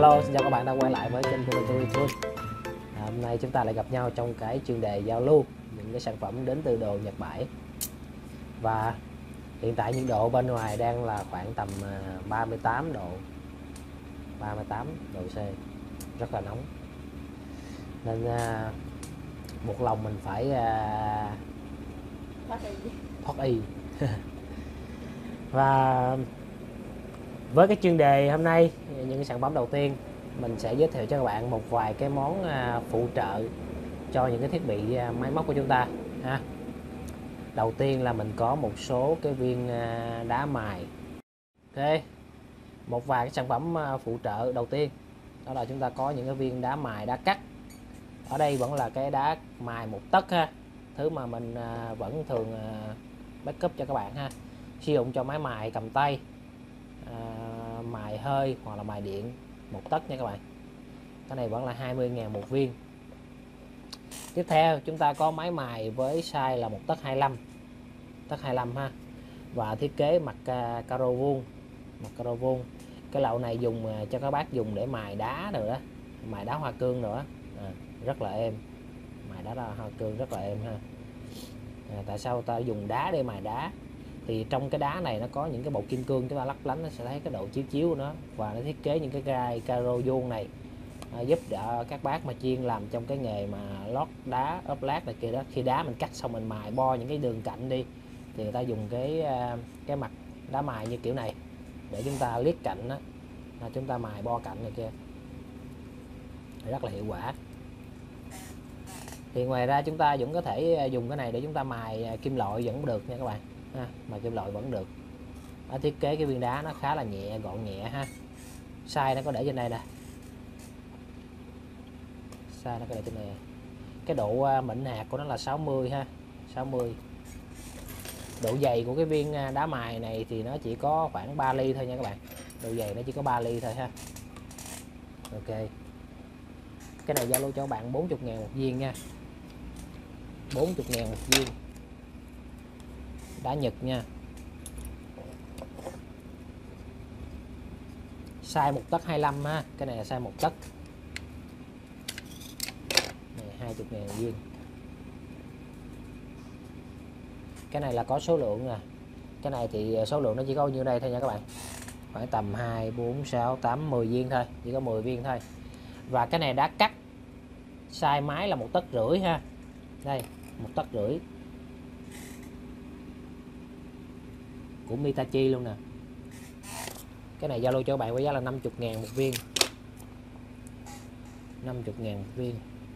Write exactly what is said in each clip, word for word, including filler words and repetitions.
Hello, xin chào các bạn đã quay lại với kênh của tôi Phương. À, hôm nay chúng ta lại gặp nhau trong cái chuyên đề giao lưu những cái sản phẩm đến từ đồ Nhật Bản. Và hiện tại nhiệt độ bên ngoài đang là khoảng tầm ba mươi tám độ, ba mươi tám độ C, rất là nóng. Nên à, buộc lòng mình phải à, thoát y. Và với cái chuyên đề hôm nay, những cái sản phẩm đầu tiên mình sẽ giới thiệu cho các bạn một vài cái món phụ trợ cho những cái thiết bị máy móc của chúng ta ha. Đầu tiên là mình có một số cái viên đá mài. Ok, một vài cái sản phẩm phụ trợ đầu tiên đó là chúng ta có những cái viên đá mài, đá cắt. Ở đây vẫn là cái đá mài một tấc ha, thứ mà mình vẫn thường backup cho các bạn ha, sử dụng cho máy mài cầm tay, à, mài hơi hoặc là mài điện một tấc nha các bạn. Cái này vẫn là hai mươi ngàn một viên. Tiếp theo chúng ta có máy mài với size là một tấc hai mươi lăm, tấc hai mươi lăm ha, và thiết kế mặt uh, caro vuông, mặt caro vuông. Cái lậu này dùng uh, cho các bác dùng để mài đá rồi đó, mài đá hoa cương nữa, à, rất là êm, mài đá hoa cương rất là êm ha. À, tại sao ta dùng đá để mài đá? Thì trong cái đá này nó có những cái bộ kim cương, chúng ta lấp lánh nó sẽ thấy cái độ chiếu chiếu của nó, và nó thiết kế những cái gai caro vuông này, à, giúp đỡ các bác mà chuyên làm trong cái nghề mà lót đá, ốp lát này kia đó. Khi đá mình cắt xong mình mài bo những cái đường cạnh đi thì người ta dùng cái cái mặt đá mài như kiểu này để chúng ta liếc cạnh đó, là chúng ta mài bo cạnh này kia, rất là hiệu quả. Thì ngoài ra chúng ta vẫn có thể dùng cái này để chúng ta mài kim loại vẫn được nha các bạn ha, mài kim loại vẫn được. Nó thiết kế cái viên đá nó khá là nhẹ, gọn nhẹ ha. Size nó có để trên đây nè, size nó có để trên này. Cái độ mịn hạt của nó là sáu mươi ha, sáu mươi. Độ dày của cái viên đá mài này thì nó chỉ có khoảng ba ly thôi nha các bạn. Độ dày nó chỉ có ba ly thôi ha. Ok, cái này giao lưu cho các bạn bốn mươi ngàn một viên nha, bốn mươi ngàn một viên, đá Nhật nha. Size một tấc hai mươi lăm ha, cái này là size một tấc. Này hai mươi ngàn viên. Cái này là có số lượng nè. Cái này thì số lượng nó chỉ có nhiêu đây thôi nha các bạn. Khoảng tầm hai, bốn, sáu, tám, mười viên thôi, chỉ có mười viên thôi. Và cái này đá cắt. Size máy là một tấc rưỡi ha. Đây, một tấc rưỡi. Của Mitachi luôn nè. Cái này giao lưu cho các bạn với giá là năm mươi ngàn một viên, năm mươi ngàn một viên.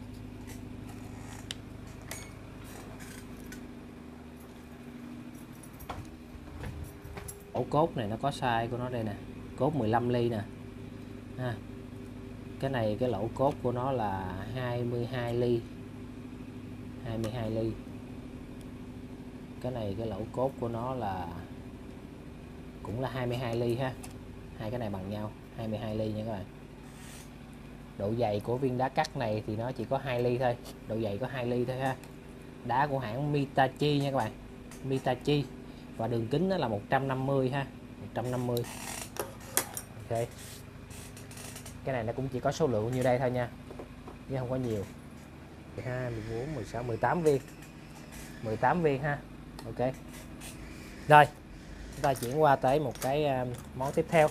Ổ cốt này nó có size của nó đây nè, cốt mười lăm ly nè ha. Cái này cái lỗ cốt của nó là hai mươi hai ly, hai mươi hai ly. Cái này cái lỗ cốt của nó là cũng là hai mươi hai ly ha. Hai cái này bằng nhau, hai mươi hai ly nha các bạn. Độ dày của viên đá cắt này thì nó chỉ có hai ly thôi, độ dày có hai ly thôi ha. Đá của hãng Mitachi nha các bạn, Mitachi. Và đường kính nó là một trăm năm mươi ha, một trăm năm mươi. Ok, cái này nó cũng chỉ có số lượng như đây thôi nha, chứ không có nhiều. mười hai, mười bốn, mười sáu, mười tám viên, mười tám viên ha. Ok, rồi chúng ta chuyển qua tới một cái món tiếp theo.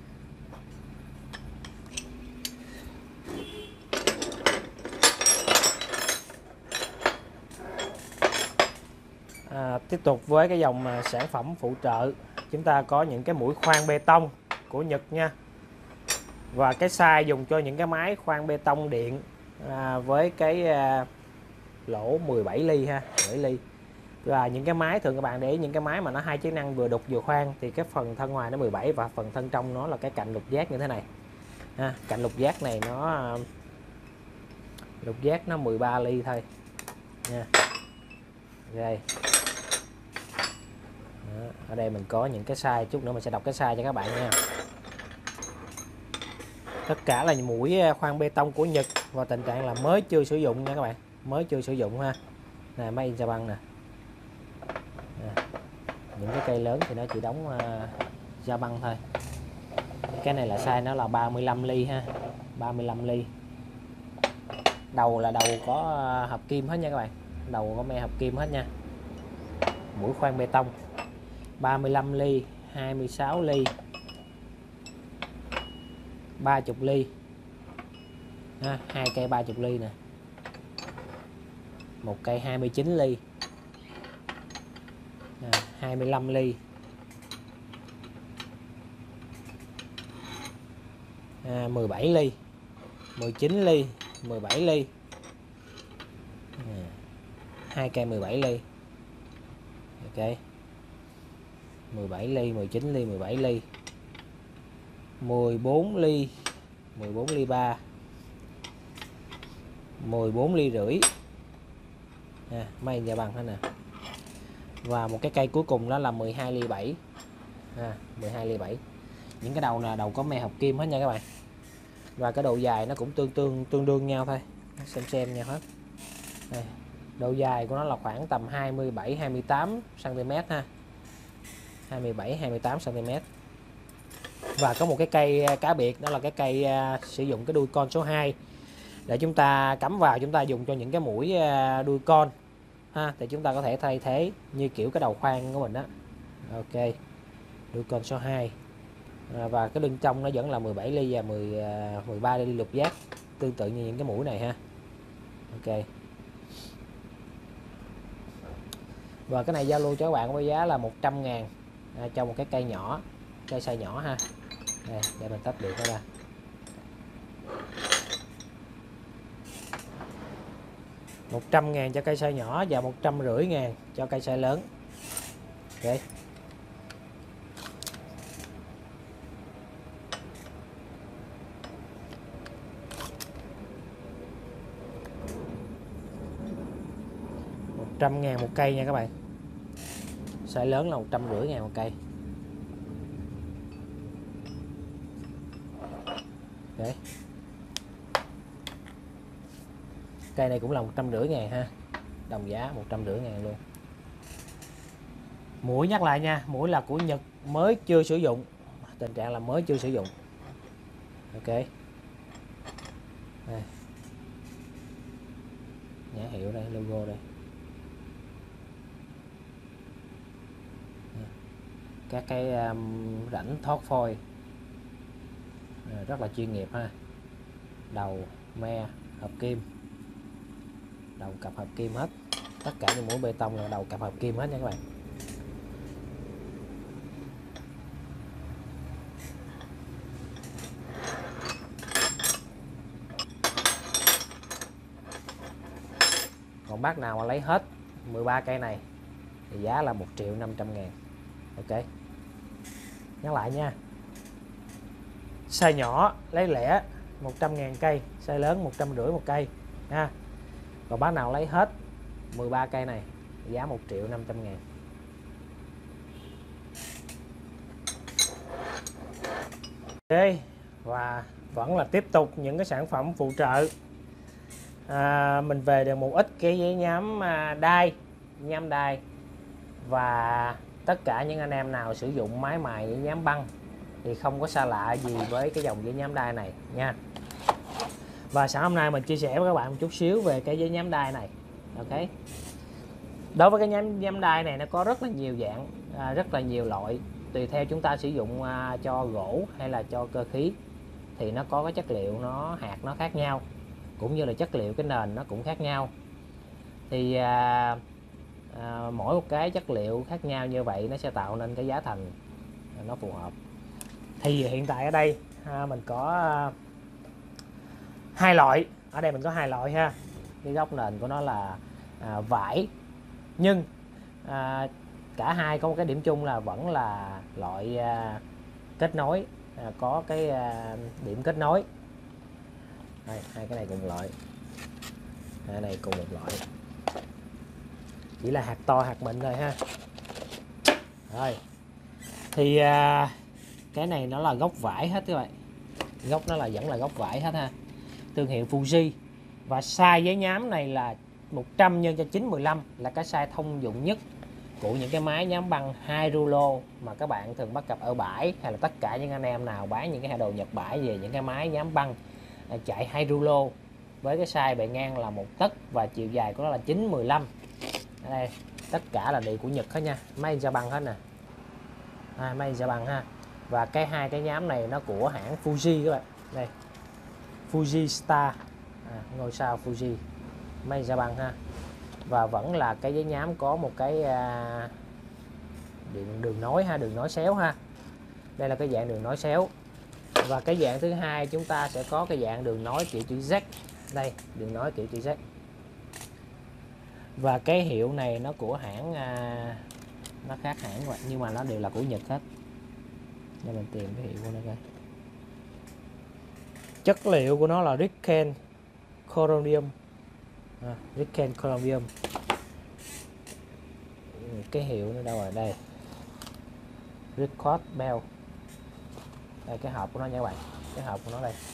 À, tiếp tục với cái dòng sản phẩm phụ trợ, chúng ta có những cái mũi khoan bê tông của Nhật nha. Và cái size dùng cho những cái máy khoan bê tông điện, à, với cái à, lỗ mười bảy ly ha, mười bảy ly. Và những cái máy thường các bạn để ý, những cái máy mà nó hai chức năng vừa đục vừa khoan thì cái phần thân ngoài nó mười bảy và phần thân trong nó là cái cạnh lục giác như thế này ha. Cạnh lục giác này nó lục giác nó mười ba ly thôi nha. Đây, đó, ở đây mình có những cái size, chút nữa mình sẽ đọc cái size cho các bạn nha. Tất cả là mũi khoan bê tông của Nhật và tình trạng là mới chưa sử dụng nha các bạn, mới chưa sử dụng ha. Nè, máy in băng nè. Nè, những cái cây lớn thì nó chỉ đóng uh, da băng thôi. Cái này là size nó là ba mươi lăm ly ha, ba mươi lăm ly. Đầu là đầu có hợp kim hết nha các bạn, đầu có me hợp kim hết nha. Mũi khoan bê tông. Ba mươi lăm ly, hai mươi sáu ly, ba mươi ly ha, hai cây ba mươi ly nè, một cây hai mươi chín ly, à, hai mươi lăm ly, à, mười bảy ly, mười chín ly, mười bảy ly, à, hai cây mười bảy ly. Ok, mười bảy ly, mười chín ly, mười bảy ly, mười bốn ly, mười bốn ly ba, mười bốn ly rưỡi, à, mấy giờ bằng hết nè. Và một cái cây cuối cùng đó là mười hai ly bảy, à, mười hai ly bảy. Những cái đầu là đầu có me hợp kim hết nha các bạn. Và cái độ dài nó cũng tương tương tương đương nhau thôi, xem xem nhau hết. Đây, độ dài của nó là khoảng tầm hai mươi bảy hai mươi tám xăng ti mét ha, hai mươi bảy hai mươi tám xăng ti mét. Và có một cái cây cá biệt, đó là cái cây uh, sử dụng cái đuôi con số hai để chúng ta cắm vào, chúng ta dùng cho những cái mũi uh, đuôi con ha, thì chúng ta có thể thay thế như kiểu cái đầu khoan của mình đó. Ok, đuôi con số hai, à, và cái bên trong nó vẫn là mười bảy ly và mười, uh, mười ba ly lục giác, tương tự như những cái mũi này ha. Ok, và cái này giao lưu cho các bạn với giá là một trăm ngàn, à, cho một cái cây nhỏ, cây size nhỏ ha. Đây, để mình tách điện nó ra. một trăm ngàn cho cây size nhỏ và một trăm rưỡi ngàn cho cây size lớn. Ok, một trăm ngàn một cây nha các bạn. Size lớn là một trăm rưỡi ngàn một cây. Ok, cây này cũng là một trăm rưỡi ngàn ha, đồng giá một trăm rưỡi ngàn luôn. Mũi nhắc lại nha, mũi là của Nhật, mới chưa sử dụng, tình trạng là mới chưa sử dụng. Ok, đây, nhãn hiệu đây, logo đây, các cái um, rãnh thoát phôi, à, rất là chuyên nghiệp ha. Đầu me hợp kim, đầu cặp hợp kim hết, tất cả những mũi bê tông là đầu cặp hợp kim hết nha các bạn. Còn bác nào mà lấy hết mười ba cây này thì giá là một triệu năm trăm ngàn. Ok, nhắc lại nha, size nhỏ lấy lẻ một trăm ngàn cây, size lớn một trăm rưỡi một cây ha. Còn bác nào lấy hết mười ba cây này giá một triệu năm trăm ngàn. Ok, và vẫn là tiếp tục những cái sản phẩm phụ trợ. À, mình về được một ít cái giấy nhám à, đai, nhám đai, và tất cả những anh em nào sử dụng máy mài giấy nhám băng thì không có xa lạ gì với cái dòng giấy nhám đai này nha. Và sáng hôm nay mình chia sẻ với các bạn một chút xíu về cái giấy nhám đai này. Ok, đối với cái nhám nhám đai này nó có rất là nhiều dạng, à, rất là nhiều loại, tùy theo chúng ta sử dụng à, cho gỗ hay là cho cơ khí thì nó có cái chất liệu, nó hạt nó khác nhau, cũng như là chất liệu cái nền nó cũng khác nhau. Thì à, à, mỗi một cái chất liệu khác nhau như vậy nó sẽ tạo nên cái giá thành nó phù hợp. Thì hiện tại ở đây à, mình có à, hai loại, ở đây mình có hai loại ha. Cái góc nền của nó là à, vải, nhưng à, cả hai có một cái điểm chung là vẫn là loại à, kết nối, à, có cái à, điểm kết nối. Đây, hai cái này cùng loại, hai cái này cùng một loại, chỉ là hạt to hạt mịn thôi ha. Rồi thì à, cái này nó là gốc vải hết các bạn, gốc nó là vẫn là gốc vải hết ha, thương hiệu Fuji. Và size giấy nhám này là một trăm nhân cho chín mười lăm, là cái size thông dụng nhất của những cái máy nhám băng hai rulo mà các bạn thường bắt gặp ở bãi, hay là tất cả những anh em nào bán những cái đồ Nhật bãi về những cái máy nhám băng chạy hai rulo với cái size bề ngang là một tấc và chiều dài của nó là chín mười lăm. Ở đây tất cả là đều của Nhật hết nha, máy in Japan hết nè, à, máy in Japan ha. Và cái hai cái nhám này nó của hãng Fuji các bạn, đây Fuji Star, à, ngôi sao Fuji, máy in Japan ha. Và vẫn là cái giấy nhám có một cái à, đường, đường nối ha, đường nối xéo ha. Đây là cái dạng đường nối xéo. Và cái dạng thứ hai chúng ta sẽ có cái dạng đường nối kiểu chữ Z, đây đường nối kiểu chữ Z. Và cái hiệu này nó của hãng à, nó khác hãng vậy, nhưng mà nó đều là của Nhật hết. Để mình tìm cái hiệu của nó coi. Chất liệu của nó là Riken Chromium, à, Riken Chromium. Cái hiệu nó đâu rồi, đây Record Bell. Đây cái hộp của nó nha các bạn, cái hộp của nó đây,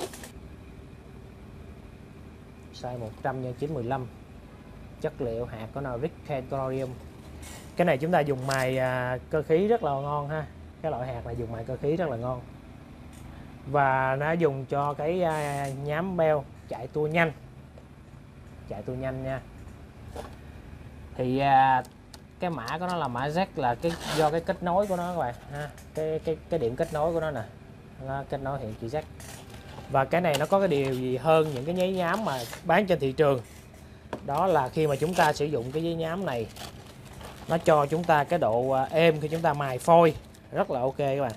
size một trăm nhân chín mười lăm. Chất liệu hạt của nó Riken Chromium. Cái này chúng ta dùng mài à, cơ khí rất là ngon ha. Cái loại hạt này dùng mài cơ khí rất là ngon. Và nó dùng cho cái à, nhám beo chạy tua nhanh, chạy tua nhanh nha. Thì à, cái mã của nó là mã Z, là cái do cái kết nối của nó các bạn ha. Cái cái cái điểm kết nối của nó nè, nó kết nối hiện chữ Z. Và cái này nó có cái điều gì hơn những cái giấy nhám mà bán trên thị trường, đó là khi mà chúng ta sử dụng cái giấy nhám này, nó cho chúng ta cái độ êm khi chúng ta mài phôi rất là ok các bạn.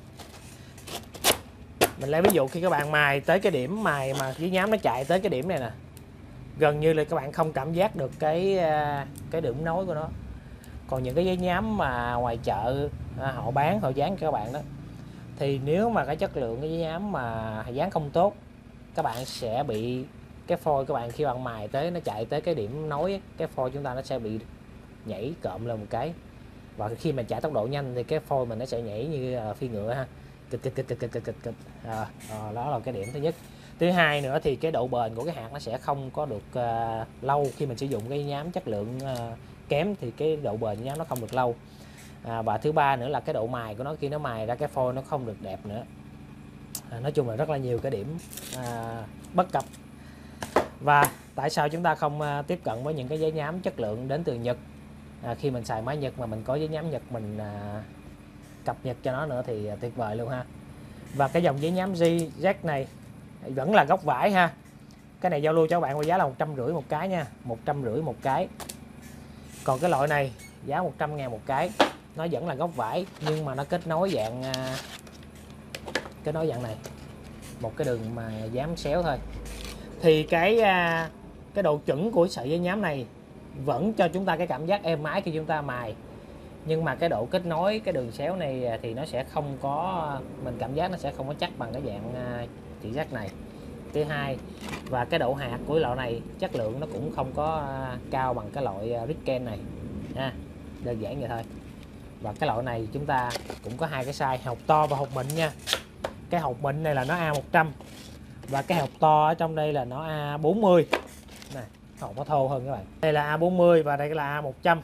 Mình lấy ví dụ khi các bạn mài tới cái điểm mài mà giấy nhám nó chạy tới cái điểm này nè, gần như là các bạn không cảm giác được cái cái điểm nối của nó. Còn những cái giấy nhám mà ngoài chợ họ bán, họ dán cho các bạn đó, thì nếu mà cái chất lượng cái giấy nhám mà dán không tốt, các bạn sẽ bị cái phôi các bạn khi bạn mài tới nó chạy tới cái điểm nối, cái phôi chúng ta nó sẽ bị nhảy cộm lên một cái. Và khi mà chạy tốc độ nhanh thì cái phôi mình nó sẽ nhảy như phi ngựa ha, kịch kịch kịch kịch kịch kịch kịch. À, à, đó là cái điểm thứ nhất. Thứ hai nữa thì cái độ bền của cái hạt nó sẽ không có được uh, lâu. Khi mình sử dụng cái nhám chất lượng uh, kém thì cái độ bền nhám nó không được lâu. À, và thứ ba nữa là cái độ mài của nó, khi nó mài ra cái phôi nó không được đẹp nữa. À, nói chung là rất là nhiều cái điểm à, bất cập. Và tại sao chúng ta không à, tiếp cận với những cái giấy nhám chất lượng đến từ Nhật? À, khi mình xài máy Nhật mà mình có giấy nhám Nhật mình à, cập nhật cho nó nữa thì à, tuyệt vời luôn ha. Và cái dòng giấy nhám Z này vẫn là gốc vải ha. Cái này giao lưu cho các bạn với giá là một trăm rưỡi một cái nha, một trăm rưỡi một cái. Còn cái loại này giá một trăm ngàn một cái. Nó vẫn là gốc vải nhưng mà nó kết nối dạng à, kết nối dạng này, một cái đường mà dám xéo thôi. Thì cái à, cái độ chuẩn của sợi dây nhám này vẫn cho chúng ta cái cảm giác êm ái khi chúng ta mài, nhưng mà cái độ kết nối cái đường xéo này thì nó sẽ không có, mình cảm giác nó sẽ không có chắc bằng cái dạng à, chỉ giác này. Thứ hai, và cái độ hạt của loại này chất lượng nó cũng không có à, cao bằng cái loại à, Riken này ha, đơn giản vậy thôi. Và cái loại này chúng ta cũng có hai cái size, hộp to và hộp mịn nha. Cái hộp mịn này là nó A một trăm và cái hộp to ở trong đây là nó A bốn mươi. Này, hộp nó thô hơn các bạn. Đây là A bốn mươi và đây là A một trăm.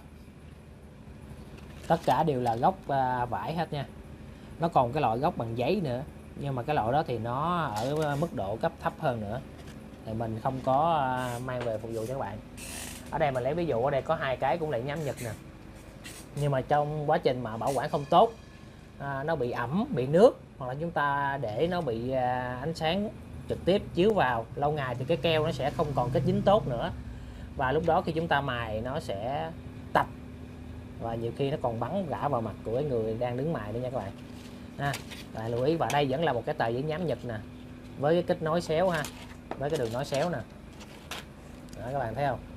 Tất cả đều là gốc à, vải hết nha. Nó còn cái loại gốc bằng giấy nữa, nhưng mà cái loại đó thì nó ở mức độ cấp thấp hơn nữa, thì mình không có à, mang về phục vụ cho các bạn. Ở đây mình lấy ví dụ, ở đây có hai cái cũng là nhám Nhật nè, nhưng mà trong quá trình mà bảo quản không tốt, à, nó bị ẩm, bị nước, hoặc là chúng ta để nó bị à, ánh sáng trực tiếp chiếu vào lâu ngày thì cái keo nó sẽ không còn kết dính tốt nữa, và lúc đó khi chúng ta mài nó sẽ tạch, và nhiều khi nó còn bắn rã vào mặt của cái người đang đứng mài nữa nha các bạn. Ha, à, lưu ý. Và đây vẫn là một cái tờ giấy nhám Nhật nè, với cái kết nối xéo ha, với cái đường nối xéo nè. Đó, các bạn thấy không?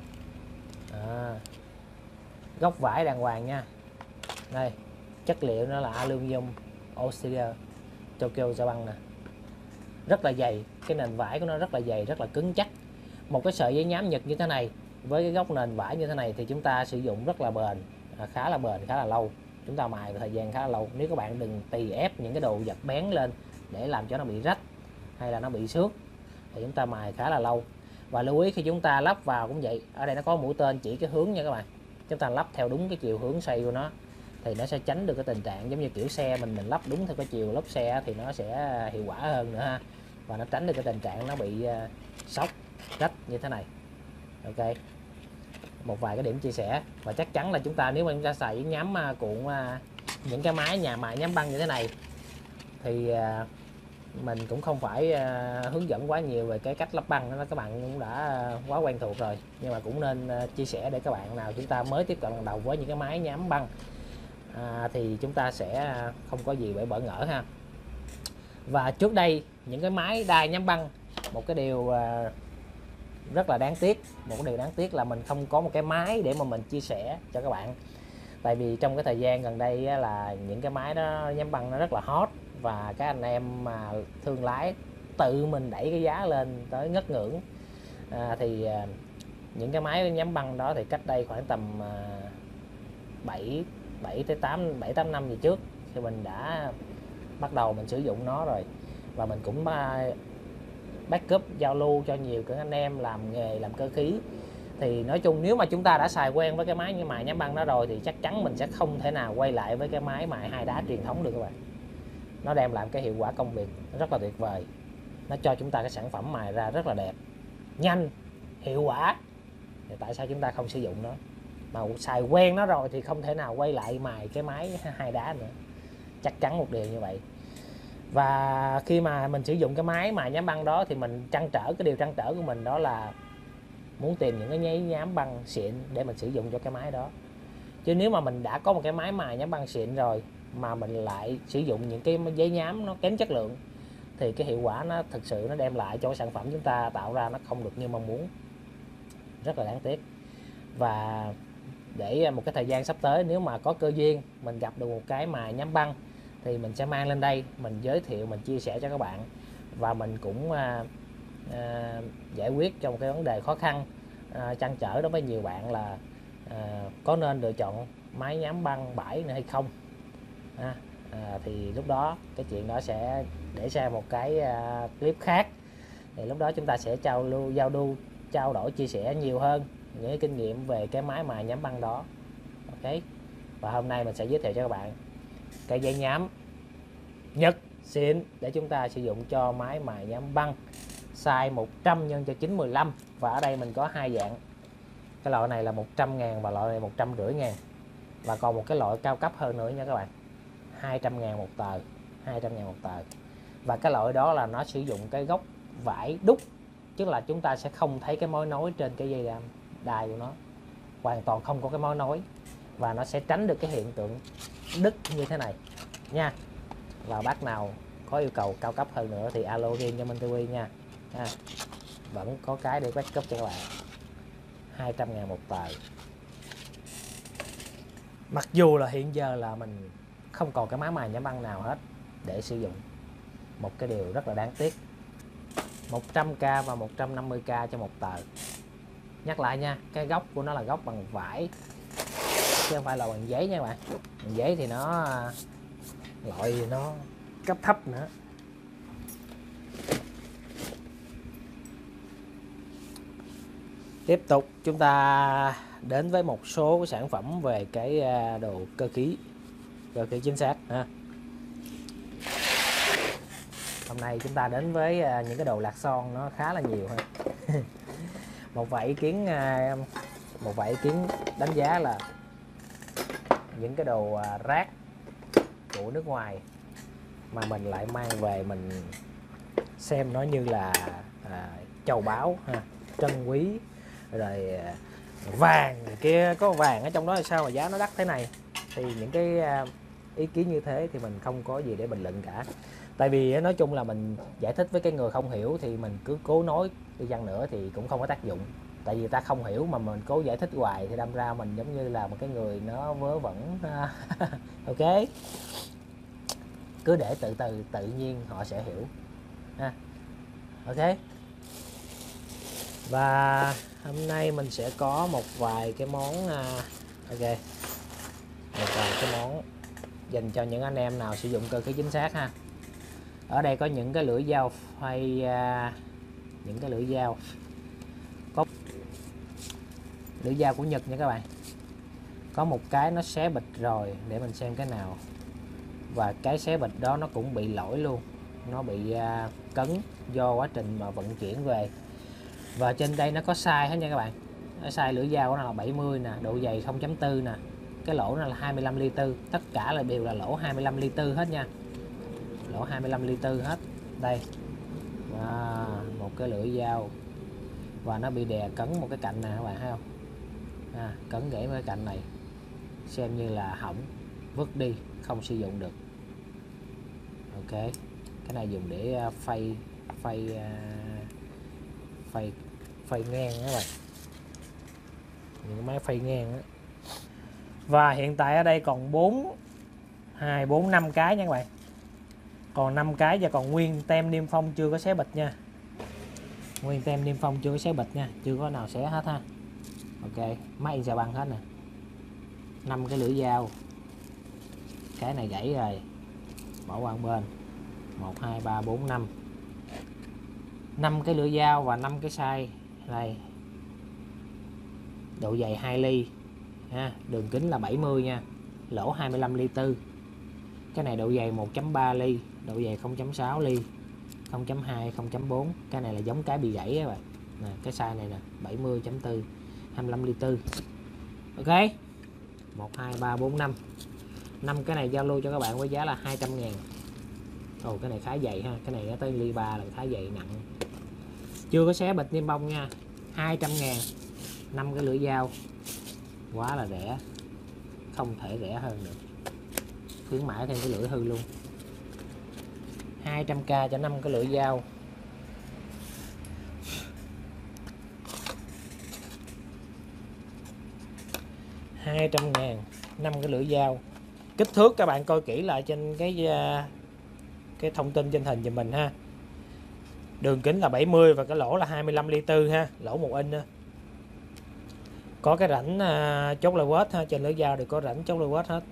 À, gốc vải đàng hoàng nha. Đây, chất liệu nó là aluminium oxide Tokyo Japan nè, rất là dày, cái nền vải của nó rất là dày, rất là cứng chắc. Một cái sợi giấy nhám Nhật như thế này với cái góc nền vải như thế này thì chúng ta sử dụng rất là bền, à, khá là bền, khá là lâu. Chúng ta mài thời gian khá là lâu. Nếu các bạn đừng tì ép những cái đồ vật bén lên để làm cho nó bị rách hay là nó bị xước thì chúng ta mài khá là lâu. Và lưu ý khi chúng ta lắp vào cũng vậy, ở đây nó có mũi tên chỉ cái hướng nha các bạn, chúng ta lắp theo đúng cái chiều hướng xoay của nó thì nó sẽ tránh được cái tình trạng giống như kiểu xe mình mình lắp đúng theo cái chiều lốp xe thì nó sẽ hiệu quả hơn nữa ha. và nó tránh được cái tình trạng nó bị uh, sóc rách như thế này. Ok, một vài cái điểm chia sẻ. Và chắc chắn là chúng ta nếu mà chúng ta xài với nhám uh, cuộn uh, những cái máy nhà mài nhám băng như thế này thì uh, mình cũng không phải uh, hướng dẫn quá nhiều về cái cách lắp băng đó, các bạn cũng đã uh, quá quen thuộc rồi, nhưng mà cũng nên uh, chia sẻ để các bạn nào chúng ta mới tiếp cận lần đầu với những cái máy nhám băng à, thì chúng ta sẽ không có gì để bỡ ngỡ ha. Và trước đây những cái máy đai nhám băng, một cái điều uh, rất là đáng tiếc, một cái điều đáng tiếc là mình không có một cái máy để mà mình chia sẻ cho các bạn. Tại vì trong cái thời gian gần đây á, là những cái máy đó nhám băng nó rất là hot, và các anh em mà thương lái tự mình đẩy cái giá lên tới ngất ngưỡng. À, thì à, những cái máy nhám băng đó thì cách đây khoảng tầm à, bảy bảy tới tám bảy tám năm về trước thì mình đã bắt đầu mình sử dụng nó rồi, và mình cũng à, backup giao lưu cho nhiều các anh em làm nghề làm cơ khí. Thì nói chung nếu mà chúng ta đã xài quen với cái máy như mài nhám băng đó rồi thì chắc chắn mình sẽ không thể nào quay lại với cái máy mài hai đá truyền thống được các bạn. Nó đem lại cái hiệu quả công việc rất là tuyệt vời, nó cho chúng ta cái sản phẩm mài ra rất là đẹp, nhanh, hiệu quả. Thì tại sao chúng ta không sử dụng nó? Mà xài quen nó rồi thì không thể nào quay lại mài cái máy hai đá nữa, chắc chắn một điều như vậy. Và khi mà mình sử dụng cái máy mài nhám băng đó thì mình trăn trở, cái điều trăn trở của mình đó là muốn tìm những cái giấy nhám băng xịn để mình sử dụng cho cái máy đó. Chứ nếu mà mình đã có một cái máy mài nhám băng xịn rồi mà mình lại sử dụng những cái giấy nhám nó kém chất lượng thì cái hiệu quả nó thực sự nó đem lại cho cái sản phẩm chúng ta tạo ra nó không được như mong muốn, rất là đáng tiếc. Và để một cái thời gian sắp tới nếu mà có cơ duyên mình gặp được một cái mài nhám băng thì mình sẽ mang lên đây mình giới thiệu, mình chia sẻ cho các bạn, và mình cũng à, à, giải quyết trong cái vấn đề khó khăn à, trăn trở đối với nhiều bạn là à, có nên lựa chọn máy nhám băng bãi nữa hay không. À, à, thì lúc đó cái chuyện đó sẽ để sang một cái à, clip khác, thì lúc đó chúng ta sẽ trao lưu giao lưu trao đổi chia sẻ nhiều hơn những cái kinh nghiệm về cái máy mài nhám băng đó. Ok, và hôm nay mình sẽ giới thiệu cho các bạn cái dây nhám Nhật xịn để chúng ta sử dụng cho máy mài nhám băng size một trăm nhân cho chín mười lăm. Và ở đây mình có hai dạng, cái loại này là một trăm ngàn và loại này một trăm rưỡi ngàn, và còn một cái loại cao cấp hơn nữa nha các bạn, hai trăm ngàn một tờ, hai trăm ngàn một tờ. Và cái loại đó là nó sử dụng cái gốc vải đúc, tức là chúng ta sẽ không thấy cái mối nối trên cái dây đai của nó, hoàn toàn không có cái mối nối, và nó sẽ tránh được cái hiện tượng đứt như thế này nha. Và bác nào có yêu cầu cao cấp hơn nữa thì alo riêng cho Minh ti vi nha. À, vẫn có cái để backup cho các bạn, hai trăm ngàn một tờ. Mặc dù là hiện giờ là mình không còn cái máy mài nhám băng nào hết để sử dụng, một cái điều rất là đáng tiếc. Một trăm k và một trăm năm mươi k cho một tờ. Nhắc lại nha, cái gốc của nó là gốc bằng vải chứ không phải là bằng giấy nha các bạn. Bằng giấy thì nó loại nó cấp thấp nữa. Tiếp tục chúng ta đến với một số sản phẩm về cái đồ cơ khí, cơ khí chính xác ha. Hôm nay chúng ta đến với những cái đồ lạc son nó khá là nhiều ha. một vài ý kiến một vài ý kiến đánh giá là những cái đồ rác của nước ngoài mà mình lại mang về mình xem nó như là à, châu báu ha, trân quý, rồi vàng kia, có vàng ở trong đó là sao mà giá nó đắt thế này. Thì những cái ý kiến như thế thì mình không có gì để bình luận cả. Tại vì nói chung là mình giải thích với cái người không hiểu thì mình cứ cố nói đi chăng nữa thì cũng không có tác dụng. Tại vì ta không hiểu mà mình cố giải thích hoài thì đâm ra mình giống như là một cái người nó vớ vẩn. Ok, cứ để từ từ tự nhiên họ sẽ hiểu ha. Ok, và hôm nay mình sẽ có một vài cái món uh, ok một vài cái món dành cho những anh em nào sử dụng cơ khí chính xác ha. Ở đây có những cái lưỡi dao phay, uh, những cái lưỡi dao có lưỡi dao của Nhật nha các bạn. Có một cái nó xé bịch rồi, để mình xem cái nào. Và cái xé bịch đó nó cũng bị lỗi luôn, nó bị à, cấn do quá trình mà vận chuyển về. Và trên đây nó có size hết nha các bạn. Size lưỡi dao của nó là bảy mươi nè, độ dày không chấm bốn nè, cái lỗ nó là hai mươi lăm ly tư, tất cả là đều là lỗ hai mươi lăm ly tư hết nha, lỗ hai mươi lăm ly tư hết. Đây, à, một cái lưỡi dao và nó bị đè cấn một cái cạnh nè các bạn thấy không, à, cấn gãy cái cạnh này, xem như là hỏng, vứt đi, không sử dụng được. Ok, cái này dùng để phay phay phay phay ngang các bạn, những máy phay ngang đó. Và hiện tại ở đây còn bốn hai bốn năm cái nha các bạn, còn năm cái và còn nguyên tem niêm phong chưa có xé bịch nha, nguyên tem niêm phong chưa có xé bịch nha, chưa có nào xé hết ha. Ok, máy in xà băng hết nè, năm cái lưỡi dao, cái này gãy rồi, bỏ qua một bên, một hai ba bốn năm, năm cái lưỡi dao và năm cái size đây, độ dày hai ly ha, đường kính là bảy mươi nha, lỗ hai mươi lăm ly tư, cái này độ dày một chấm ba ly, độ dày không chấm sáu ly, không chấm hai, không chấm bốn, cái này là giống cái bị gãy các bạn nè, cái size này nè, bảy mươi chấm bốn, hai mươi lăm ly tư. Ok, một hai ba bốn năm, năm cái này giao lưu cho các bạn với giá là hai trăm ngàn. Ồ, cái này khá dày ha, cái này nó tới ly ba là khá dày, nặng, chưa có xé bịch niêm bông nha, hai trăm ngàn, năm cái lưỡi dao, quá là rẻ, không thể rẻ hơn được, khuyến mãi thêm cái lưỡi hư luôn, hai trăm k cho năm cái lưỡi dao. hai trăm ngàn, năm cái lưỡi dao. Kích thước các bạn coi kỹ lại trên cái cái thông tin trên hình giùm mình ha. Đường kính là bảy mươi và cái lỗ là hai mươi lăm ly tư ha, lỗ một inch nữa. Có cái rãnh uh, chốt là quết ha, trên lưỡi dao thì có rãnh chốt là quết hết.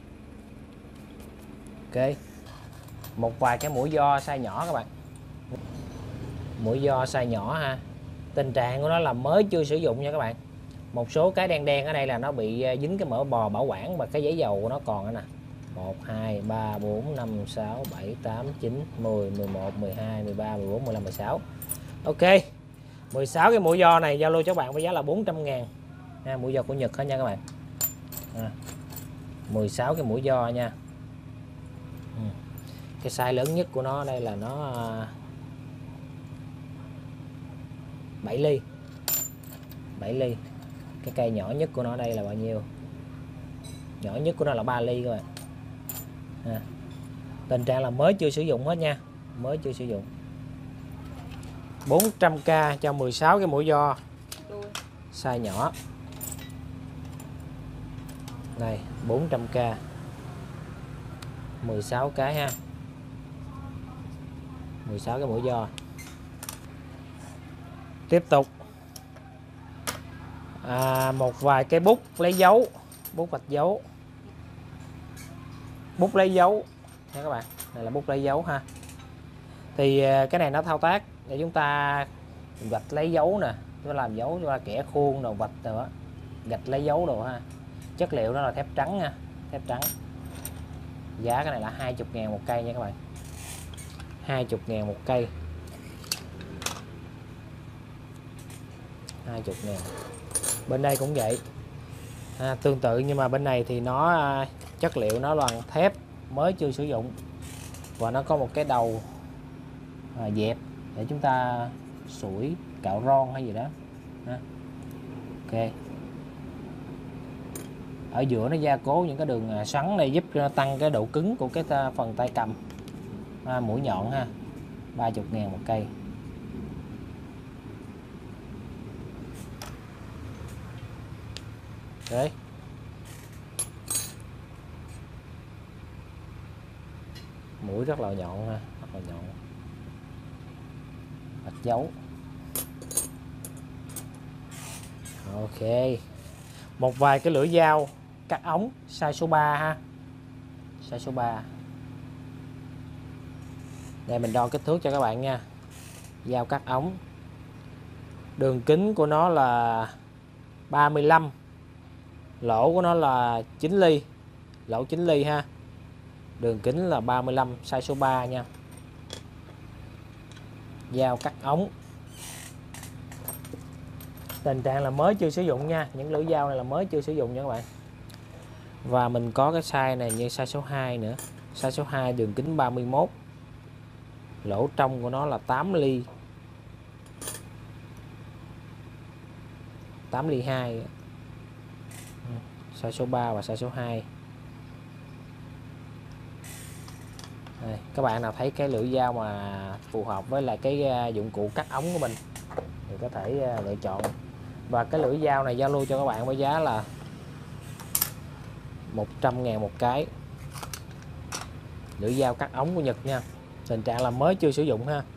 Ok, một vài cái mũi do size nhỏ các bạn, mũi do size nhỏ ha, tình trạng của nó là mới chưa sử dụng nha các bạn. Một số cái đen đen ở đây là nó bị dính cái mỡ bò bảo quản và cái giấy dầu của nó còn nữa nè. Một hai ba bốn năm sáu bảy tám chín mười mười một mười hai mười ba mười bốn mười lăm mười sáu. Ok, mười sáu cái mũi do này giao lưu cho bạn với giá là bốn trăm ngàn nha, mũi do của Nhật hết nha các bạn. À, mười sáu cái mũi do nha. Ừ. Cái size lớn nhất của nó đây là nó bảy ly, bảy ly. Cái cây nhỏ nhất của nó đây là bao nhiêu? Nhỏ nhất của nó là ba ly các bạn. À, tình trạng là mới chưa sử dụng hết nha, mới chưa sử dụng. bốn trăm k cho mười sáu cái mũi do size nhỏ này, bốn trăm k, mười sáu cái ha, mười sáu cái mũi do. Tiếp tục à, một vài cái bút lấy dấu, bút vạch dấu, bút lấy dấu nha các bạn, này là bút lấy dấu ha. Thì cái này nó thao tác để chúng ta gạch lấy dấu nè, chúng ta làm dấu, chúng ta kẻ khuôn đồ, vạch rồi đó, gạch lấy dấu đồ ha. Chất liệu nó là thép trắng nha, thép trắng. Giá cái này là hai mươi ngàn một cây nha các bạn, hai mươi ngàn một cây, hai mươi ngàn. Bên đây cũng vậy à, tương tự, nhưng mà bên này thì nó chất liệu nó là thép mới chưa sử dụng và nó có một cái đầu à, dẹp để chúng ta sủi cạo ron hay gì đó à. Ok, ở giữa nó gia cố những cái đường xoắn này giúp cho tăng cái độ cứng của cái phần tay cầm à, mũi nhọn ha. Ba mươi ngàn một cây. Đấy, mũi rất là nhọn ha, rất là nhọn, vạch dấu. Ok, một vài cái lưỡi dao cắt ống size số ba ha, size số ba. Đây mình đo kích thước cho các bạn nha. Dao cắt ống, đường kính của nó là ba mươi lăm, lỗ của nó là chín ly, lỗ chín ly ha, đường kính là ba mươi lăm, size số ba nha. dao cắt ống. Tình trạng là mới chưa sử dụng nha, những lưỡi dao này là mới chưa sử dụng nha các bạn. Và mình có cái size này như size số hai nữa. Size số hai đường kính ba mươi mốt. Lỗ trong của nó là tám ly. tám ly hai. Size số ba và size số hai. Đây, các bạn nào thấy cái lưỡi dao mà phù hợp với lại cái dụng cụ cắt ống của mình thì có thể lựa chọn. Và cái lưỡi dao này giao lưu cho các bạn với giá là một trăm ngàn một cái. Lưỡi dao cắt ống của Nhật nha. Tình trạng là mới chưa sử dụng ha.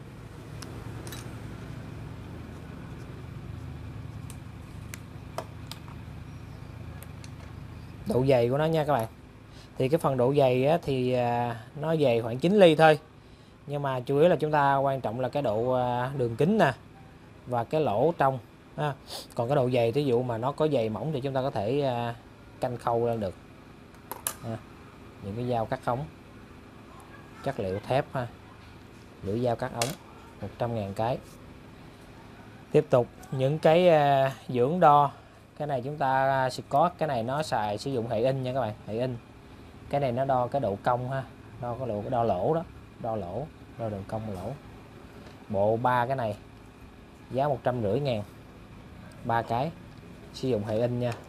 Độ dày của nó nha các bạn. Thì cái phần độ dày á, thì nó dày khoảng chín ly thôi. Nhưng mà chủ yếu là chúng ta quan trọng là cái độ đường kính nè và cái lỗ trong ha. Còn cái độ dày, ví dụ mà nó có dày mỏng thì chúng ta có thể canh khâu lên được ha. Những cái dao cắt ống chất liệu thép ha. Lưỡi dao cắt ống một trăm ngàn cái. Tiếp tục những cái dưỡng đo. Cái này chúng ta Scott, cái này nó xài sử dụng hệ in nha các bạn, hệ in. Cái này nó đo cái độ cong ha, đo cái độ đo lỗ đó, đo lỗ, đo độ cong lỗ. Bộ ba cái này giá một trăm rưỡi ngàn. ba cái sử dụng hệ in nha.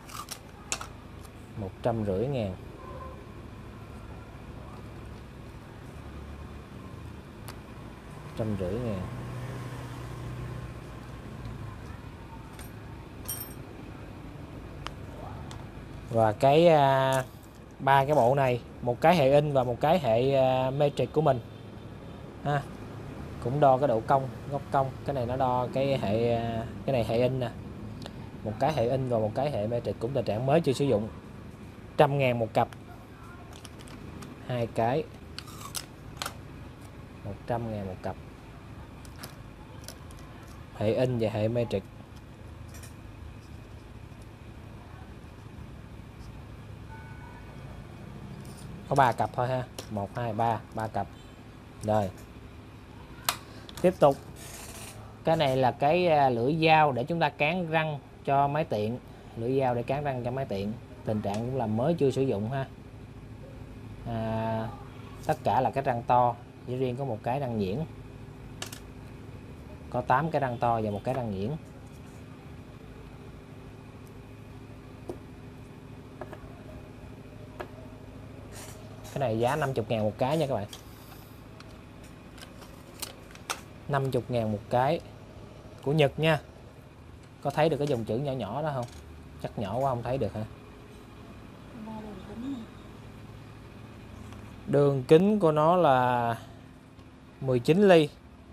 một trăm rưỡi ngàn. một trăm rưỡi ngàn. Và cái ba uh, cái bộ này, một cái hệ in và một cái hệ uh, matrix của mình ha, cũng đo cái độ cong, góc cong. Cái này nó đo cái hệ uh, cái này hệ in nè, một cái hệ in và một cái hệ matrix, cũng tình trạng mới chưa sử dụng. Trăm ngàn một cặp, hai cái, một trăm ngàn một cặp, hệ in và hệ matrix. Có ba cặp thôi ha, một hai ba, ba cặp. Rồi. Tiếp tục. Cái này là cái lưỡi dao để chúng ta cán răng cho máy tiện, lưỡi dao để cán răng cho máy tiện. Tình trạng cũng là mới chưa sử dụng ha. À, tất cả là cái răng to, chỉ riêng có một cái răng nhuyễn. Có tám cái răng to và một cái răng nhuyễn. Cái này giá năm mươi ngàn một cái nha các bạn. năm mươi ngàn một cái. Của Nhật nha. Có thấy được cái dòng chữ nhỏ nhỏ đó không? Chắc nhỏ quá không thấy được hả? Đường kính của nó là mười chín ly.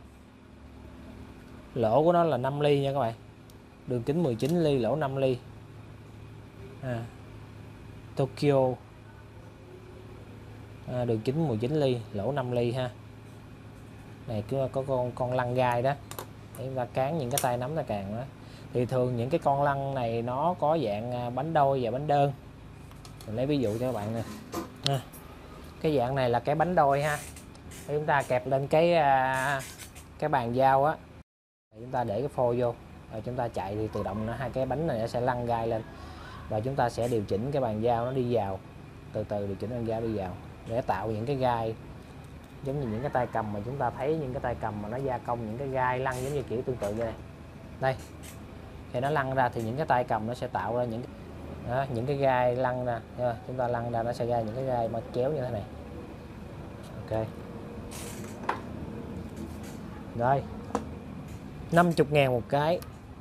Lỗ của nó là năm ly nha các bạn. Đường kính mười chín ly, lỗ năm ly. À, Tokyo. À, đường kính mười chín ly, lỗ năm ly ha. Này cứ có con con lăn gai đó để chúng ta cán những cái tay nắm tay càng đó. Thì thường những cái con lăn này nó có dạng bánh đôi và bánh đơn. Mình lấy ví dụ cho các bạn nè. À, cái dạng này là cái bánh đôi ha. Để chúng ta kẹp lên cái cái bàn dao á, chúng ta để cái phôi vô rồi chúng ta chạy thì tự động nó hai cái bánh này nó sẽ lăn gai lên, và chúng ta sẽ điều chỉnh cái bàn dao nó đi vào, từ từ điều chỉnh bàn dao đi vào để tạo những cái gai giống như những cái tay cầm mà chúng ta thấy, những cái tay cầm mà nó gia công những cái gai lăn giống như kiểu tương tự như này. Đây, khi nó lăn ra thì những cái tay cầm nó sẽ tạo ra những đó, những cái gai lăn ra, chúng ta lăn ra nó sẽ ra những cái gai mà chéo như thế này. Ok. Rồi, năm mươi ngàn một cái.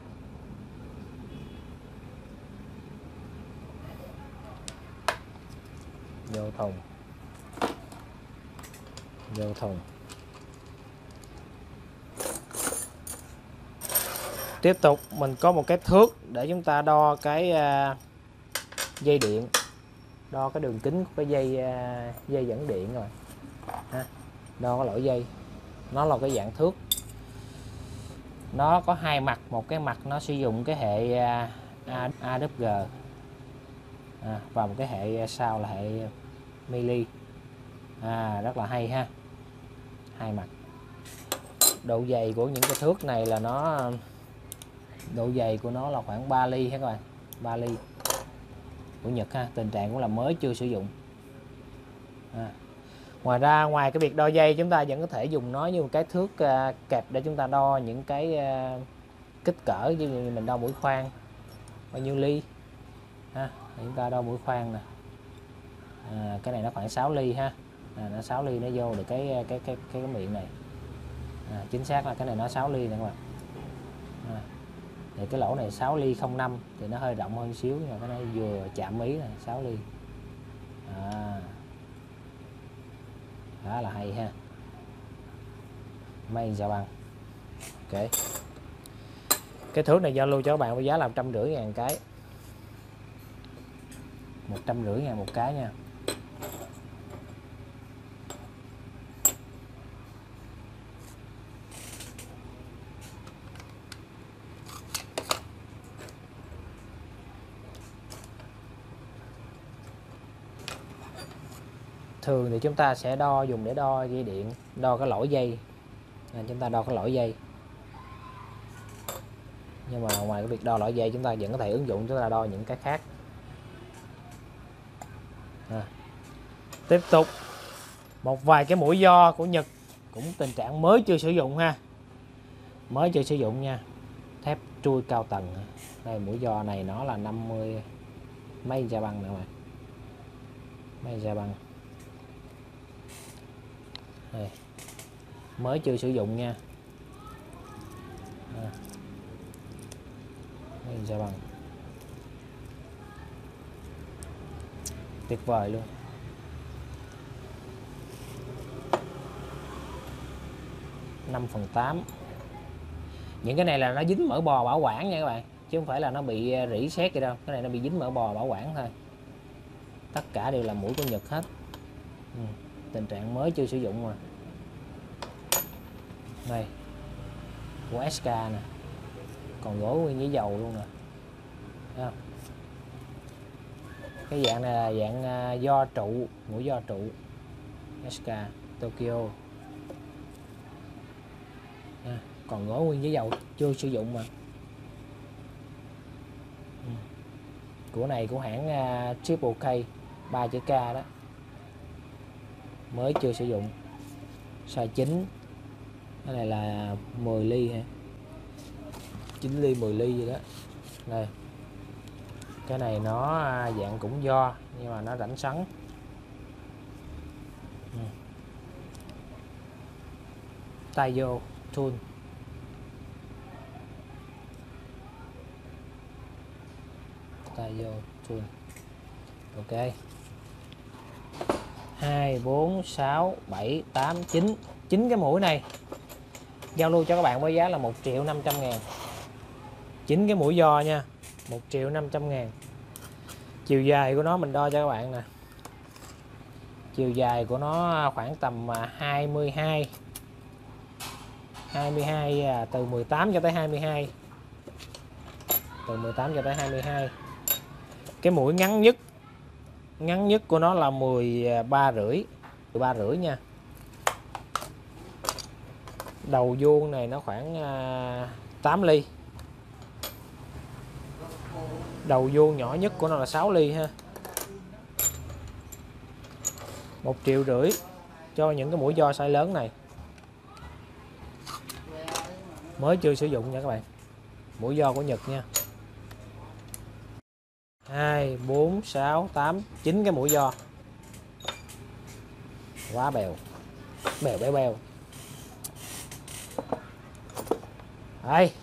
Vô thùng. Vô thùng. Tiếp tục mình có một cái thước để chúng ta đo cái uh, dây điện, đo cái đường kính của cái dây uh, dây dẫn điện rồi ha. Đo cái lỗi dây. Nó là cái dạng thước. Nó có hai mặt, một cái mặt nó sử dụng cái hệ uh, a vê giê à, và một cái hệ sau là hệ mili. À, rất là hay ha. Hai mặt. độ dày của những cái thước này là nó độ dày của nó là khoảng ba ly ha các bạn, ba ly của Nhật ha, tình trạng cũng là mới chưa sử dụng. À. Ngoài ra, ngoài cái việc đo dây, chúng ta vẫn có thể dùng nó như một cái thước uh, kẹp để chúng ta đo những cái uh, kích cỡ, như mình đo mũi khoan bao nhiêu ly ha. Chúng ta đo mũi khoan nè, à, cái này nó khoảng sáu ly ha, à, nó sáu ly nó vô được cái cái cái cái, cái miệng này, à, chính xác là cái này nó sáu ly nè các bạn. À, thì cái lỗ này sáu ly không năm thì nó hơi rộng hơn xíu, nhưng mà cái này vừa chạm ý này, sáu ly. À, khá là hay ha. Made in Japan. Ok, cái thước này giao lưu cho các bạn với giá là một trăm rưỡi ngàn cái, một trăm rưỡi ngàn một cái nha. Thường thì chúng ta sẽ đo dùng để đo dây điện, đo cái lỗi dây, à, chúng ta đo cái lỗi dây. Nhưng mà ngoài cái việc đo lỗi dây, chúng ta vẫn có thể ứng dụng chúng ta đo những cái khác. À. Tiếp tục một vài cái mũi giò của Nhật, cũng tình trạng mới chưa sử dụng ha, mới chưa sử dụng nha, thép trui cao tầng. Đây, mũi giò này nó là năm mươi mấy da băng nữa mà, mấy da băng đây, mới chưa sử dụng nha. À. Mấy da băng tuyệt vời luôn. năm phần tám. Những cái này là nó dính mỡ bò bảo quản nha các bạn, chứ không phải là nó bị rỉ sét gì đâu. Cái này nó bị dính mỡ bò bảo quản thôi. Tất cả đều là mũi của Nhật hết. Ừ, tình trạng mới chưa sử dụng mà. Đây, của ét ca nè, còn gỗ nguyên với dầu luôn nè. Thấy không? Cái dạng này là dạng do trụ, mũi do trụ ét ca Tokyo. À, còn gỗ nguyên với dầu chưa sử dụng mà. Ừ. Của này của hãng uh, Triple K, ba chữ K đó, mới chưa sử dụng, size chín. Cái này là mười ly ha, chín ly mười ly gì đó. Đây, cái này nó dạng cũng do nhưng mà nó rãnh sắn. Ừ. Taiyo tool. Taiyo tool. Ok, hai, bốn, sáu, bảy, tám, chín. chín cái mũi này giao lưu cho các bạn với giá là một triệu năm trăm ngàn. chín cái mũi giò nha, một triệu năm trăm ngàn. Chiều dài của nó mình đo cho các bạn nè. Chiều dài của nó khoảng tầm hai mươi hai. hai mươi hai, từ mười tám cho tới hai mươi hai. Từ mười tám cho tới hai mươi hai. Cái mũi ngắn nhất ngắn nhất của nó là mười ba rưỡi, mười ba rưỡi nha. Đầu vuông này nó khoảng tám ly. Đầu vuông nhỏ nhất của nó là sáu ly ha. Một triệu rưỡi cho những cái mũi giò size lớn này, mới chưa sử dụng nha các bạn. Mũi giò của Nhật nha. Hai, bốn, sáu, tám, chín cái mũi giò. Quá bèo, bèo bèo bèo. Đây,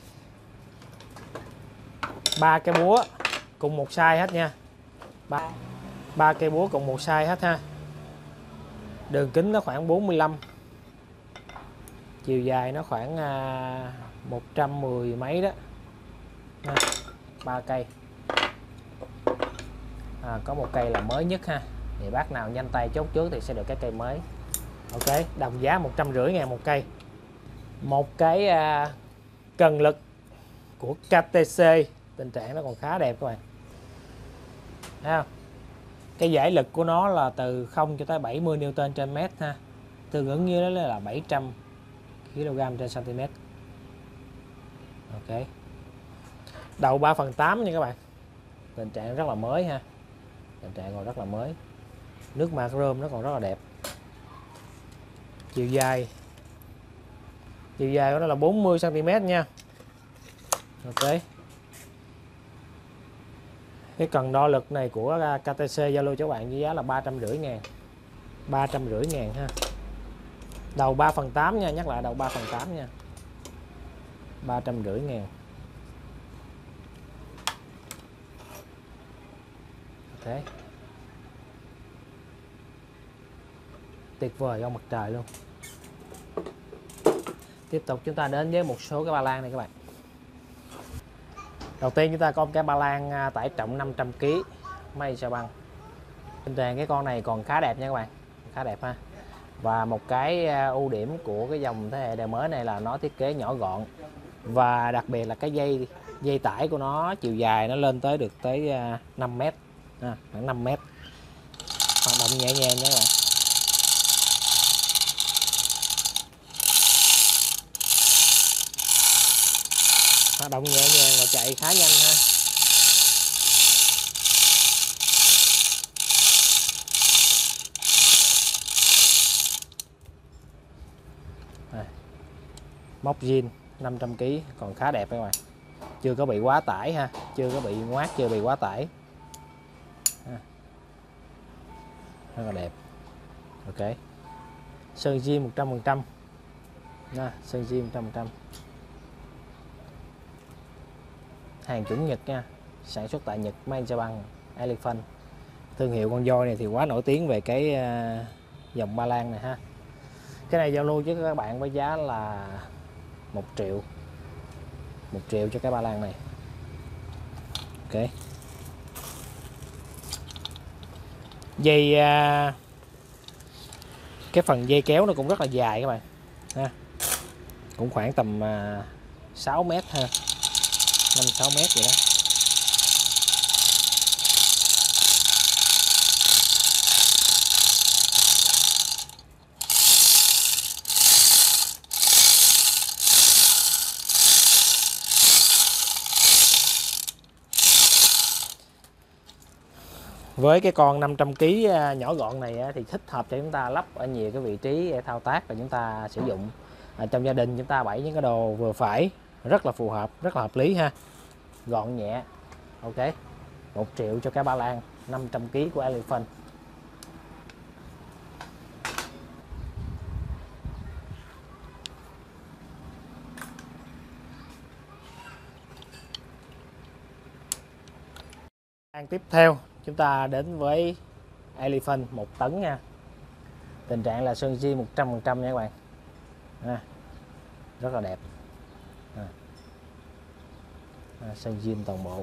ba cái búa cùng một size hết nha. Ba ba cây búa cùng một size hết ha. Đường kính nó khoảng bốn mươi lăm, chiều dài nó khoảng à, một trăm mười mấy đó. Ba cây. À, có một cây là mới nhất ha, thì bác nào nhanh tay chốt trước thì sẽ được cái cây mới. Ok, đồng giá một trăm rưỡi ngàn một cây. Một cái à, cần lực của ca tê xê, tình trạng nó còn khá đẹp các bạn. Thấy không? Cái giải lực của nó là từ không cho tới bảy mươi Newton trên mét ha, tương ứng như đó là bảy trăm kg trên cm. Ok. Đầu ba phần tám nha các bạn. Tình trạng rất là mới ha. Tình trạng còn rất là mới. Nước mạ chrome nó còn rất là đẹp. Chiều dài Chiều dài của nó là bốn mươi xăng-ti-mét nha. Ok. Cái cần đo lực này của ca tê xê giao lưu cho các bạn với giá là ba trăm rưỡi ngàn. ba trăm rưỡi ngàn ha. Đầu ba phần tám nha, nhắc lại đầu ba phần tám nha. ba trăm rưỡi ngàn. Ok. Tuyệt vời, ông mặt trời luôn. Tiếp tục chúng ta đến với một số cái ba lan này các bạn. Đầu tiên chúng ta có một cái ba lan tải trọng năm trăm ki lô gam Made in Japan. Trên toàn cái con này còn khá đẹp nha các bạn, khá đẹp ha. Và một cái ưu điểm của cái dòng thế hệ đời mới này là nó thiết kế nhỏ gọn, và đặc biệt là cái dây dây tải của nó chiều dài nó lên tới được tới năm mét, à, khoảng năm mét. Hoạt động nhẹ nhàng nha các bạn. Hoạt động nhẹ nhàng và chạy khá nhanh ha. À, móc zin năm trăm ki lô gam còn khá đẹp các bạn, chưa có bị quá tải ha, chưa có bị ngoác, chưa bị quá tải ha. Rất là đẹp. Ok. Sơn zin một trăm phần trăm nha, sơn zin một trăm phần trăm, hàng chuẩn Nhật nha, sản xuất tại Nhật, Made in Japan, Elephant. Thương hiệu con voi này thì quá nổi tiếng về cái uh, dòng ba lan này ha. Cái này giao lưu với các bạn với giá là một triệu. một triệu cho cái ba lan này. Ok. Dây uh, cái phần dây kéo nó cũng rất là dài các bạn ha. Cũng khoảng tầm uh, sáu mét ha, năm sáu mét vậy đó. Với cái con năm trăm ki lô gam nhỏ gọn này thì thích hợp cho chúng ta lắp ở nhiều cái vị trí thao tác và chúng ta sử dụng trong gia đình, chúng ta bày những cái đồ vừa phải, rất là phù hợp, rất là hợp lý ha. Gọn nhẹ. Ok. một triệu cho cái ba lan năm trăm ki lô gam của Elephant. Tiếp theo chúng ta đến với Elephant một tấn nha. Tình trạng là sơn zin một trăm phần trăm nha các bạn. À, rất là đẹp. À, à, sơn zin toàn bộ.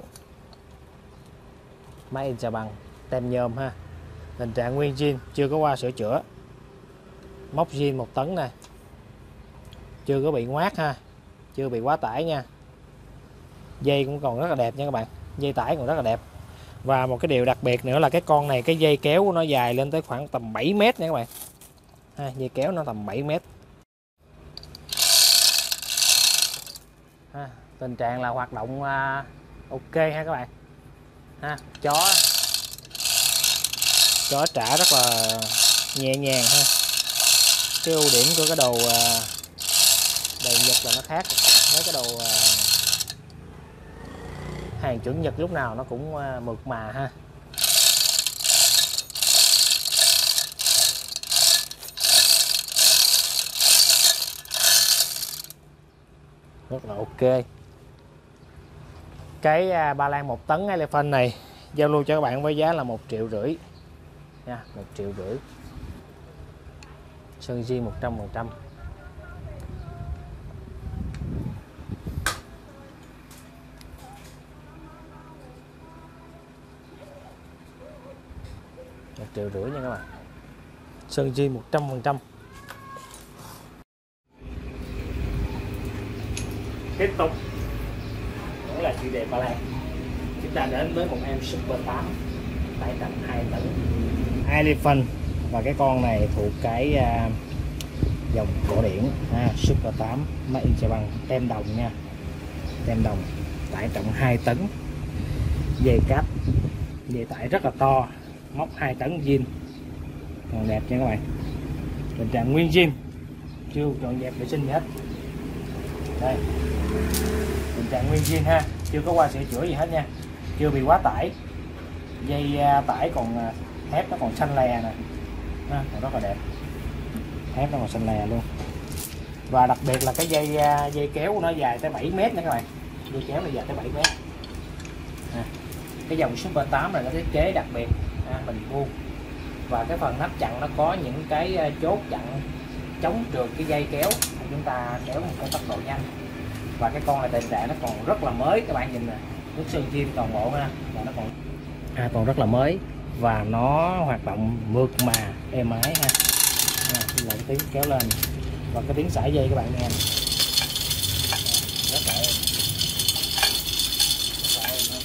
Made in Japan, tem nhôm ha. Tình trạng nguyên zin, chưa có qua sửa chữa. Móc zin một tấn này, chưa có bị ngoác ha, chưa bị quá tải nha. Dây cũng còn rất là đẹp nha các bạn, dây tải còn rất là đẹp. Và một cái điều đặc biệt nữa là cái con này cái dây kéo của nó dài lên tới khoảng tầm bảy mét nha các bạn ha, dây kéo nó tầm bảy mét ha. Tình trạng là hoạt động uh, ok ha các bạn ha. Chó chó trả rất là nhẹ nhàng ha. Cái ưu điểm của cái đồ uh, đồ Nhật là nó khác với cái đồ uh, hàng chuẩn Nhật, lúc nào nó cũng mượt mà ha. Rất là ok. Cái ba lan một tấn Elephant này giao lưu cho các bạn với giá là một triệu rưỡi nha, một triệu rưỡi. Sơn zin một trăm phần trăm. một triệu rưỡi nha các bạn. Sơn zin một trăm phần trăm. Tiếp tục vẫn là chủ đề ba lan. Chúng ta đến với một em Super tám tải trọng hai tấn Elephant, và cái con này thuộc cái uh, dòng cổ điển ha, Super tám Made in Japan, tem đồng nha, tem đồng, tải trọng hai tấn, dây cáp dây tải rất là to, móc hai tấn zin, còn đẹp nha các bạn, tình trạng nguyên zin, chưa dọn dẹp vệ sinh gì hết. Đây, tình trạng nguyên zin ha, chưa có qua sửa chữa gì hết nha, chưa bị quá tải, dây tải còn thép nó còn xanh lè nè, à, còn rất là đẹp, thép nó còn xanh lè luôn. Và đặc biệt là cái dây dây kéo của nó dài tới bảy mét nữa các bạn, dây kéo này dài tới bảy mét. À, cái dòng Super tám này nó thiết kế đặc biệt, à, mình vuông, và cái phần nắp chặn nó có những cái chốt chặn chống trượt cái dây kéo để chúng ta kéo một cái tốc độ nhanh. Và cái con này tình trạng nó còn rất là mới, các bạn nhìn nè, nước sơn chim toàn bộ ha, và nó còn à, còn rất là mới và nó hoạt động mượt mà êm ái ha. À, lại tiếng kéo lên và cái tiếng sải dây các bạn nghe, rất là êm, rất là êm ha.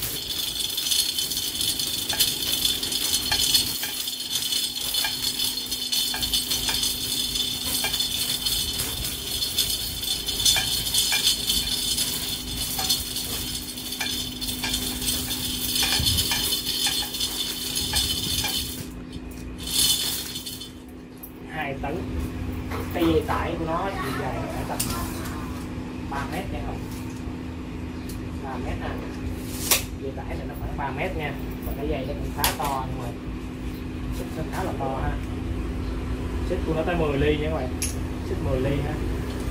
hai tấn, cái dây tải của nó chiều dài phải tầm ba mét nha không, ba mét ha, dây tải này nó khoảng ba mét nha, và cái dây nó cũng khá to, nhưng mà xích nó khá là to ha, xích của nó tới mười ly nha các bạn, xích mười ly ha,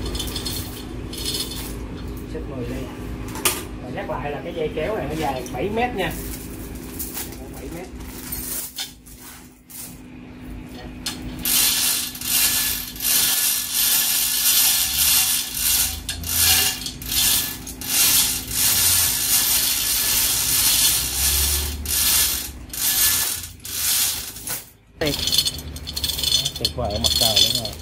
xích mười ly. Và nhắc lại là cái dây kéo này nó dài bảy mét nha, bảy mét. Tuyệt vời ở mặt trời luôn rồi,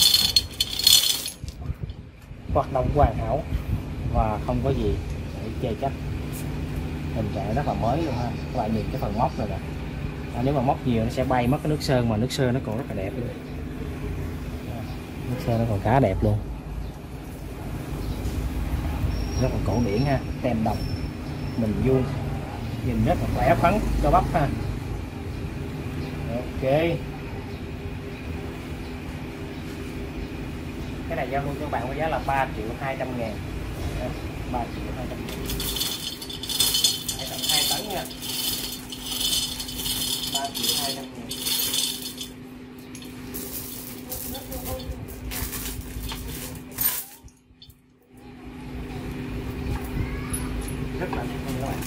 hoạt động hoàn hảo và không có gì để chê trách, tình trạng rất là mới luôn ha. Các bạn nhìn cái phần móc này nè, à, nếu mà móc nhiều nó sẽ bay mất cái nước sơn, mà nước sơn nó còn rất là đẹp luôn, nước sơn nó còn khá đẹp luôn, rất là cổ điển ha, tem đồng, mình vuông, nhìn rất là khỏe khoắn cơ bắp ha. Ok, cái này giao luôn cho các bạn với giá là ba triệu hai trăm ngàn, ba triệu hai trăm ngàn, tải trọng hai tấn nha, ba triệu hai trăm ngàn. Rất là đẹp luôn các bạn.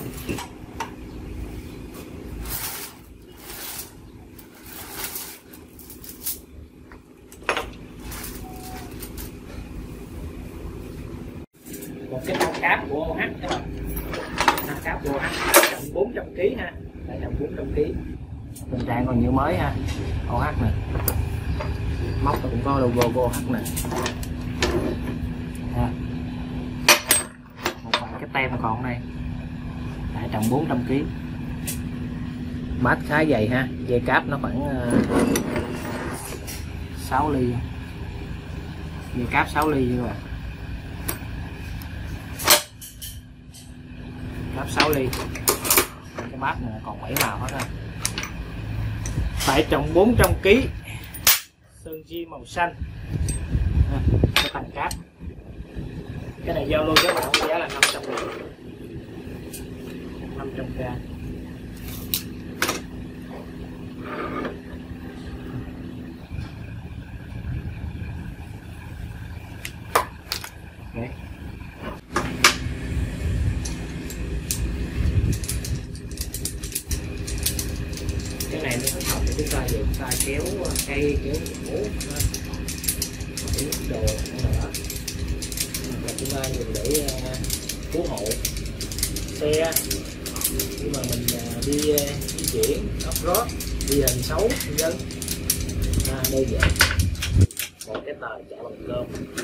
Một cái bao cáp của ô hát các bạn, bao cáp của ô hát trọng bốn trăm ki lô gam ha, đây trọng bốn trăm ki lô gam, tình trạng còn như mới ha. ô hát nè, móc cũng có logo của ô hát nè ha. Một vài cái tem còn đây, tải trọng bốn trăm ki lô gam, mát khá dày ha, dây cáp nó khoảng uh, sáu ly, dây cáp sáu ly các bạn, cáp sáu ly, cái bát này còn bảy màu hết ha, tải trọng bốn trăm ki lô gam, sơn zin màu xanh, à, cái tăng cáp, cái này giao lưu với bạn giá là năm trăm ngàn, năm trăm k. Okay. Cái này nó hợp để chúng ta dùng ta kéo cây, kéo gỗ, kéo đồ nữa, và chúng ta dùng để uh, cứu hộ xe khi mà mình uh, đi uh, di chuyển off-road, đi hình xấu dân, à, đơn giản một cái tờ trả bằng cơm,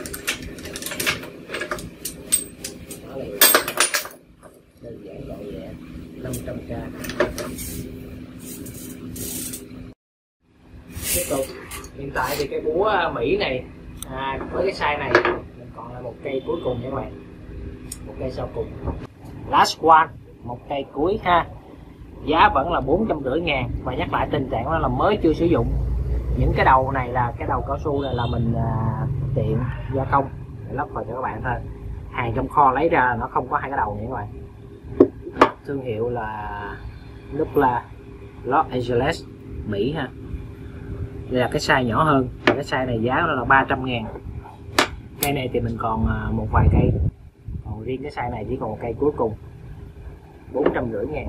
đó là đơn giản gọn nhẹ, năm trăm k. Tiếp tục, hiện tại thì cái búa Mỹ này à, với cái size này mình còn là một cây cuối cùng nha các bạn, một cây sau cùng, last one, một cây cuối ha. Giá vẫn là bốn trăm rưỡi ngàn, và nhắc lại tình trạng đó là mới chưa sử dụng. Những cái đầu này là cái đầu cao su này là mình à, tiện gia công để lắp vào cho các bạn thôi, hàng trong kho lấy ra nó không có hai cái đầu này các bạn. Thương hiệu là Nukla Los Angeles Mỹ ha. Đây là cái size nhỏ hơn, và cái size này giá nó là ba trăm ngàn. Cây này thì mình còn một vài cây, còn riêng cái size này chỉ còn một cây cuối cùng, bốn trăm rưỡi ngàn.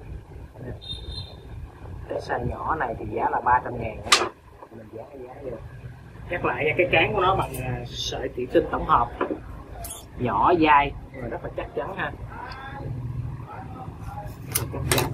Cái size nhỏ này thì giá là ba trăm ngàn. Mình giá cái giá vô. Nhắc lại nha, cái cán của nó bằng sợi thủy tinh tổng hợp, nhỏ dai và rất là chắc chắn ha. Chắc chắn.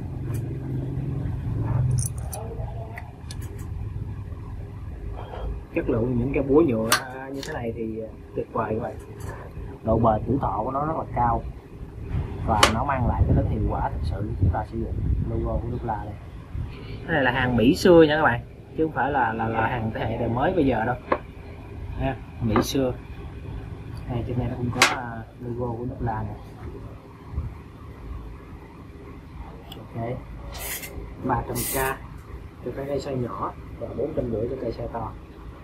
Chất lượng những cái búa nhựa như thế này thì tuyệt vời các bạn. Độ bền tuổi thọ của nó rất là cao, và nó mang lại cái tính hiệu quả thực sự chúng ta sử dụng. Logo của Nukla đây. Cái này là hàng Mỹ xưa nha các bạn, chứ không phải là là, là hàng thế hệ đời mới bây giờ đâu ha. Mỹ xưa. Đây, trên đây nó cũng có logo của Nukla này. Ok, ba trăm k cho cái cây size nhỏ và bốn trăm rưỡi cho cây size to.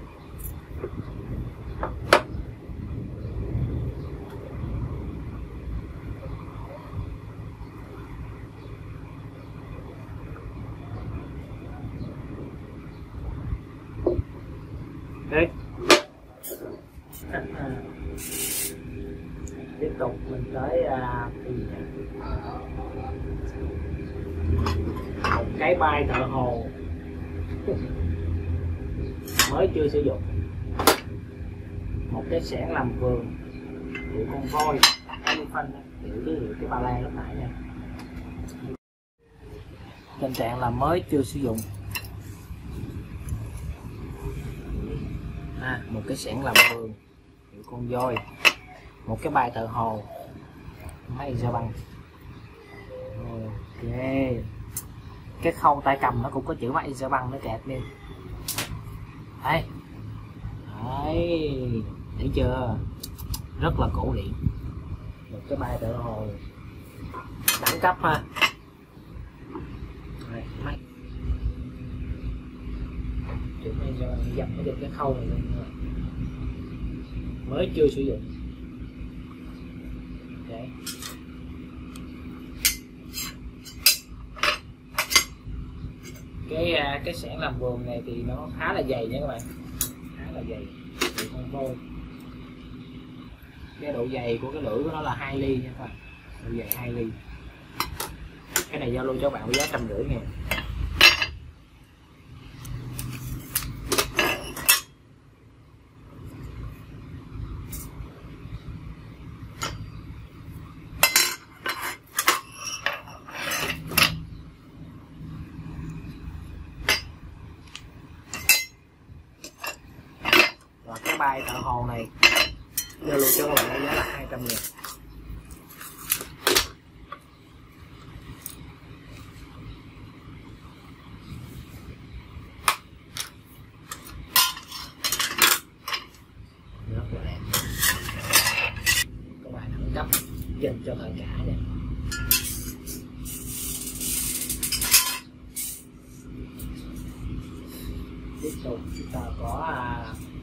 Đây. Tiếp tục mình tới à, một cái bay thợ hồ mới chưa sử dụng, một cái xẻng làm vườn của con voi elephant, hiểu cái hiệu cái ba lan lúc nãy nha. Tình trạng là mới chưa sử dụng. À, một cái xẻng làm vườn hiệu con voi, một cái bài thợ hồ máy da băng. Ok, cái khâu tay cầm nó cũng có chữ máy da băng nó kẹp lên đây. Đấy, thấy chưa, rất là cổ điển. Một cái bài thợ hồ đẳng cấp ha. Đây, máy chữ máy da băng dập nó được cái khâu này luôn, mới chưa sử dụng. Okay. Cái cái xẻng làm vườn này thì nó khá là dày nha các bạn, khá là dày, con voi. Cái độ dày của cái lưỡi của nó là hai ly nha các bạn, độ dày hai ly. Cái này giao lưu cho bạn với giá trăm rưỡi ngàn. Và cái bài thợ hồ này giao lưu cho các bạn với giá là hai trăm ngàn. Rất là đẹp. Cái bài đẳng cấp dành cho thời cả nha. Tiếp tục chúng ta có à,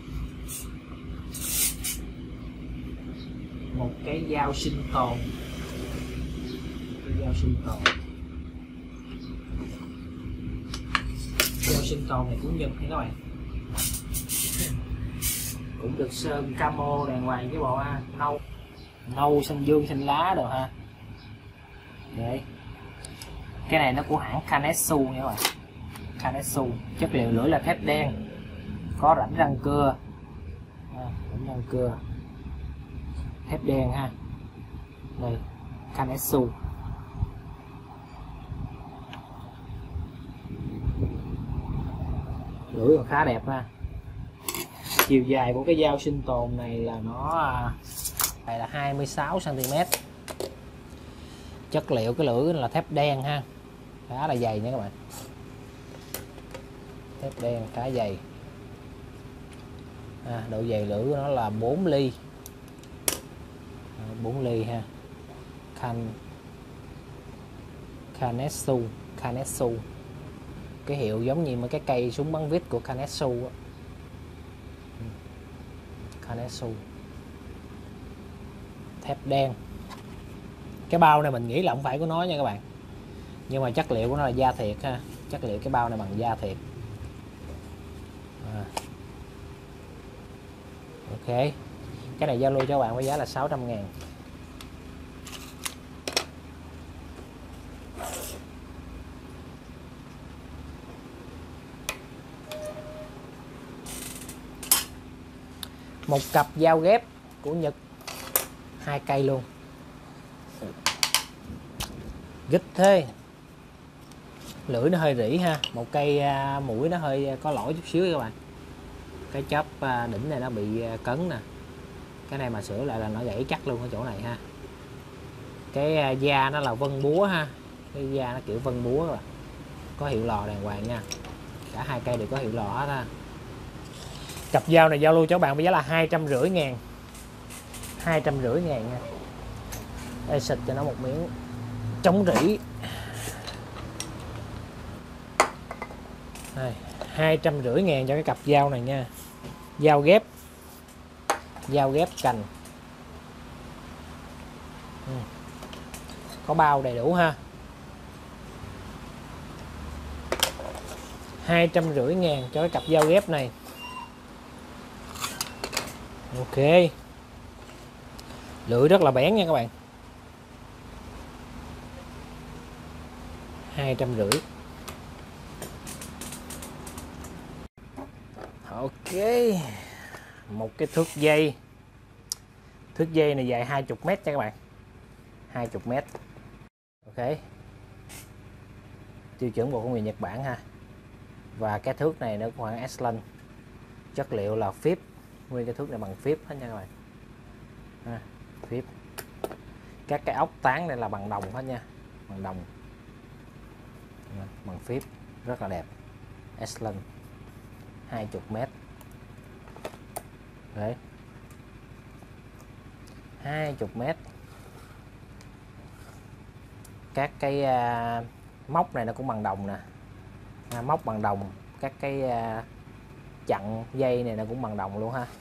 một cái dao sinh tồn, cái dao sinh tồn, dao sinh tồn này cũng Nhật nha các bạn, cũng được sơn camo đàng hoàng cái bộ ha, nâu nâu xanh dương xanh lá rồi ha. Đấy, cái này nó của hãng Kanetsu nha các bạn, Kanetsu, chất liệu lưỡi là thép đen, có rãnh răng cưa, à, rãnh răng cưa thép đen ha. Đây, Kanetsu. Lưỡi còn khá đẹp ha. Chiều dài của cái dao sinh tồn này là nó này là hai mươi sáu xăng ti mét. Chất liệu cái lưỡi là thép đen ha, khá là dày nha các bạn. thép đen khá dày. À, độ dày lưỡi của nó là bốn ly. À, bốn ly ha. Kan Kanetsu, Kanetsu. Cái hiệu giống như mấy cái cây súng bắn vít của Kanetsu á. Kanetsu. Thép đen. Cái bao này mình nghĩ là không phải của nó nha các bạn, nhưng mà chất liệu của nó là da thiệt ha. Chất liệu cái bao này bằng da thiệt. À. Ok, cái này giao lưu cho các bạn với giá là sáu trăm ngàn. Một cặp dao ghép của Nhật, hai cây luôn. Gích thế, lưỡi nó hơi rỉ ha. Một cây à, mũi nó hơi có lỗi chút xíu các bạn. Cái chóp à, đỉnh này nó bị à, cấn nè. Cái này mà sửa lại là nó gãy chắc luôn ở chỗ này ha. Cái à, da nó là vân búa ha. Cái da nó kiểu vân búa rồi. Có hiệu lò đàng hoàng nha. Cả hai cây đều có hiệu lò hết ha. Cặp dao này giao lưu cho các bạn với giá là hai trăm rưỡi ngàn. Hai trăm rưỡi ngàn nha. Đây, xịt cho nó một miếng chống rỉ. Đây, hai trăm rưỡi ngàn cho cái cặp dao này nha. Dao ghép, dao ghép cành. Ừ. Có bao đầy đủ ha. Hai trăm rưỡi ngàn cho cái cặp dao ghép này. Ok, lưỡi rất là bén nha các bạn. Hai trăm rưỡi. Ok, một cái thước dây. Thước dây này dài hai mươi mét nha các bạn. Hai mươi mét. Ok, tiêu chuẩn Bộ Công nghiệp Nhật Bản ha. Và cái thước này nó khoảng Eslan. Chất liệu là phíp. Nguyên cái thước này bằng phíp hết nha các bạn. À, phíp. Các cái ốc tán này là bằng đồng hết nha. Bằng đồng. À, bằng phíp. Rất là đẹp. Eslan. hai mươi mét. Đấy. hai mươi mét. Các cái uh, móc này nó cũng bằng đồng nè. À, móc bằng đồng. Các cái uh, chặn dây này nó cũng bằng đồng luôn ha.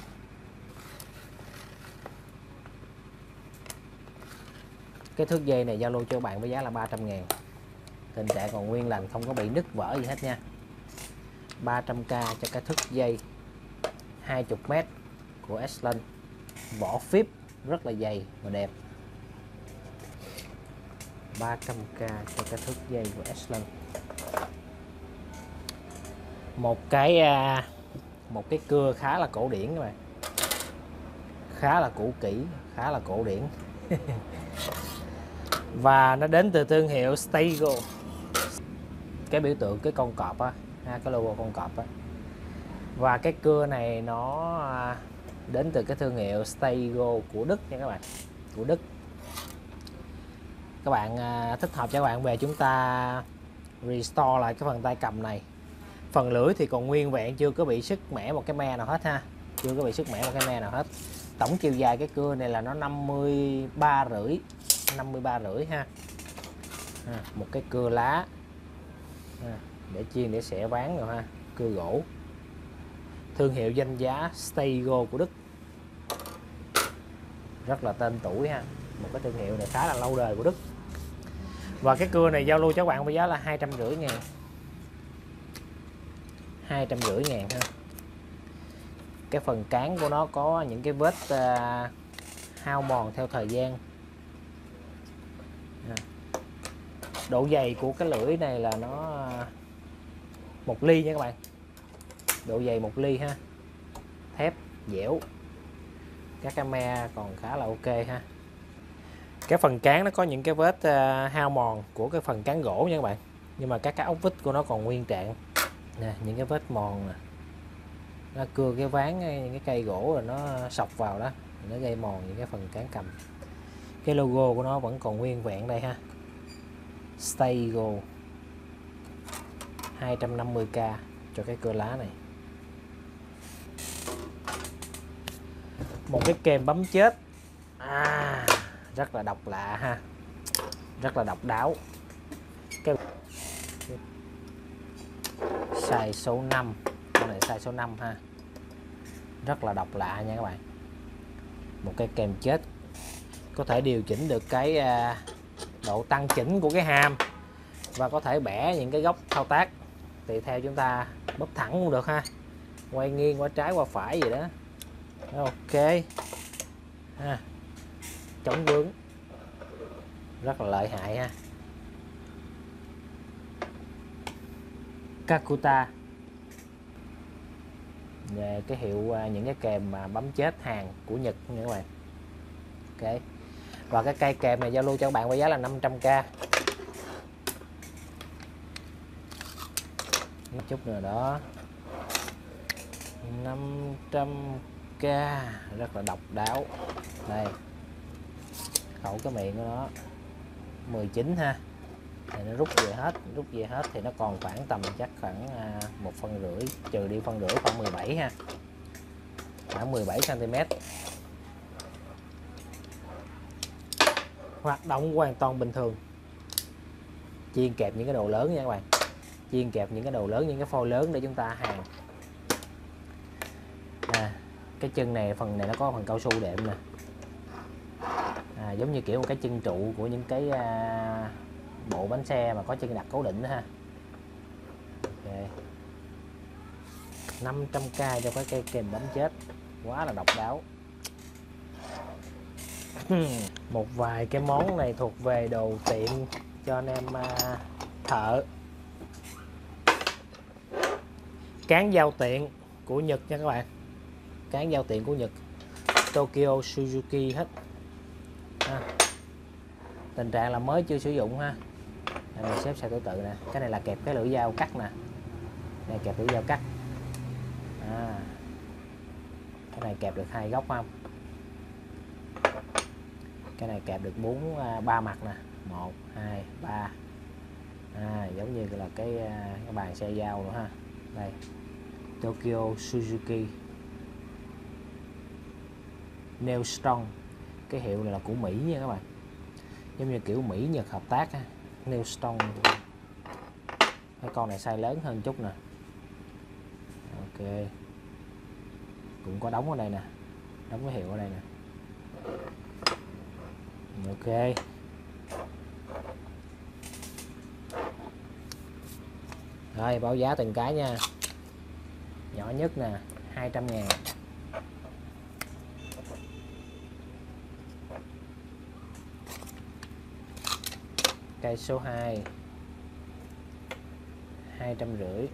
Cái thước dây này giao lưu cho bạn với giá là ba trăm ngàn. Tình trạng còn nguyên lành, không có bị nứt vỡ gì hết nha. ba trăm k cho cái thước dây hai mươi mét của Eslan. Vỏ phíp rất là dày và đẹp. ba trăm k cho cái thước dây của Eslan. Một cái một cái cưa khá là cổ điển các bạn. Khá là cũ kỹ, khá là cổ điển. Và nó đến từ thương hiệu Stego. Cái biểu tượng cái con cọp á, cái logo con cọp á. Và cái cưa này nó đến từ cái thương hiệu Stego của Đức nha các bạn. Của Đức. Các bạn thích hợp cho các bạn về chúng ta restore lại cái phần tay cầm này. Phần lưỡi thì còn nguyên vẹn, chưa có bị sứt mẻ một cái me nào hết ha. Chưa có bị sứt mẻ một cái me nào hết. Tổng chiều dài cái cưa này là nó năm mươi ba rưỡi. năm mươi ba rưỡi ha. À, một cái cưa lá. À, để chiên để xẻ ván rồi ha. Cưa gỗ. Thương hiệu danh giá Stego của Đức. Rất là tên tuổi ha. Một cái thương hiệu này khá là lâu đời của Đức. Và cái cưa này giao lưu cho các bạn với giá là hai trăm rưỡi ngàn. Hai trăm rưỡi ngàn ha. Cái phần cán của nó có những cái vết uh, hao mòn theo thời gian. À. Độ dày của cái lưỡi này là nó uh, một ly nha các bạn. Độ dày một ly ha. Thép dẻo. Các cái me còn khá là ok ha. Cái phần cán nó có những cái vết uh, hao mòn của cái phần cán gỗ nha các bạn. Nhưng mà các cái ốc vít của nó còn nguyên trạng. Nè, những cái vết mòn nè. Nó cưa cái ván, những cái cây gỗ rồi nó sọc vào đó, nó gây mòn những cái phần cán cầm. Cái logo của nó vẫn còn nguyên vẹn đây ha. Stego hai trăm năm mươi k. cho cái cơ lá này. Một cái kềm bấm chết, à, rất là độc lạ ha, rất là độc đáo. Cái size số năm, con này size số năm ha, rất là độc lạ nha các bạn. Một cái kềm chết có thể điều chỉnh được cái độ tăng chỉnh của cái hàm và có thể bẻ những cái góc thao tác tùy theo chúng ta, bóp thẳng cũng được ha, quay nghiêng qua trái qua phải gì đó. Ok ha, chống vướng rất là lợi hại ha. Kakuta, về cái hiệu những cái kèm mà bấm chết hàng của Nhật nha các bạn. Ok, và cái cây kèm này giao lưu cho các bạn với giá là năm trăm k. Một chút nữa đó, năm trăm k, rất là độc đáo. Đây, khẩu cái miệng của nó mười chín ha, thì nó rút về hết, rút về hết thì nó còn khoảng tầm chắc khoảng một phân rưỡi, trừ đi phân rưỡi khoảng mười bảy ha, khoảng mười bảy xăng ti mét. Hoạt động hoàn toàn bình thường, chiên kẹp những cái đồ lớn nha các bạn, chiên kẹp những cái đồ lớn, những cái phôi lớn để chúng ta hàng. À, cái chân này, phần này nó có phần cao su đệm nè, à, giống như kiểu một cái chân trụ của những cái à, bộ bánh xe mà có chân đặt cố định đó ha. Okay. năm trăm k cho cái cây kèm bấm chết, quá là độc đáo. Một vài cái món này thuộc về đồ tiện cho anh em à, thợ. Cán dao tiện của Nhật nha các bạn, cán dao tiện của Nhật, Tokyo Suzuki hết ha. Tình trạng là mới chưa sử dụng ha. Đây, mình xếp theo thứ tự nè, cái này là kẹp cái lưỡi dao cắt nè, đây kẹp lưỡi dao cắt, à, cái này kẹp được hai góc không, cái này kẹp được bốn ba mặt nè, một hai ba, à, giống như là cái cái bàn xe dao nữa ha. Đây, Tokyo Suzuki Nail Strong, cái hiệu này là của Mỹ nha các bạn, giống như kiểu Mỹ Nhật hợp tác á. Nail Strong, cái con này size lớn hơn chút nè. Ok, cũng có đóng ở đây nè, đóng cái hiệu ở đây nè. Ok, rồi báo giá từng cái nha. Nhỏ nhất nè hai trăm ngàn, cây số hai hai trăm rưỡi,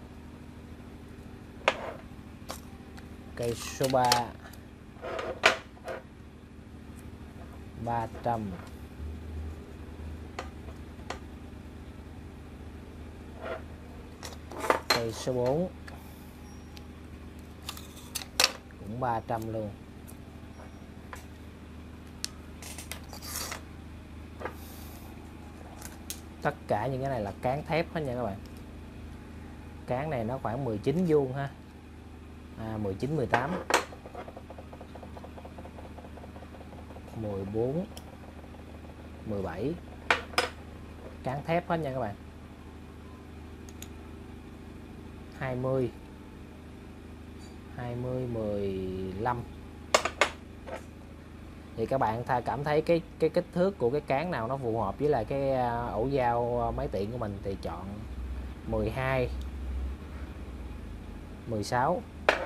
cây số ba ba trăm, cây số bốn cũng ba trăm luôn. Tất cả những cái này là cán thép hết nha các bạn. Cán này nó khoảng mười chín vuông ha, à, mười chín mười tám, mười bốn, mười bảy, cán thép hết nha các bạn. hai mươi, hai mươi, mười lăm. Thì các bạn tha cảm thấy cái cái kích thước của cái cán nào nó phù hợp với lại cái ổ dao máy tiện của mình thì chọn mười hai, mười sáu.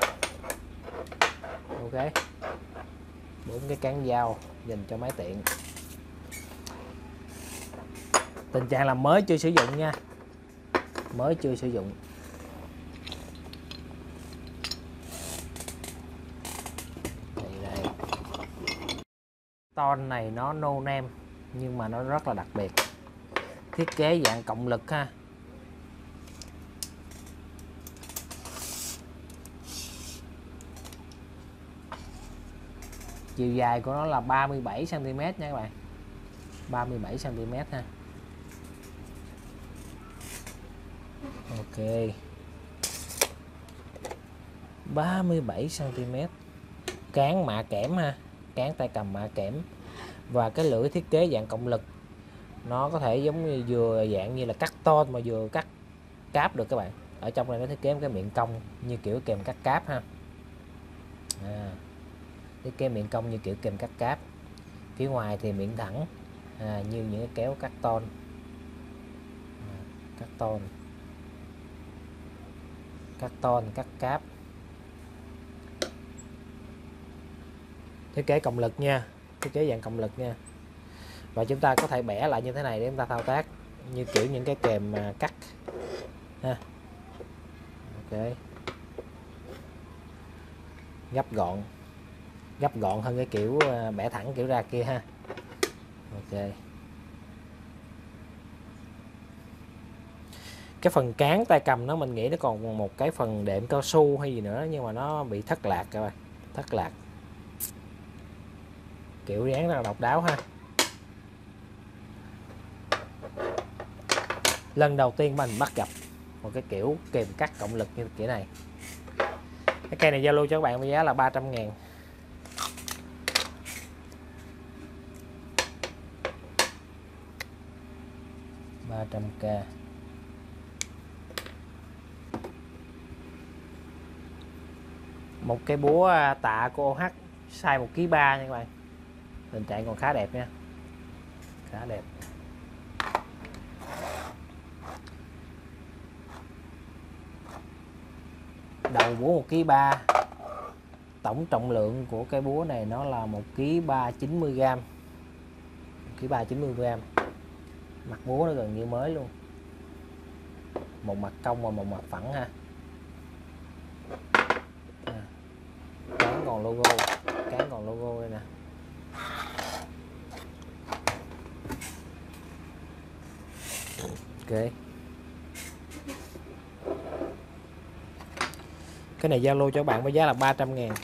Ok, bốn cái cán dao dành cho máy tiện. Tình trạng là mới chưa sử dụng nha, mới chưa sử dụng. Ton này nó no name nhưng mà nó rất là đặc biệt, thiết kế dạng cộng lực ha. Chiều dài của nó là ba mươi bảy xăng ti mét nha các bạn, ba mươi bảy xăng ti mét ha. Ok, ba mươi bảy xăng ti mét. Cán mạ kẽm ha, cán tay cầm mạ kẽm. Và cái lưỡi thiết kế dạng cộng lực, nó có thể giống như vừa dạng như là cắt tôn mà vừa cắt cáp được các bạn. Ở trong này nó thiết kế một cái miệng cong như kiểu kèm cắt cáp ha. À, thiết kế miệng cong như kiểu kèm cắt cáp. Phía ngoài thì miệng thẳng, à, như những cái kéo cắt tôn, à, cắt tôn, cắt tôn, cắt cáp. Thiết kế cộng lực nha, thiết kế dạng cộng lực nha. Và chúng ta có thể bẻ lại như thế này để chúng ta thao tác như kiểu những cái kèm mà cắt ha. Ok, gấp gọn, gấp gọn hơn cái kiểu bẻ thẳng kiểu ra kia ha. Ok, cái phần cán tay cầm nó mình nghĩ nó còn một cái phần đệm cao su hay gì nữa, nhưng mà nó bị thất lạc các bạn, thất lạc. Kiểu dáng rất là độc đáo ha. Lần đầu tiên mình bắt gặp một cái kiểu kèm cắt cộng lực như kiểu này. Cái cây này giao lưu cho các bạn với giá là ba trăm ngàn. ba trăm k. Một cái búa tạ của ô hát size một ký ba nha các bạn. Tình trạng còn khá đẹp nha, khá đẹp. Đầu búa một ký ba. Tổng trọng lượng của cái búa này nó là một ký ba chín mươi gam. một ký ba chín mươi gam. Mặt búa nó gần như mới luôn. Một mặt cong và một mặt phẳng ha. À, cán còn logo, cán còn logo đây nè. Ok. Cái này giao lưu cho bạn với giá là ba trăm ngàn.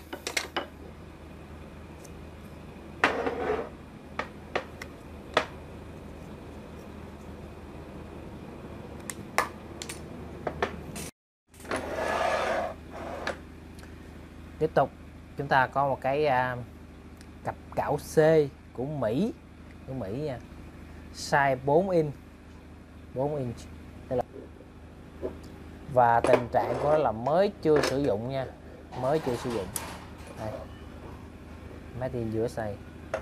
Tiếp tục chúng ta có một cái uh, cặp cảo C của Mỹ, của Mỹ nha. Size bốn inch. bốn inch. Đây là... Và tình trạng của nó là mới chưa sử dụng nha, mới chưa sử dụng. Đây. Made in u ét a.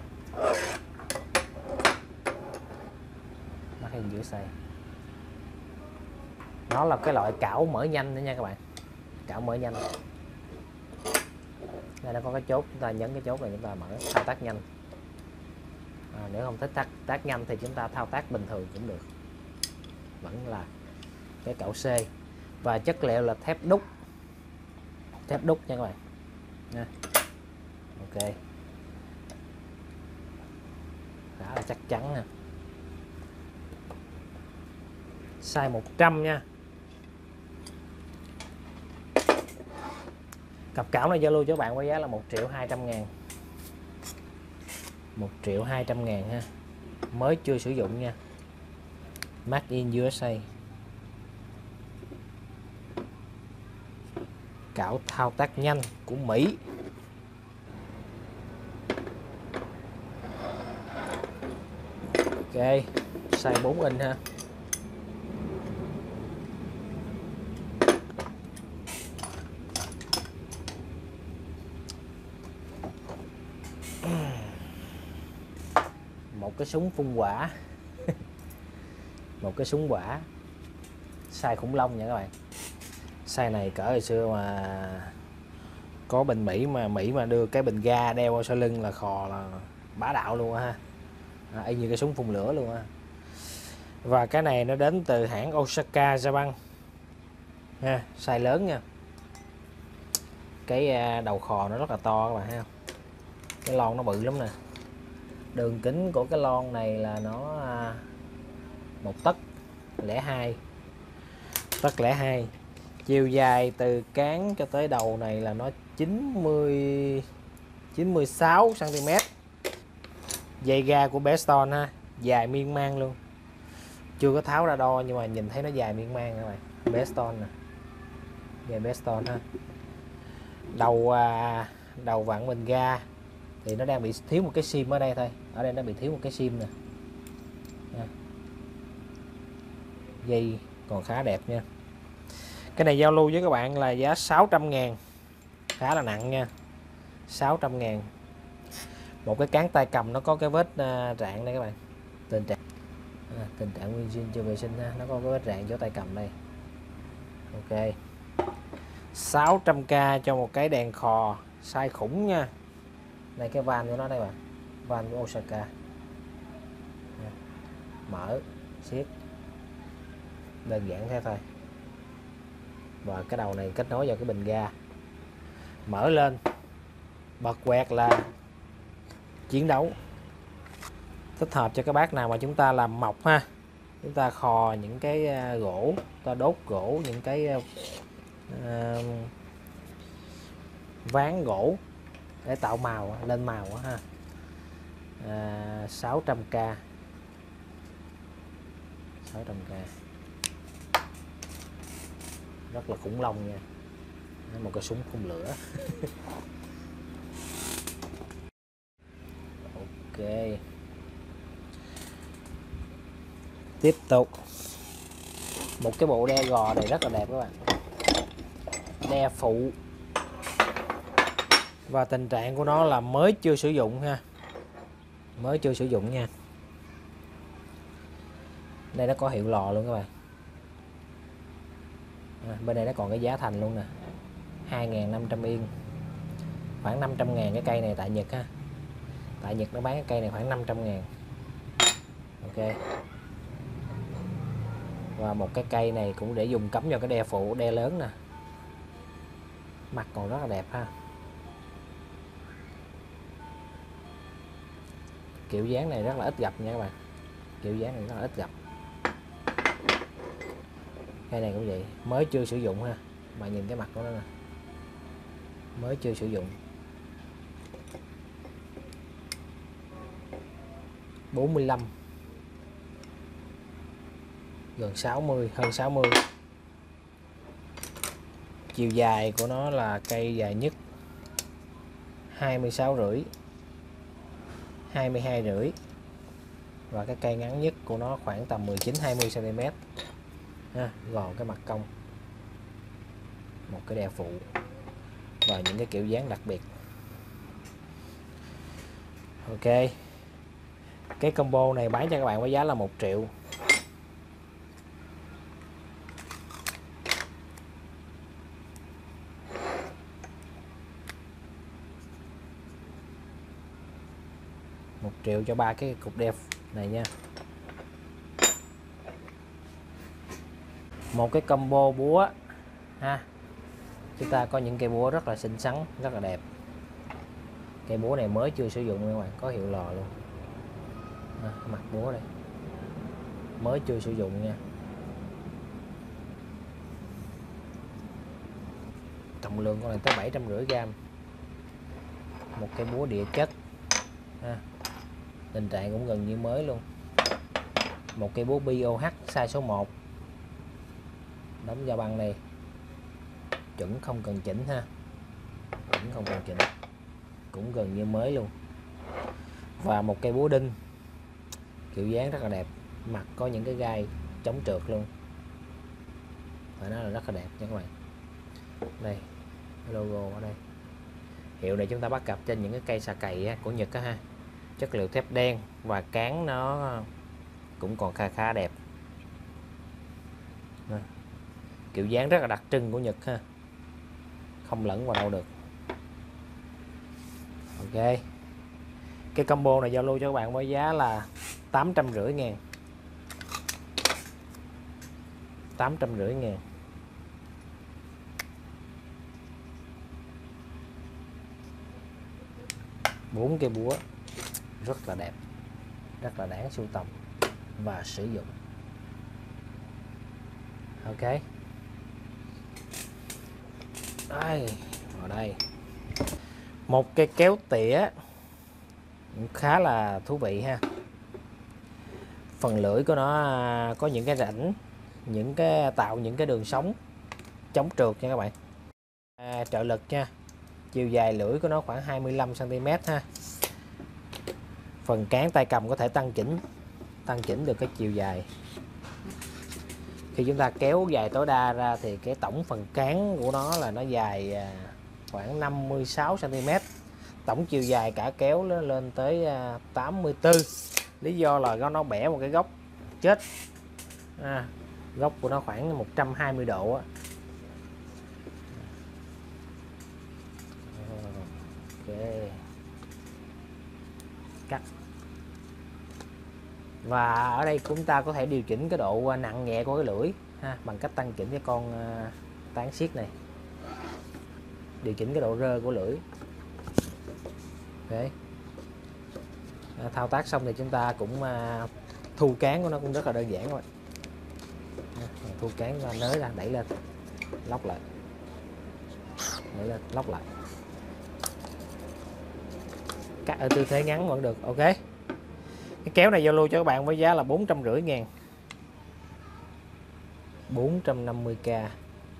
Made in u ét a. Nó là cái loại cảo mở nhanh nữa nha các bạn. Cảo mở nhanh. Đây nó có cái chốt, chúng ta nhấn cái chốt này chúng ta mở thao tác nhanh. À, nếu không thích thao tác nhanh thì chúng ta thao tác bình thường cũng được, vẫn là cái cảo C. Và chất liệu là thép đúc, thép đúc nha các bạn nha. Ok, khá là chắc chắn nè. Size một trăm nha. Cặp cảo này giao lưu cho bạn với giá là một triệu hai trăm ngàn. một triệu hai trăm ngàn ha. Mới chưa sử dụng nha. Made in u ét a. Cảo thao tác nhanh của Mỹ. Ok, size bốn inch ha. Một cái súng phun quả. Một cái súng quả size khủng long nha các bạn. Size này cỡ hồi xưa mà có bên Mỹ mà Mỹ mà đưa cái bình ga đeo vào sau lưng là khò là bá đạo luôn ha. À, y như cái súng phun lửa luôn ha. Và cái này nó đến từ hãng Osaka Japan ha, size lớn nha. Cái đầu khò nó rất là to các bạn thấy không? Cái lon nó bự lắm nè. Đường kính của cái lon này là nó một tấc lẻ hai, tấc lẻ hai. Chiều dài từ cán cho tới đầu này là nó chín mươi chín mươi sáu xăng ti mét. Dây ga của Beston ha, dài miên man luôn. Chưa có tháo ra đo nhưng mà nhìn thấy nó dài miên man các bạn. Beston nè. Dây Beston ha. đầu à, đầu vặn bình ga thì nó đang bị thiếu một cái sim ở đây thôi, ở đây nó bị thiếu một cái sim nè. Dây còn khá đẹp nha. Cái này giao lưu với các bạn là giá sáu trăm ngàn, khá là nặng nha, sáu trăm ngàn. Một cái cán tay cầm nó có cái vết rạn đây các bạn, tình trạng à, tình trạng nguyên zin chưa vệ sinh ha, nó có cái vết rạn chỗ tay cầm đây. Ok, sáu trăm k cho một cái đèn khò size khủng nha. Đây cái van của nó đây bạn, van của Osaka. Mở siết đơn giản thế thôi, và cái đầu này kết nối vào cái bình ga, mở lên bật quẹt là chiến đấu. Thích hợp cho các bác nào mà chúng ta làm mộc ha, chúng ta khò những cái gỗ, ta đốt gỗ, những cái uh, ván gỗ để tạo màu lên màu ha. À, sáu trăm k, sáu trăm k rất là khủng long nha, một cái súng phun lửa. Ok, tiếp tục một cái bộ đe gò này rất là đẹp các bạn, đe phụ, và tình trạng của nó là mới chưa sử dụng ha, mới chưa sử dụng nha. Đây nó có hiệu lò luôn các bạn. À, bên đây nó còn cái giá thành luôn nè, hai nghìn năm trăm yên, khoảng năm trăm ngàn cái cây này tại Nhật ha, tại Nhật nó bán cái cây này khoảng năm trăm ngàn. Ok, và một cái cây này cũng để dùng cắm vào cái đe phụ, đe lớn nè, mặt còn rất là đẹp ha. Kiểu dáng này rất là ít gặp nha các bạn, kiểu dáng này rất là ít gặp. Cây này cũng vậy, mới chưa sử dụng ha, mà nhìn cái mặt của nó nè, mới chưa sử dụng. Bốn mươi lăm, gần sáu mươi, hơn sáu mươi. Chiều dài của nó là cây dài nhất hai mươi sáu rưỡi, hai mươi hai rưỡi, và cái cây ngắn nhất của nó khoảng tầm mười chín hai mươi xăng ti mét ha. Gòn cái mặt cong, một cái đe phụ và những cái kiểu dáng đặc biệt. Ok, cái combo này bán cho các bạn với giá là một triệu. Một triệu cho ba cái cục đeo này nha. Một cái combo búa ha, chúng ta có những cây búa rất là xinh xắn, rất là đẹp. Cây búa này mới chưa sử dụng các bạn, có hiệu lò luôn à, mặt búa đây mới chưa sử dụng nha. Trọng lượng con này tới bảy trăm rưỡi gram. Một cây búa địa chất ha, tình trạng cũng gần như mới luôn. Một cây búa bê o hát size số một, đóng da băng này, chuẩn không cần chỉnh ha, chuẩn không cần chỉnh, cũng gần như mới luôn. Và một cây búa đinh kiểu dáng rất là đẹp, mặt có những cái gai chống trượt luôn, phải nói là rất là đẹp nha các bạn. Đây logo ở đây, hiệu này chúng ta bắt gặp trên những cái cây xà cày của Nhật á ha, chất liệu thép đen và cán nó cũng còn khá khá đẹp. Đây, kiểu dáng rất là đặc trưng của Nhật ha, không lẫn vào đâu được. Ok, cái combo này giao lưu cho các bạn với giá là tám trăm rưỡi ngàn, tám trăm rưỡi ngàn. Bốn cây búa rất là đẹp, rất là đáng sưu tầm và sử dụng. Ok, đây, ở đây một cây kéo tỉa khá là thú vị ha. Phần lưỡi của nó có những cái rãnh, những cái tạo những cái đường sống chống trượt nha các bạn. À, trợ lực nha, chiều dài lưỡi của nó khoảng hai mươi lăm xăng ti mét ha. Phần cán tay cầm có thể tăng chỉnh tăng chỉnh được cái chiều dài. Khi chúng ta kéo dài tối đa ra thì cái tổng phần cán của nó là nó dài khoảng năm mươi sáu xăng ti mét. Tổng chiều dài cả kéo nó lên tới tám mươi tư. Lý do là nó bẻ một cái góc chết. À, góc của nó khoảng một trăm hai mươi độ á. Ok. Cắt. Và ở đây chúng ta có thể điều chỉnh cái độ nặng nhẹ của cái lưỡi ha, bằng cách tăng chỉnh cái con uh, tán siết này, điều chỉnh cái độ rơ của lưỡi. Ok. À, thao tác xong thì chúng ta cũng uh, thu cán của nó cũng rất là đơn giản rồi. À, thu cán ra, nới ra, đẩy lên, lóc lại, đẩy lên, lóc lại. Cắt ở tư thế ngắn vẫn được. Ok. Cái kéo này giao lưu cho các bạn với giá là bốn trăm rưỡi ngàn, bốn trăm năm mươi k. Cái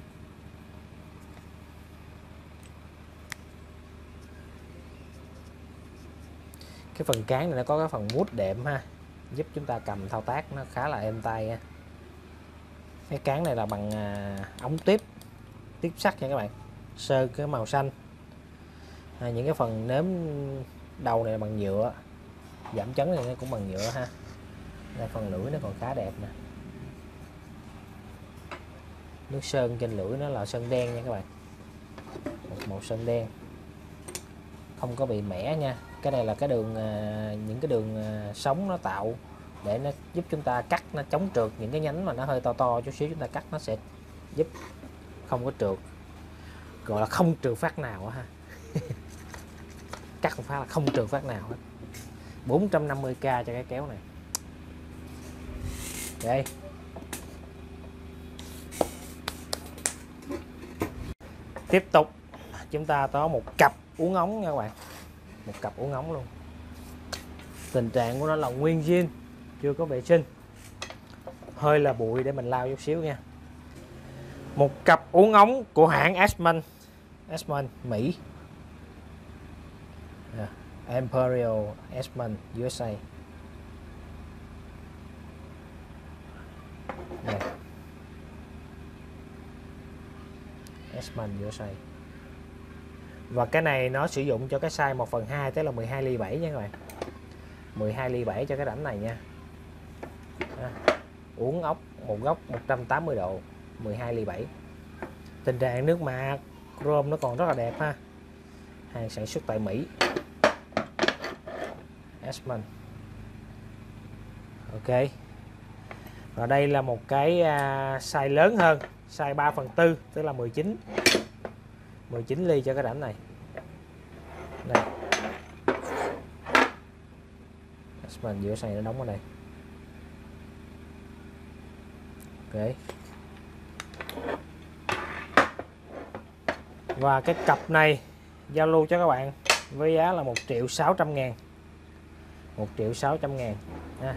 phần cán này nó có cái phần mút đệm ha, giúp chúng ta cầm thao tác nó khá là êm tay nha. Cái cán này là bằng à, ống tiếp tiếp sắt nha các bạn, sơn cái màu xanh. À, những cái phần nếm đầu này là bằng nhựa, giảm chấn này nó cũng bằng nhựa ha. Đây, phần lưỡi nó còn khá đẹp nè. Nước sơn trên lưỡi nó là sơn đen nha các bạn, một màu sơn đen, không có bị mẻ nha. Cái này là cái đường những cái đường sống nó tạo để nó giúp chúng ta cắt nó chống trượt, những cái nhánh mà nó hơi to to chút xíu chúng ta cắt nó sẽ giúp không có trượt, gọi là không trượt phát nào ha. Cắt một phát là không trượt phát nào hết. bốn trăm năm mươi k cho cái kéo này. Đây. Tiếp tục chúng ta có một cặp uốn ống nha các bạn, một cặp uốn ống luôn. Tình trạng của nó là nguyên zin, chưa có vệ sinh, hơi là bụi để mình lau chút xíu nha. Một cặp uốn ống của hãng Eastman, Eastman Mỹ, yeah. Imperial Eastman u ét a. Yeah. Eastman u ét a. Và cái này nó sử dụng cho cái size một phần hai, tức là mười hai ly bảy nha các bạn. mười hai ly bảy cho cái rãnh này nha. À, uốn ốc một góc một trăm tám mươi độ, mười hai ly bảy. Tình trạng nước mạ chrome nó còn rất là đẹp ha. Hàng sản xuất tại Mỹ. Eastman. Ok. Và đây là một cái uh, size lớn hơn, size ba phần tư, tức là mười chín mười chín ly cho cái rãnh này. Đây. Eastman giữa này nó đóng ở đây. Ok. Và cái cặp này giao lưu cho các bạn với giá là một triệu sáu trăm ngàn, một triệu sáu trăm ngàn nha.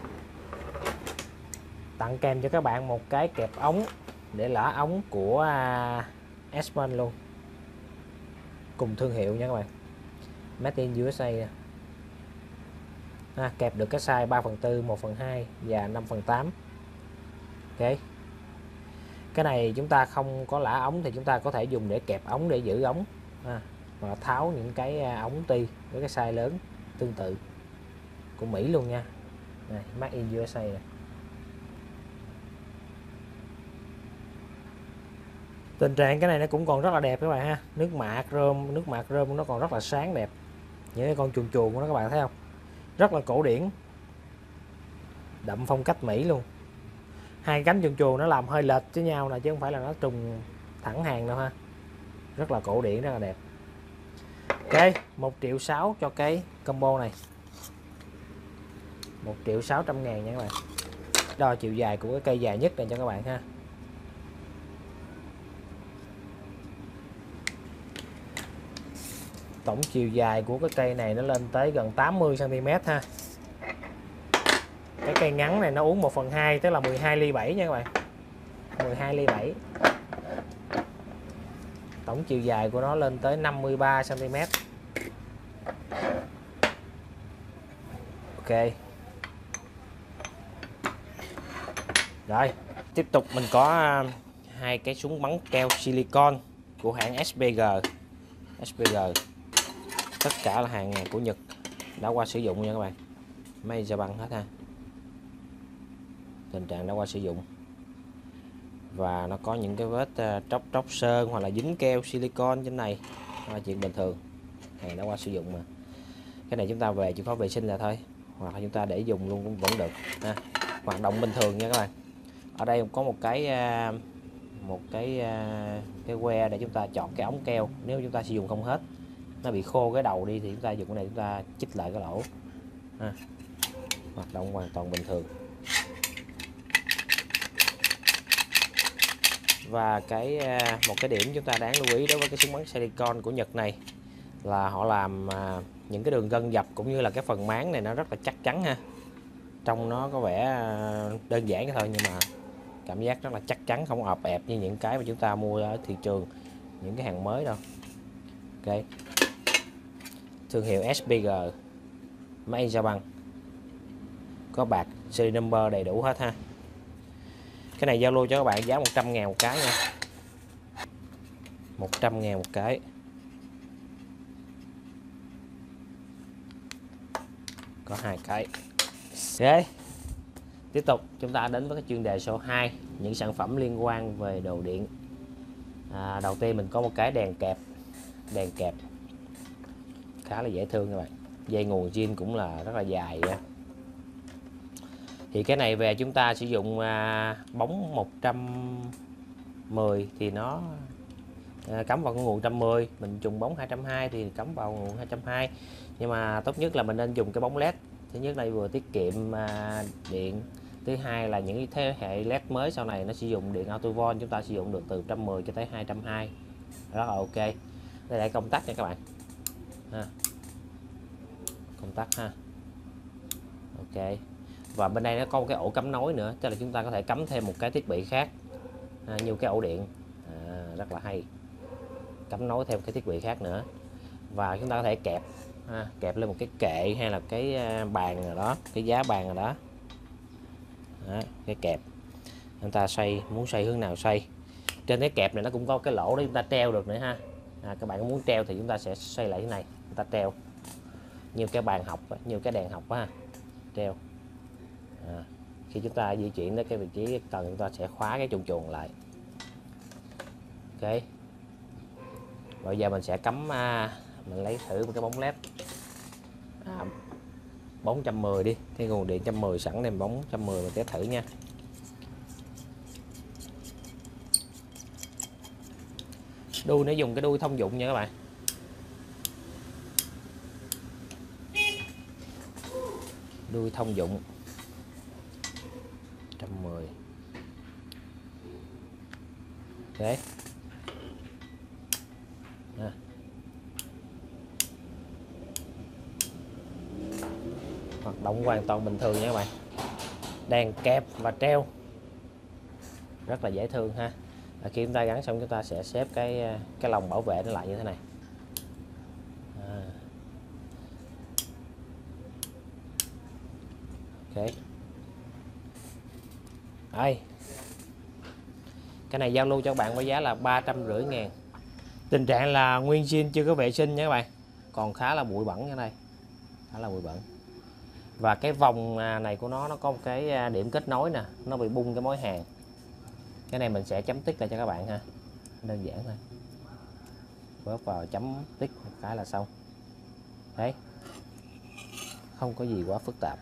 Tặng kèm cho các bạn một cái kẹp ống để lả ống của uh, Eastman luôn, cùng thương hiệu nha các bạn, Made in u ét a. À, kẹp được cái size ba phần tư, một phần hai và năm phần tám. Ok. Cái này chúng ta không có lả ống thì chúng ta có thể dùng để kẹp ống để giữ ống à, và tháo những cái ống ti với cái size lớn tương tự của Mỹ luôn nha. Này, Made in u ét a này. Tình trạng cái này nó cũng còn rất là đẹp các bạn ha. Nước mạ chrome, nước mạ chrome nó còn rất là sáng đẹp. Những cái con chuồn chuồn của nó các bạn thấy không? Rất là cổ điển. Đậm phong cách Mỹ luôn. Hai cánh chuồn chuồn nó làm hơi lệch với nhau nè, chứ không phải là nó trùng thẳng hàng đâu ha. Rất là cổ điển, rất là đẹp. Ok, một triệu sáu cho cái combo này. một triệu sáu trăm ngàn nha các bạn. Đo chiều dài của cái cây dài nhất này cho các bạn ha. Tổng chiều dài của cái cây này nó lên tới gần tám mươi xăng ti mét ha. Cái cây ngắn này nó uống một phần hai, tức là mười hai ly bảy nha các bạn. mười hai ly bảy. Tổng tổng chiều dài của nó lên tới năm mươi ba xăng ti mét. Ok. Rồi, tiếp tục mình có hai cái súng bắn keo silicon của hãng ét pê giê. ét pê giê. Tất cả là hàng của Nhật, đã qua sử dụng nha các bạn. Made in Japan hết ha. Tình trạng đã qua sử dụng. Và nó có những cái vết tróc tróc sơn hoặc là dính keo silicon trên này, là chuyện bình thường, hàng đã qua sử dụng mà. Cái này chúng ta về chỉ có vệ sinh là thôi, hoặc là chúng ta để dùng luôn cũng vẫn được ha. Hoạt động bình thường nha các bạn. Ở đây có một cái một cái cái que để chúng ta chọn cái ống keo. Nếu chúng ta sử dụng không hết, nó bị khô cái đầu đi, thì chúng ta dùng cái này chúng ta chích lại cái lỗ ha. Hoạt động hoàn toàn bình thường. Và cái một cái điểm chúng ta đáng lưu ý đối với cái súng bắn silicon của Nhật này là họ làm những cái đường gân dập cũng như là cái phần máng này nó rất là chắc chắn ha. Trông nó có vẻ đơn giản thôi nhưng mà cảm giác rất là chắc chắn, không ọp ẹp như những cái mà chúng ta mua ở thị trường, những cái hàng mới đâu. Ok. Thương hiệu ét pê giê, Made in Japan, có bạc serial number đầy đủ hết ha. Cái này giao lưu cho các bạn giá một trăm ngàn một cái nha. một trăm ngàn một cái. Có hai cái. Ok. Tiếp tục chúng ta đến với cái chuyên đề số hai, những sản phẩm liên quan về đồ điện. À, đầu tiên mình có một cái đèn kẹp. Đèn kẹp khá là dễ thương các bạn. Dây nguồn zin cũng là rất là dài nha. Thì cái này về chúng ta sử dụng à, bóng một trăm mười thì nó à, cắm vào con nguồn một trăm mười, mình dùng bóng hai trăm hai mươi thì cắm vào nguồn hai trăm hai mươi. Nhưng mà tốt nhất là mình nên dùng cái bóng led. Thứ nhất là vừa tiết kiệm à, điện, thứ hai là những thế hệ led mới sau này nó sử dụng điện auto volt, chúng ta sử dụng được từ một trăm mười cho tới hai trăm hai mươi, rất là ok. Đây là công tắc nha các bạn ha. Công tắc ha. Ok. Và bên đây nó có một cái ổ cắm nối nữa, tức là chúng ta có thể cắm thêm một cái thiết bị khác à, như cái ổ điện à, rất là hay, cắm nối thêm cái thiết bị khác nữa. Và chúng ta có thể kẹp à, kẹp lên một cái kệ hay là cái bàn nào đó, cái giá bàn nào đó, đó cái kẹp chúng ta xoay, muốn xoay hướng nào xoay. Trên cái kẹp này nó cũng có cái lỗ để chúng ta treo được nữa ha. À, các bạn có muốn treo thì chúng ta sẽ xoay lại thế này, chúng ta treo như cái bàn học, như cái đèn học ha, treo. À, khi chúng ta di chuyển đến cái vị trí cần, chúng ta sẽ khóa cái chuồn chuồn lại. Ok. Bây giờ mình sẽ cắm à, mình lấy thử một cái bóng led à, bóng một trăm mười đi, cái nguồn điện một trăm mười sẵn đem bóng một trăm mười mình test thử nha. Đuôi nó dùng cái đuôi thông dụng nha các bạn. Đuôi thông dụng một trăm mười. Ok. À. Hoạt động hoàn toàn bình thường nha các bạn. Đèn kẹp và treo rất là dễ thương ha. Và khi chúng ta gắn xong chúng ta sẽ xếp cái cái lồng bảo vệ nó lại như thế này. À. Ok. Đây. Cái này giao lưu cho các bạn với giá là ba trăm rưỡi ngàn. Tình trạng là nguyên zin chưa có vệ sinh nha các bạn, còn khá là bụi bẩn ở đây, khá là bụi bẩn. Và cái vòng này của nó nó có một cái điểm kết nối nè, nó bị bung cái mối hàn. Cái này mình sẽ chấm tích lại cho các bạn ha, đơn giản thôi, bóp vào chấm tích một cái là xong. Đấy, không có gì quá phức tạp.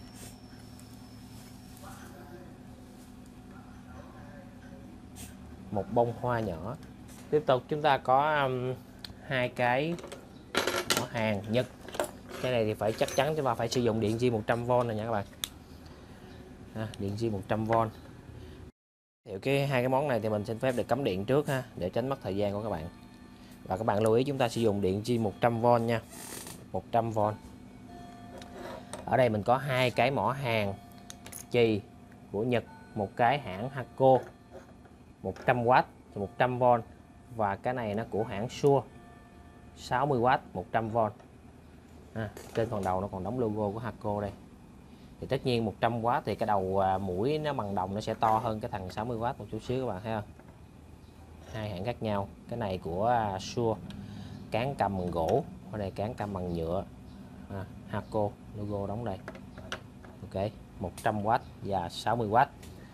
Một bông hoa nhỏ. Tiếp tục chúng ta có um, hai cái mỏ hàng Nhật. Cái này thì phải chắc chắn chúng ta phải sử dụng điện zin một trăm vôn này nha các bạn. À, điện zin một trăm vôn. Thì cái hai cái món này thì mình xin phép được cắm điện trước ha, để tránh mất thời gian của các bạn. Và các bạn lưu ý chúng ta sử dụng điện zin một trăm vôn nha. một trăm vôn. Ở đây mình có hai cái mỏ hàng chì của Nhật, một cái hãng Hakko một trăm oát một trăm vôn, và cái này nó của hãng Shure, sáu mươi oát một trăm vôn. À, trên phần đầu nó còn đóng logo của Hakko đây. Thì tất nhiên một trăm oát thì cái đầu à, mũi nó bằng đồng nó sẽ to hơn cái thằng sáu mươi oát một chút xíu các bạn thấy không? Hai hãng khác nhau. Cái này của à, Shure, cán cầm bằng gỗ, ở đây cán cầm bằng nhựa. À, Hakko logo đóng đây. Ok, một trăm oát và sáu mươi oát.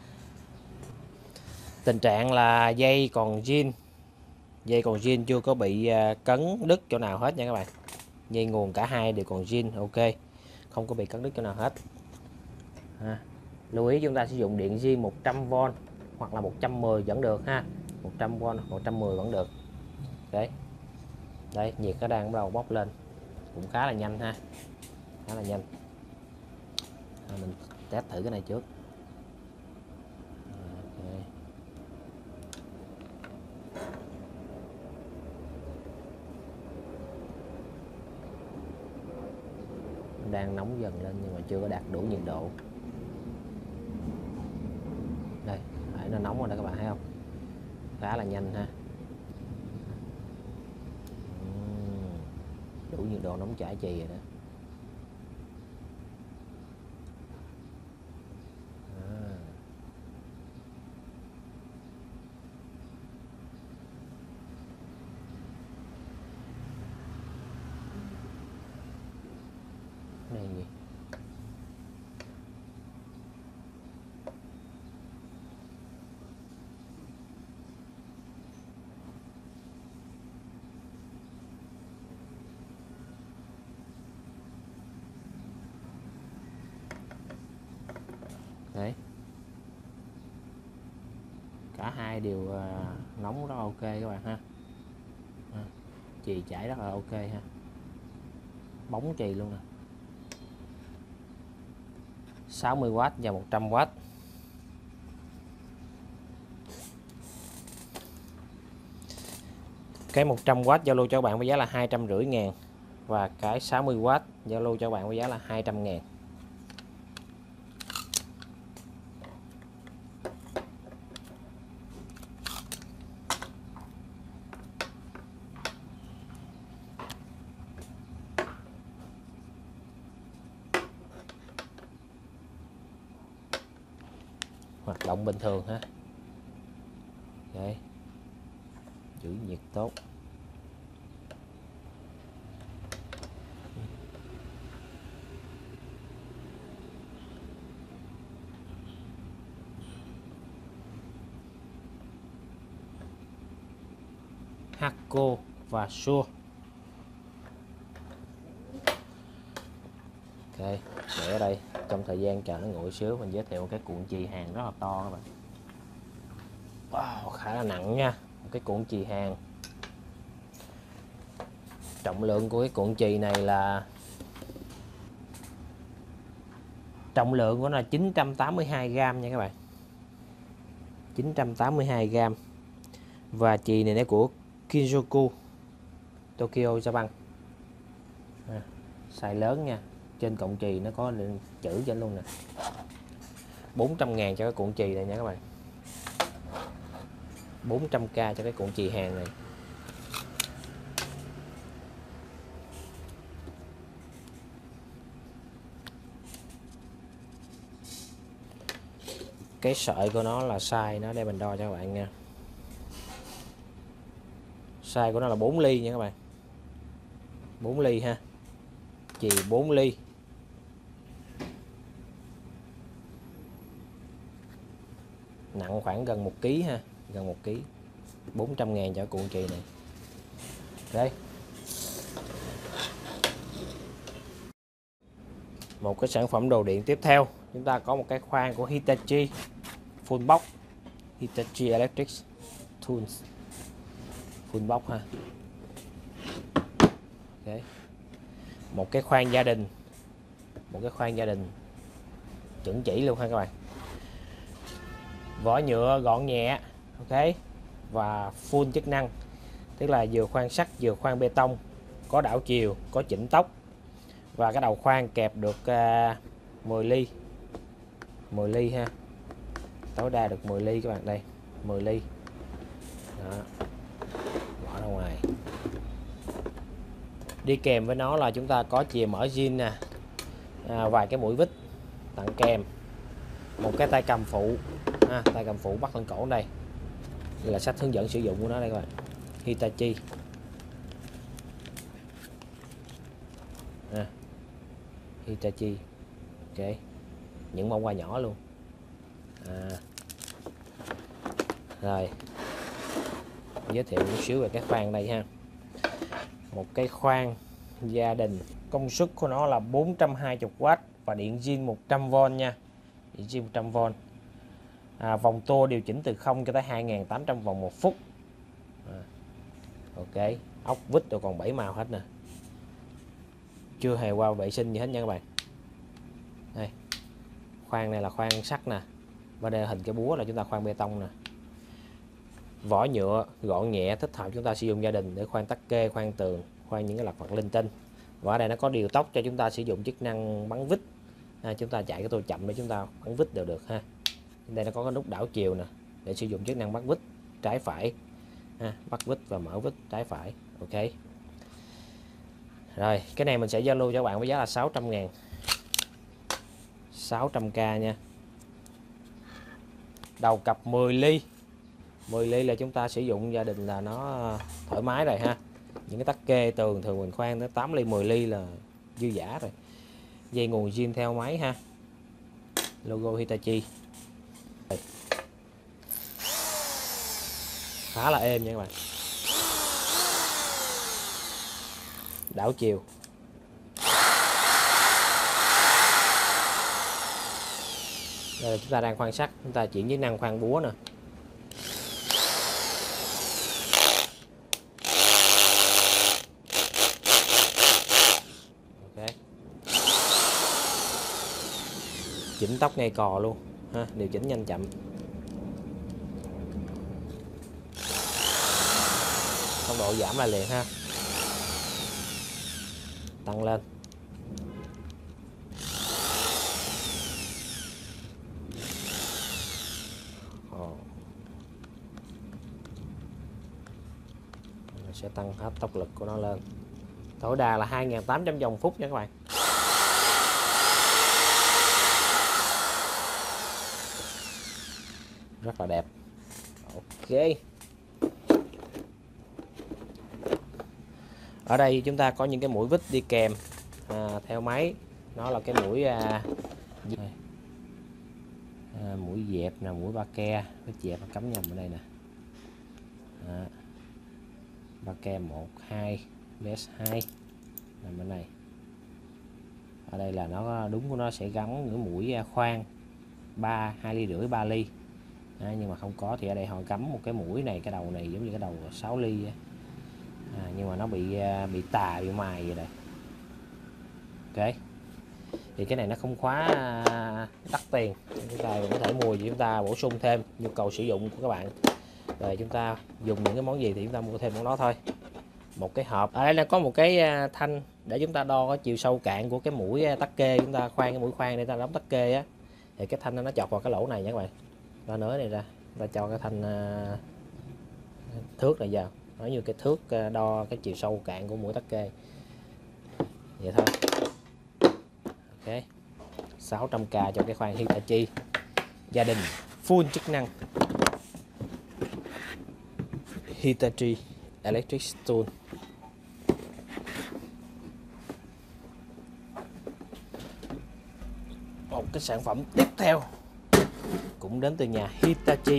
Tình trạng là dây còn zin, dây còn zin chưa có bị cấn đứt chỗ nào hết nha các bạn. Dây nguồn cả hai đều còn zin, ok, không có bị cấn đứt chỗ nào hết. À, lưu ý chúng ta sử dụng điện zin một trăm vôn hoặc là một trăm mười vẫn được ha, một trăm vôn một trăm mười vẫn được. Đấy, đây nhiệt nó đang bắt đầu bốc lên, cũng khá là nhanh ha, khá là nhanh. À, mình test thử cái này trước. Okay. Đang nóng dần lên nhưng mà chưa có đạt đủ nhiệt độ. Đây, đấy, nó nóng rồi đó các bạn thấy không? Khá là nhanh ha. Uhm, đủ nhiệt độ nóng chảy chì rồi đó. À. Này gì? Đấy, cả hai đều uh, nóng rất là ok các bạn ha. À, chì chảy rất là ok ha, bóng chì luôn nè. Sáu mươi oát và một trăm oát. Cái một trăm oát giao lưu cho các bạn với giá là hai trăm rưỡi ngàn, và cái sáu mươi oát giao lưu cho các bạn với giá là hai trăm ngàn. Hoạt động bình thường ha. Đấy, giữ nhiệt tốt. Hakko và Shure. Ok, để ở đây trong thời gian chờ nó nguội xíu mình giới thiệu một cái cuộn chì hàng rất là to các bạn. Wow, khá là nặng nha. Một cái cuộn chì hàng. Trọng lượng của cái cuộn chì này là trọng lượng của nó là chín trăm tám mươi hai gam nha các bạn. chín trăm tám mươi hai gam. Và chì này nó của Kinzoku Tokyo Japan. À, size lớn nha. Trên cọng chì nó có chữ trên luôn nè. bốn trăm ngàn cho cái cuộn chì này nha các bạn. bốn trăm k cho cái cuộn chì hàng này. Cái sợi của nó là size nó, đây mình đo cho các bạn nha. Size của nó là bốn ly nha các bạn. bốn ly ha. Chì bốn ly. Nặng khoảng gần một ký ha, gần một ký. bốn trăm ngàn cho cuộn chì này. Đây. Một cái sản phẩm đồ điện tiếp theo, chúng ta có một cái khoan của Hitachi full box, Hitachi Electric Tools full box ha. Okay. Một cái khoan gia đình, một cái khoan gia đình chuẩn chỉ luôn ha các bạn. Vỏ nhựa gọn nhẹ, ok, và full chức năng, tức là vừa khoan sắt vừa khoan bê tông, có đảo chiều, có chỉnh tốc, và cái đầu khoan kẹp được uh, mười ly, mười ly ha, tối đa được mười ly các bạn. Đây mười ly đó. Đi kèm với nó là chúng ta có chìa mở zin nè, à, vài cái mũi vít tặng kèm, một cái tay cầm phụ, à, tay cầm phụ bắt lên cổ đây. Đây là sách hướng dẫn sử dụng của nó đây các bạn, Hitachi. À, Hitachi, ok, những bông hoa nhỏ luôn. À, rồi giới thiệu một xíu về cái khoan đây ha. Một cái khoan gia đình, công suất của nó là bốn trăm hai mươi oát và điện zin một trăm vôn nha, điện zin một trăm vôn. À, vòng tua điều chỉnh từ không cho tới hai nghìn tám trăm vòng một phút. À, ok, ốc vít rồi còn bảy màu hết nè, chưa hề qua vệ sinh gì hết nha các bạn. Đây, khoan này là khoan sắt nè, và đây là hình cái búa là chúng ta khoan bê tông nè. Vỏ nhựa gọn nhẹ, thích hợp chúng ta sử dụng gia đình để khoan tắc kê, khoan tường, khoan những cái lặt vặt linh tinh. Và ở đây nó có điều tốc cho chúng ta sử dụng chức năng bắn vít. À, chúng ta chạy cái tua chậm để chúng ta bắn vít đều được ha. Đây nó có cái nút đảo chiều nè để sử dụng chức năng bắt vít trái phải, à, bắt vít và mở vít trái phải. Ok. Rồi cái này mình sẽ giao lưu cho các bạn với giá là sáu trăm ngàn, sáu trăm k nha. Đầu cặp mười ly, mười ly là chúng ta sử dụng gia đình là nó thoải mái rồi ha. Những cái tắc kê tường thường mình khoan tới tám ly, mười ly là dư dả rồi. Dây nguồn zin theo máy ha, logo Hitachi. Khá là êm nha các bạn. Đảo chiều. Đây chúng ta đang khoan sắt, chúng ta chuyển chức năng khoan búa nè. Ok. Chỉnh tốc ngay cò luôn ha, điều chỉnh nhanh chậm. Tốc độ giảm lại liền ha. Tăng lên. Ồ. Sẽ tăng hết tốc lực của nó lên. Tối đa là hai nghìn tám trăm vòng phút nha các bạn. Rất là đẹp. Ok. Ở đây chúng ta có những cái mũi vít đi kèm à, theo máy. Nó là cái mũi à, à, mũi dẹp nè, mũi ba ke, cái dẹp cắm nhầm ở đây nè. À, ba ke một, hai, vê ét hai nằm bên này. Ở đây là nó đúng của nó sẽ gắn những mũi khoan ba, hai ly rưỡi, ba ly. À, nhưng mà không có thì ở đây họ cắm một cái mũi này, cái đầu này giống như cái đầu sáu ly. À, nhưng mà nó bị bị tà, bị mài vậy đây. Ok. Thì cái này nó không quá đắt tiền, chúng ta có thể mua để chúng ta bổ sung thêm nhu cầu sử dụng của các bạn. Rồi chúng ta dùng những cái món gì thì chúng ta mua thêm món đó thôi. Một cái hộp. Ở đây là có một cái thanh để chúng ta đo cái chiều sâu cạn của cái mũi tắc kê, chúng ta khoan cái mũi khoan để ta đóng tắc kê á. Thì cái thanh nó chọt vào cái lỗ này nha các bạn. Ta nới này ra, ta cho cái thanh thước này vào. Nó như cái thước đo cái chiều sâu cạn của mũi tắc kê. Vậy thôi. Ok. sáu trăm k cho cái khoan Hitachi gia đình full chức năng. Hitachi Electric Tool. Một cái sản phẩm tiếp theo cũng đến từ nhà Hitachi.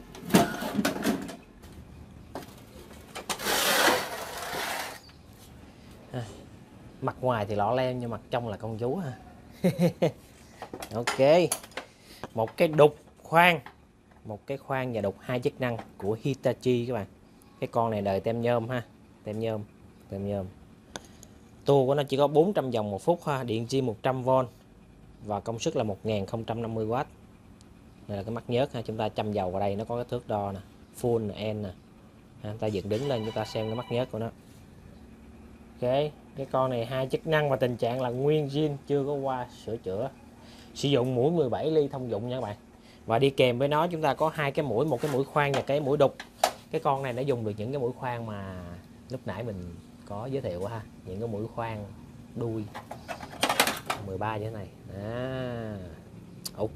À, mặt ngoài thì lọ lem nhưng mặt trong là con chú ha. Ok. Một cái đục khoan, một cái khoan và đục hai chức năng của Hitachi các bạn. Cái con này đời tem nhôm ha, tem nhôm, tem nhôm. Tua của nó chỉ có bốn trăm vòng một phút ha, điện zin một trăm vôn và công suất là một nghìn không trăm năm mươi oát. Đây là cái mắt nhớt ha, chúng ta châm dầu vào đây nó có cái thước đo nè, full N nè. Ha, ta dựng đứng lên chúng ta xem cái mắt nhớt của nó. Ok, cái con này hai chức năng và tình trạng là nguyên zin, chưa có qua sửa chữa. Sử dụng mũi mười bảy ly thông dụng nha các bạn. Và đi kèm với nó chúng ta có hai cái mũi, một cái mũi khoan và cái mũi đục. Cái con này nó dùng được những cái mũi khoan mà lúc nãy mình có giới thiệu ha, những cái mũi khoan đuôi mười ba như thế này. À, ok.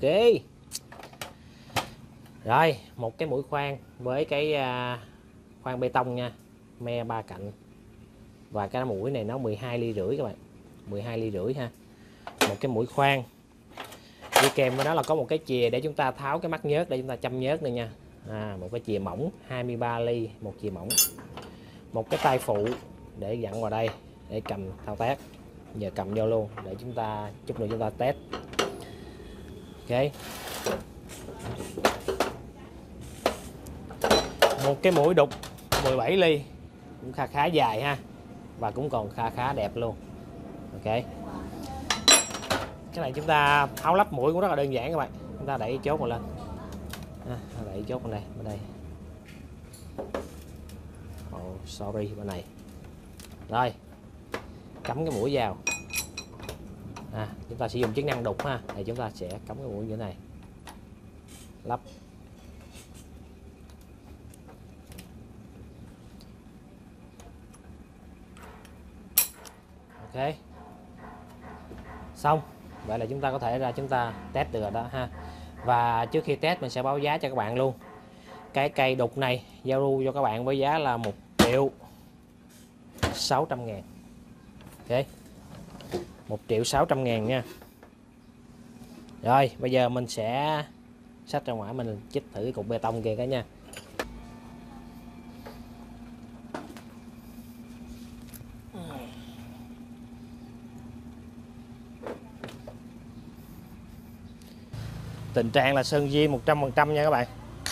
Rồi, một cái mũi khoan với cái uh, khoan bê tông nha, me ba cạnh. Và cái mũi này nó mười hai ly rưỡi các bạn, mười hai ly rưỡi ha. Một cái mũi khoan đi kèm với đó là có một cái chìa để chúng ta tháo cái mắt nhớt để chúng ta châm nhớt nữa nha. À, một cái chìa mỏng hai mươi ba ly, một chìa mỏng. Một cái tay phụ để dặn vào đây để cầm thao tác. Giờ cầm vô luôn để chúng ta chút nữa chúng ta test. Ok. Một cái mũi đục mười bảy ly cũng khá khá dài ha, và cũng còn khá khá đẹp luôn. Ok. Cái này chúng ta tháo lắp mũi cũng rất là đơn giản các bạn. Chúng ta đẩy chốt vào lên. À, đẩy chốt bên đây, bên đây. Oh, sorry, bên này. Rồi. Cắm cái mũi vào. À, chúng ta sử dụng chức năng đục ha, thì chúng ta sẽ cắm cái mũi như thế này. Lắp. Ok. Xong. Vậy là chúng ta có thể ra chúng ta test được rồi đó ha. Và trước khi test mình sẽ báo giá cho các bạn luôn. Cái cây đục này giao lưu cho các bạn với giá là một triệu sáu trăm ngàn. Ok. một triệu sáu trăm ngàn nha. Rồi bây giờ mình sẽ xách ra ngoài mình chích thử cái cục bê tông kia cái nha. Tình trạng là sơn zin một trăm phần trăm nha các bạn.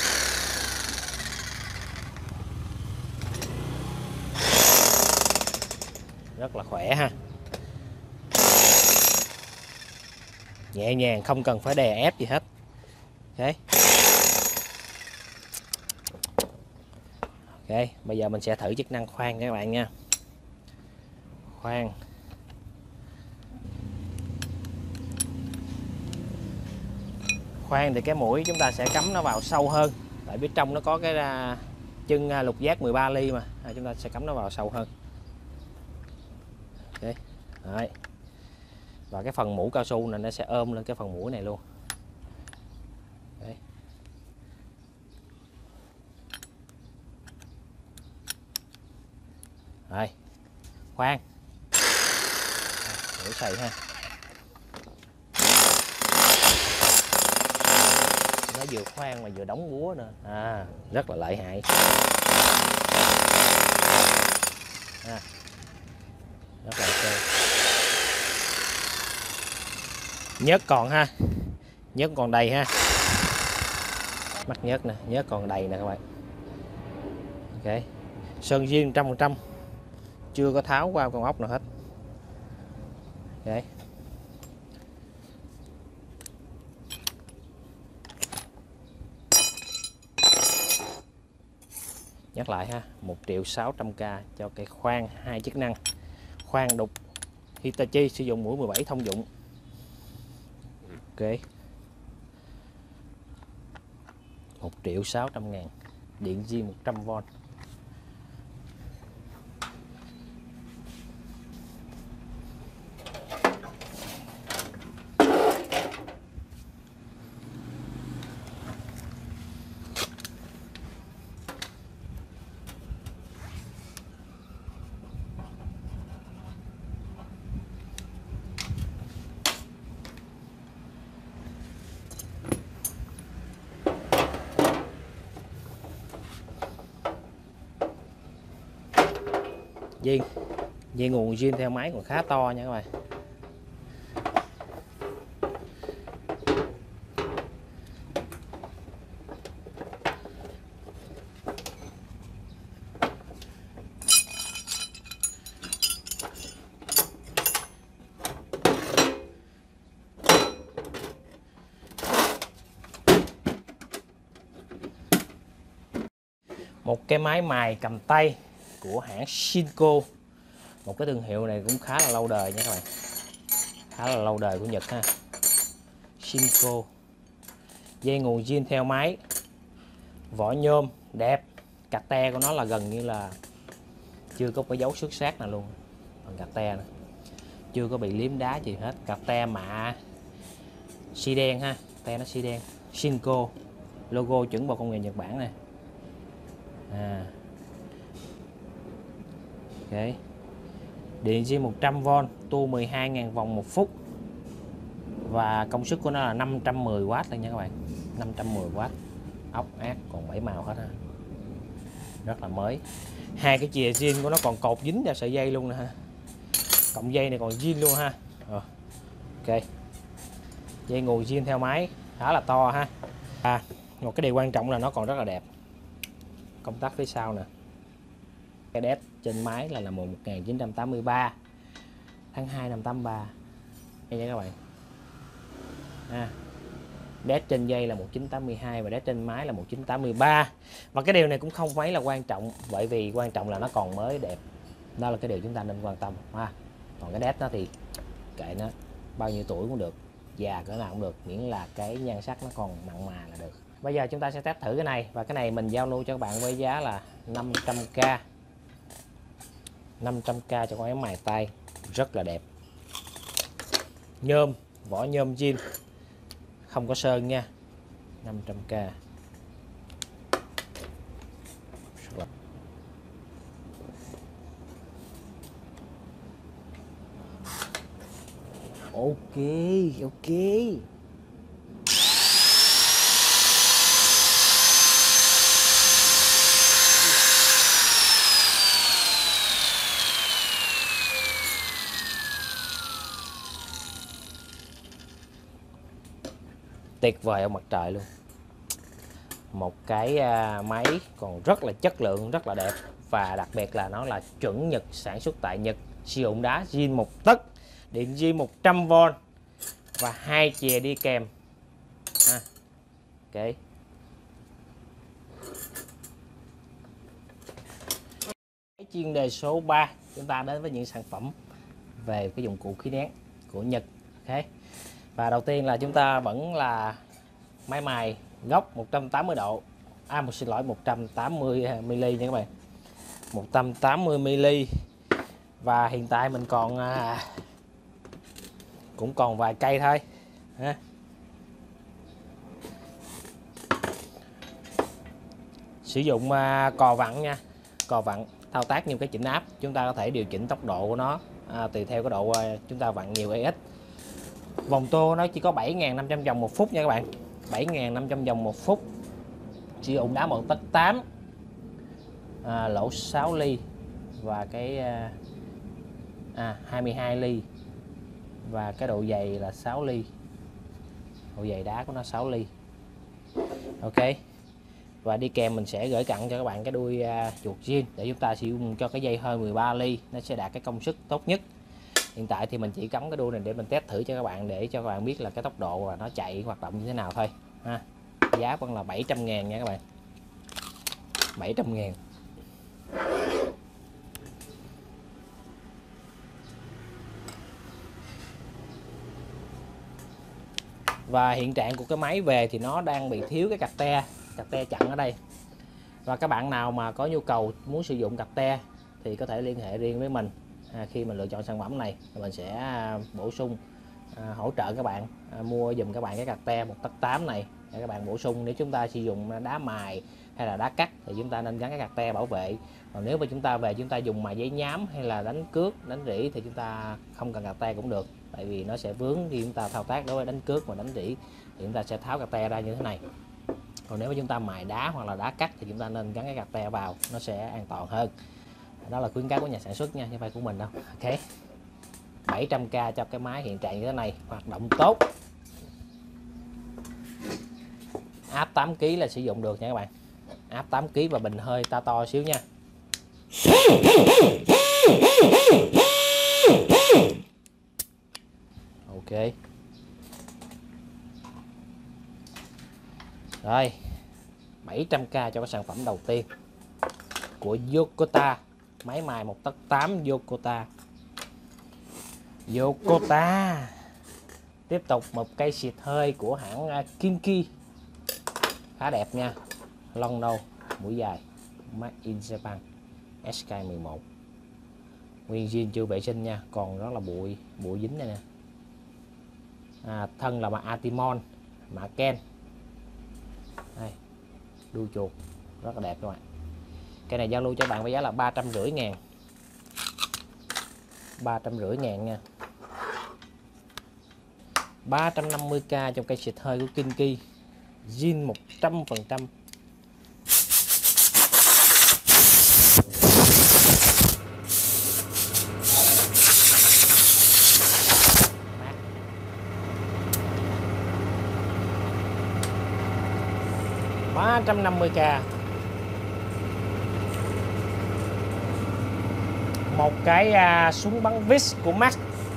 Rất là khỏe ha. Nhẹ nhàng, không cần phải đè ép gì hết. Ok. Ok, bây giờ mình sẽ thử chức năng khoan các bạn nha. Khoan. Khoan thì cái mũi chúng ta sẽ cắm nó vào sâu hơn. Tại bên trong nó có cái uh, chân uh, lục giác mười ba ly mà. À, chúng ta sẽ cắm nó vào sâu hơn. Ok. Đấy. Và cái phần mũ cao su này nó sẽ ôm lên cái phần mũi này luôn. Đấy. Rồi. Khoan. Thử xầy ha. Nó vừa khoan mà vừa đóng búa nữa. À, rất là lợi hại. À, rất là ok. Nhớt còn ha. Nhớt còn đầy ha. Mắt nhớt nè, nhớt còn đầy nè các bạn. Ok. Sơn zin một trăm phần trăm. Chưa có tháo qua con ốc nào hết. Ok. Nhắc lại ha, một triệu sáu trăm k cho cái khoan hai chức năng. Khoan đục Hitachi sử dụng mũi mười bảy thông dụng. Ok. một triệu sáu trăm ngàn. Điện zin một trăm vôn. Dây, dây nguồn zin theo máy còn khá to nha các bạn. Một cái máy mài cầm tay của hãng Shinko. Một cái thương hiệu này cũng khá là lâu đời nha các bạn. Khá là lâu đời của Nhật ha. Shinko. Dây nguồn zin theo máy. Vỏ nhôm đẹp. Cạc te của nó là gần như là chưa có cái dấu xước sát nào luôn. Còn cạc te này chưa có bị liếm đá gì hết. Cạc te mạ xi đen ha, te nó xi đen, Shinko, logo chuẩn bộ công nghệ Nhật Bản này. À. Ok. Điện zin một trăm vôn, tua mười hai nghìn vòng một phút. Và công suất của nó là năm trăm mười oát thôi nha các bạn. năm trăm mười oát. Ốc ác còn bảy màu hết ha. Rất là mới. Hai cái chìa zin của nó còn cột dính ra sợi dây luôn nè ha. Cọng dây này còn zin luôn ha. Rồi. Ok. Dây nguồn zin theo máy, khá là to ha. À, một cái điều quan trọng là nó còn rất là đẹp. Công tắc phía sau nè. Cái đét trên máy là là một nghìn chín trăm tám mươi ba tháng hai năm tám ba. Đây nha các bạn. À, đét trên dây là một nghìn chín trăm tám mươi hai và đét trên máy là một nghìn chín trăm tám mươi ba. Và cái điều này cũng không mấy là quan trọng, bởi vì quan trọng là nó còn mới đẹp. Đó là cái điều chúng ta nên quan tâm ha. Còn cái đét nó thì kệ nó, bao nhiêu tuổi cũng được, già cỡ nào cũng được, miễn là cái nhan sắc nó còn mặn mà là được. Bây giờ chúng ta sẽ test thử cái này, và cái này mình giao lưu cho các bạn với giá là năm trăm k. năm trăm k cho con ém mài tay rất là đẹp. Nhôm, vỏ nhôm zin, không có sơn nha. năm trăm k. Ok, ok. Tuyệt vời ông mặt trời luôn. Một cái máy còn rất là chất lượng, rất là đẹp, và đặc biệt là nó là chuẩn Nhật, sản xuất tại Nhật, sử dụng đá zin một tấc, điện zin một trăm vôn và hai chìa đi kèm. À, ok. Chuyên đề số ba, chúng ta đến với những sản phẩm về cái dụng cụ khí nén của Nhật. Ok. Và đầu tiên là chúng ta vẫn là máy mài góc một trăm tám mươi độ. À, một xin lỗi, một trăm tám mươi mi li nha các bạn. một trăm tám mươi mi li. Và hiện tại mình còn à, cũng còn vài cây thôi ha. Sử dụng à, cò vặn nha. Cò vặn thao tác như cái chỉnh áp, chúng ta có thể điều chỉnh tốc độ của nó à, tùy theo cái độ à, chúng ta vặn nhiều hay ít. Vòng tô nó chỉ có bảy nghìn năm trăm vòng một phút nha các bạn. bảy nghìn năm trăm vòng một phút. Sử dụng đá một tấc tám, à, lỗ sáu ly và cái à, à, hai mươi hai ly, và cái độ dày là sáu ly. Độ dày đá của nó sáu ly. Ok. Và đi kèm mình sẽ gửi cặn cho các bạn cái đuôi à, chuột zin để chúng ta sử dụng cho cái dây hơi mười ba ly, nó sẽ đạt cái công suất tốt nhất. Hiện tại thì mình chỉ cắm cái đuôi này để mình test thử cho các bạn, để cho các bạn biết là cái tốc độ và nó chạy hoạt động như thế nào thôi ha. Giá vẫn là bảy trăm ngàn nha các bạn. bảy trăm ngàn. Và hiện trạng của cái máy về thì nó đang bị thiếu cái cạc te, cạc te chặn ở đây. Và các bạn nào mà có nhu cầu muốn sử dụng cạc te thì có thể liên hệ riêng với mình. À, khi mình lựa chọn sản phẩm này mình sẽ à, bổ sung à, hỗ trợ các bạn à, mua dùm các bạn cái cạc te một tấc tám này để các bạn bổ sung. Nếu chúng ta sử dụng đá mài hay là đá cắt thì chúng ta nên gắn cái cạc te bảo vệ. Còn nếu mà chúng ta về chúng ta dùng mài giấy nhám hay là đánh cước, đánh rỉ thì chúng ta không cần cạc te cũng được, tại vì nó sẽ vướng khi chúng ta thao tác đối với đánh cước và đánh rỉ thì chúng ta sẽ tháo cạc te ra như thế này. Còn nếu mà chúng ta mài đá hoặc là đá cắt thì chúng ta nên gắn cái cạc te vào, nó sẽ an toàn hơn. Đó là khuyến cáo của nhà sản xuất nha, chứ không phải của mình đâu. Ok. bảy trăm k cho cái máy hiện trạng như thế này, hoạt động tốt. Áp tám ki lô gam là sử dụng được nha các bạn. Áp tám ki lô gam và bình hơi ta to xíu nha. Ok. Rồi, bảy trăm k cho cái sản phẩm đầu tiên của Yokota, máy mài một tấc tám Yokota. Yokota. Tiếp tục một cây xịt hơi của hãng Kinki, khá đẹp nha, lon nâu, mũi dài, Made in Japan, ét ca mười một. nguyên zin chưa vệ sinh nha, còn rất là bụi bụi dính đây nè. À, thân là mạ Atimon, mạ Ken. Đây, đuôi chuột rất là đẹp các bạn. Cái này giao lưu cho bạn với giá là ba trăm rưỡi ngàn, ba trăm rưỡi ngàn nha. ba trăm năm mươi k trong cây xịt hơi của Kinky, zin một trăm phần trăm. ba trăm năm mươi k. Một cái à, súng bắn Vis của Max.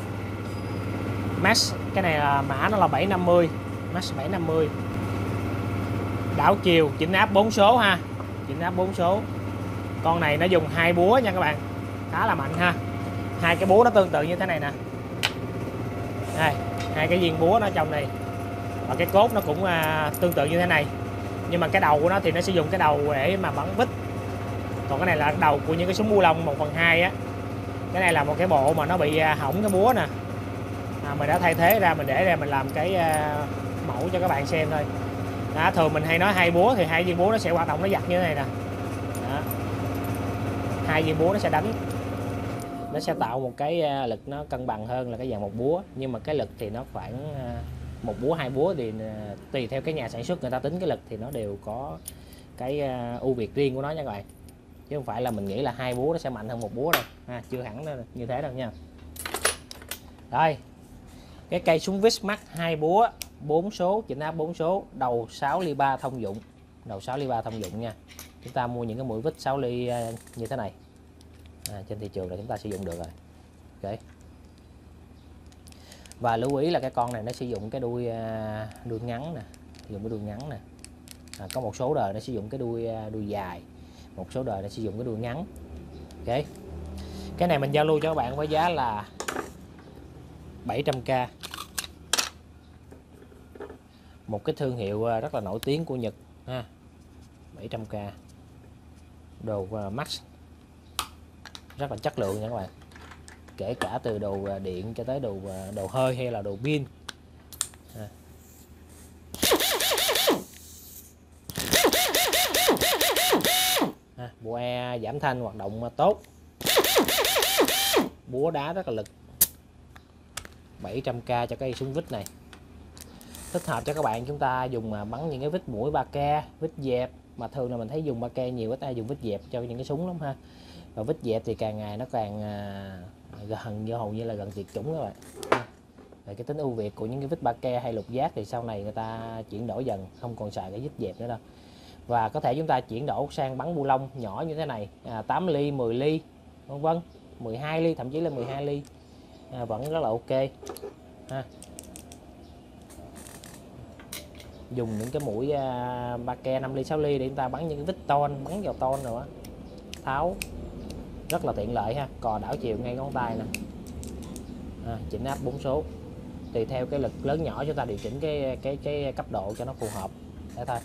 Max, cái này là mã nó là bảy năm mươi, Max bảy năm mươi. Đảo chiều, chỉnh áp bốn số ha, chỉnh áp bốn số. Con này nó dùng hai búa nha các bạn, khá là mạnh ha. Hai cái búa nó tương tự như thế này nè. Đây, hai cái viên búa nó trong này. Và cái cốt nó cũng à, tương tự như thế này. Nhưng mà cái đầu của nó thì nó sử dụng cái đầu để mà bắn vít. Còn cái này là đầu của những cái súng bu lông một phần hai á. Cái này là một cái bộ mà nó bị hỏng cái búa nè. À, mình đã thay thế ra, mình để ra mình làm cái uh, mẫu cho các bạn xem thôi. Đó, thường mình hay nói hai búa thì hai viên búa nó sẽ hoạt động, nó giật như thế này nè. Đó. Hai viên búa nó sẽ đánh, nó sẽ tạo một cái uh, lực nó cân bằng hơn là cái dạng một búa. Nhưng mà cái lực thì nó khoảng uh, một búa hai búa thì uh, tùy theo cái nhà sản xuất người ta tính cái lực thì nó đều có cái uh, ưu việt riêng của nó nha các bạn. Chứ không phải là mình nghĩ là hai búa nó sẽ mạnh hơn một búa đâu ha, chưa hẳn như thế đâu nha. Đây, cái cây súng Vis Max hai búa bốn số, chỉnh áp bốn số, đầu sáu ly ba thông dụng, đầu sáu ly ba thông dụng nha. Chúng ta mua những cái mũi vít sáu ly như thế này à, trên thị trường là chúng ta sử dụng được rồi. Ok. Và lưu ý là cái con này nó sử dụng cái đuôi đuôi ngắn nè, sử dụng cái đuôi ngắn nè. À, có một số đời nó sử dụng cái đuôi đuôi dài, một số đời nó sử dụng cái đuôi ngắn. Ok. Cái này mình giao lưu cho các bạn với giá là bảy trăm k. Một cái thương hiệu rất là nổi tiếng của Nhật ha. bảy trăm k. Đồ Max rất là chất lượng nha các bạn. Kể cả từ đồ điện cho tới đồ đồ hơi hay là đồ pin. À. À, bộ e giảm thanh hoạt động tốt. Búa đá rất là lực. bảy trăm k cho cái súng vít này. Thích hợp cho các bạn chúng ta dùng mà bắn những cái vít mũi ba ke, vít dẹp, mà thường là mình thấy dùng ba ke nhiều, ít ai dùng vít dẹp cho những cái súng lắm ha. Và vít dẹp thì càng ngày nó càng à, gần như hầu như là gần tuyệt chủng các bạn. Về cái tính ưu việt của những cái vít ba ke hay lục giác thì sau này người ta chuyển đổi dần, không còn xài cái vít dẹp nữa đâu. Và có thể chúng ta chuyển đổi sang bắn bu lông nhỏ như thế này, à, tám ly, mười ly, vân vân, mười hai ly, thậm chí là mười hai ly à, vẫn rất là ok ha. Dùng những cái mũi uh, ba ke năm ly, sáu ly để chúng ta bắn những cái vít ton, bắn vào ton rồi á, tháo rất là tiện lợi ha. Cò đảo chiều ngay ngón tay nè, à, chỉnh áp bốn số, tùy theo cái lực lớn nhỏ chúng ta điều chỉnh cái cái cái cấp độ cho nó phù hợp thế thôi.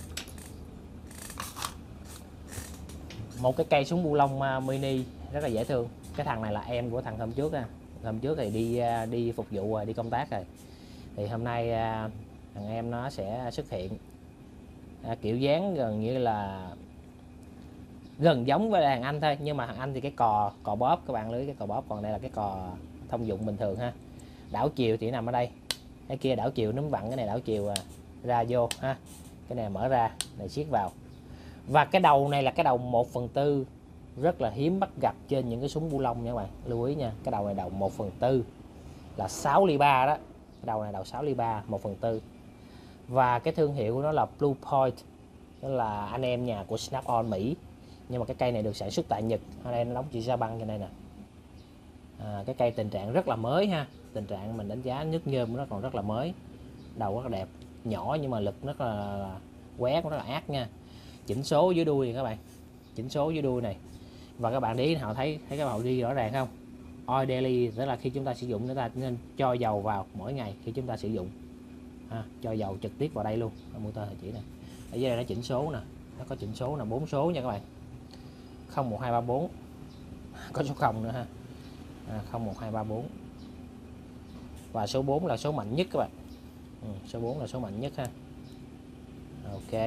Một cái cây súng bu lông uh, mini rất là dễ thương. Cái thằng này là em của thằng hôm trước ha. Hôm trước thì đi uh, đi phục vụ rồi, đi công tác rồi. Thì hôm nay uh, thằng em nó sẽ xuất hiện à, kiểu dáng gần như là gần giống với thằng anh thôi, nhưng mà thằng anh thì cái cò cò bóp các bạn, lưới cái cò bóp, còn đây là cái cò thông dụng bình thường ha. Đảo chiều thì nằm ở đây, cái kia đảo chiều núm vặn, cái này đảo chiều à, ra vô ha, cái này mở ra, này siết vào. Và cái đầu này là cái đầu một phần tư, rất là hiếm bắt gặp trên những cái súng bu lông nha các bạn, lưu ý nha. Cái đầu này đầu một phần tư là sáu ly ba đó, cái đầu này đầu sáu ly ba, một phần tư. Và cái thương hiệu của nó là Blue Point, đó là anh em nhà của Snap-on Mỹ. Nhưng mà cái cây này được sản xuất tại Nhật. Ở đây nó đóng chỉ ra băng trên đây nè. À, cái cây tình trạng rất là mới ha, tình trạng mình đánh giá nước nhôm nó còn rất là mới, đầu rất là đẹp, nhỏ nhưng mà lực rất là quét, rất là ác nha. Chỉnh số dưới đuôi các bạn, chỉnh số dưới đuôi này. Và các bạn để ý họ thấy thấy cái màu ghi rõ ràng không? Oil daily, tức là khi chúng ta sử dụng chúng ta nên cho dầu vào mỗi ngày khi chúng ta sử dụng. À, cho dầu trực tiếp vào đây luôn, motor chỉ này. Ở dưới đây nó chỉnh số nè, nó có chỉnh số là bốn số nha các bạn, không một hai ba bốn, có số không nữa ha. à, không một hai ba bốn, và số bốn là số mạnh nhất các bạn. Ừ, số bốn là số mạnh nhất ha. Ok,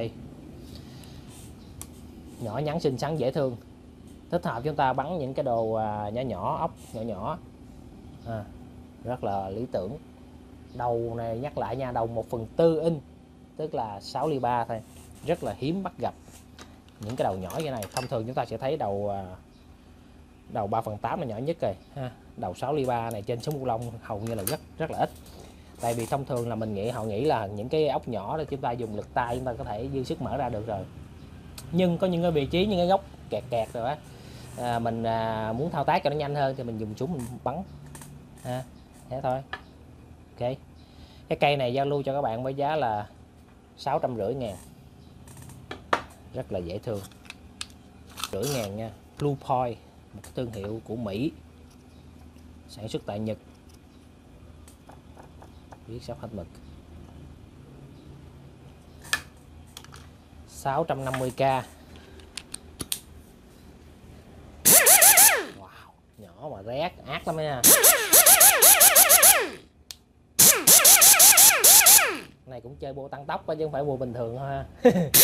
nhỏ nhắn xinh xắn dễ thương, thích hợp chúng ta bắn những cái đồ à, nhỏ nhỏ, ốc nhỏ nhỏ, à, rất là lý tưởng. Đầu này nhắc lại nha, đầu một phần tư inch, tức là sáu ly ba thôi, rất là hiếm bắt gặp những cái đầu nhỏ như này. Thông thường chúng ta sẽ thấy đầu đầu ba phần tám là nhỏ nhất rồi ha. Đầu sáu ly ba này trên súng bu lông hầu như là rất rất là ít. Tại vì thông thường là mình nghĩ họ nghĩ là những cái ốc nhỏ đó chúng ta dùng lực tay chúng ta có thể dư sức mở ra được rồi. Nhưng có những cái vị trí, những cái góc kẹt kẹt rồi á, à, mình à, muốn thao tác cho nó nhanh hơn thì mình dùng súng mình bắn ha. Thế thôi. Ok, cái cây này giao lưu cho các bạn với giá là sáu trăm rưỡi ngàn, rất là dễ thương, rưỡi ngàn nha. Blue Point, một thương hiệu của Mỹ, sản xuất tại Nhật, viết sắp hết mực. Sáu trăm năm mươi k. Wow, nhỏ mà rét ác lắm nha. Này cũng chơi bô tăng tốc chứ không phải bô bình thường thôi ha.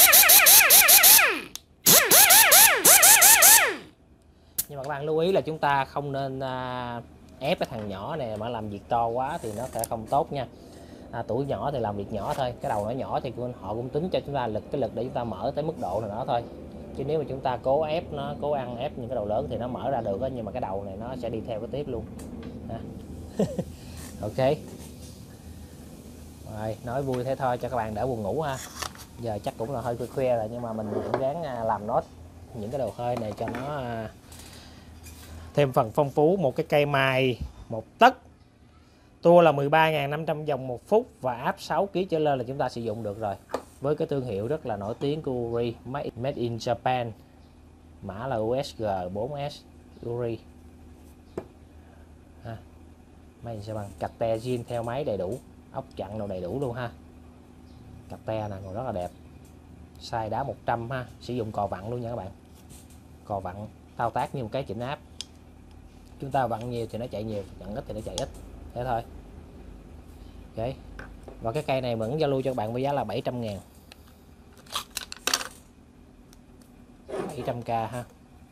Nhưng mà các bạn lưu ý là chúng ta không nên à, ép cái thằng nhỏ này mà làm việc to quá thì nó sẽ không tốt nha. À, tuổi nhỏ thì làm việc nhỏ thôi, cái đầu nó nhỏ thì họ cũng tính cho chúng ta lực cái lực để chúng ta mở tới mức độ nào đó thôi. Chứ nếu mà chúng ta cố ép nó, cố ăn ép những cái đầu lớn thì nó mở ra được đó, nhưng mà cái đầu này nó sẽ đi theo cái tiếp luôn. À. Ok. Rồi, nói vui thế thôi cho các bạn đỡ buồn ngủ ha. Giờ chắc cũng là hơi khuya khuya rồi, nhưng mà mình cũng gắng làm nốt những cái đồ hơi này cho nó thêm phần phong phú. Một cái cây mài một tấc, tua là mười ba nghìn năm trăm vòng một phút và áp sáu ki lô gam trở lên là chúng ta sử dụng được rồi. Với cái thương hiệu rất là nổi tiếng của Uri, Made in Japan, mã là U S G bốn S Uri. Ha. Made in Japan, cặt te zin theo máy đầy đủ, ốc chặn đồ đầy đủ luôn ha. Cặt te này còn rất là đẹp, size đá một trăm ha, sử dụng cò vặn luôn nha các bạn. Cò vặn thao tác như một cái chỉnh áp, chúng ta vặn nhiều thì nó chạy nhiều, vặn ít thì nó chạy ít, thế thôi. Ok, và cái cây này vẫn giao lưu cho các bạn với giá là bảy trăm ngàn, bảy trăm k ha,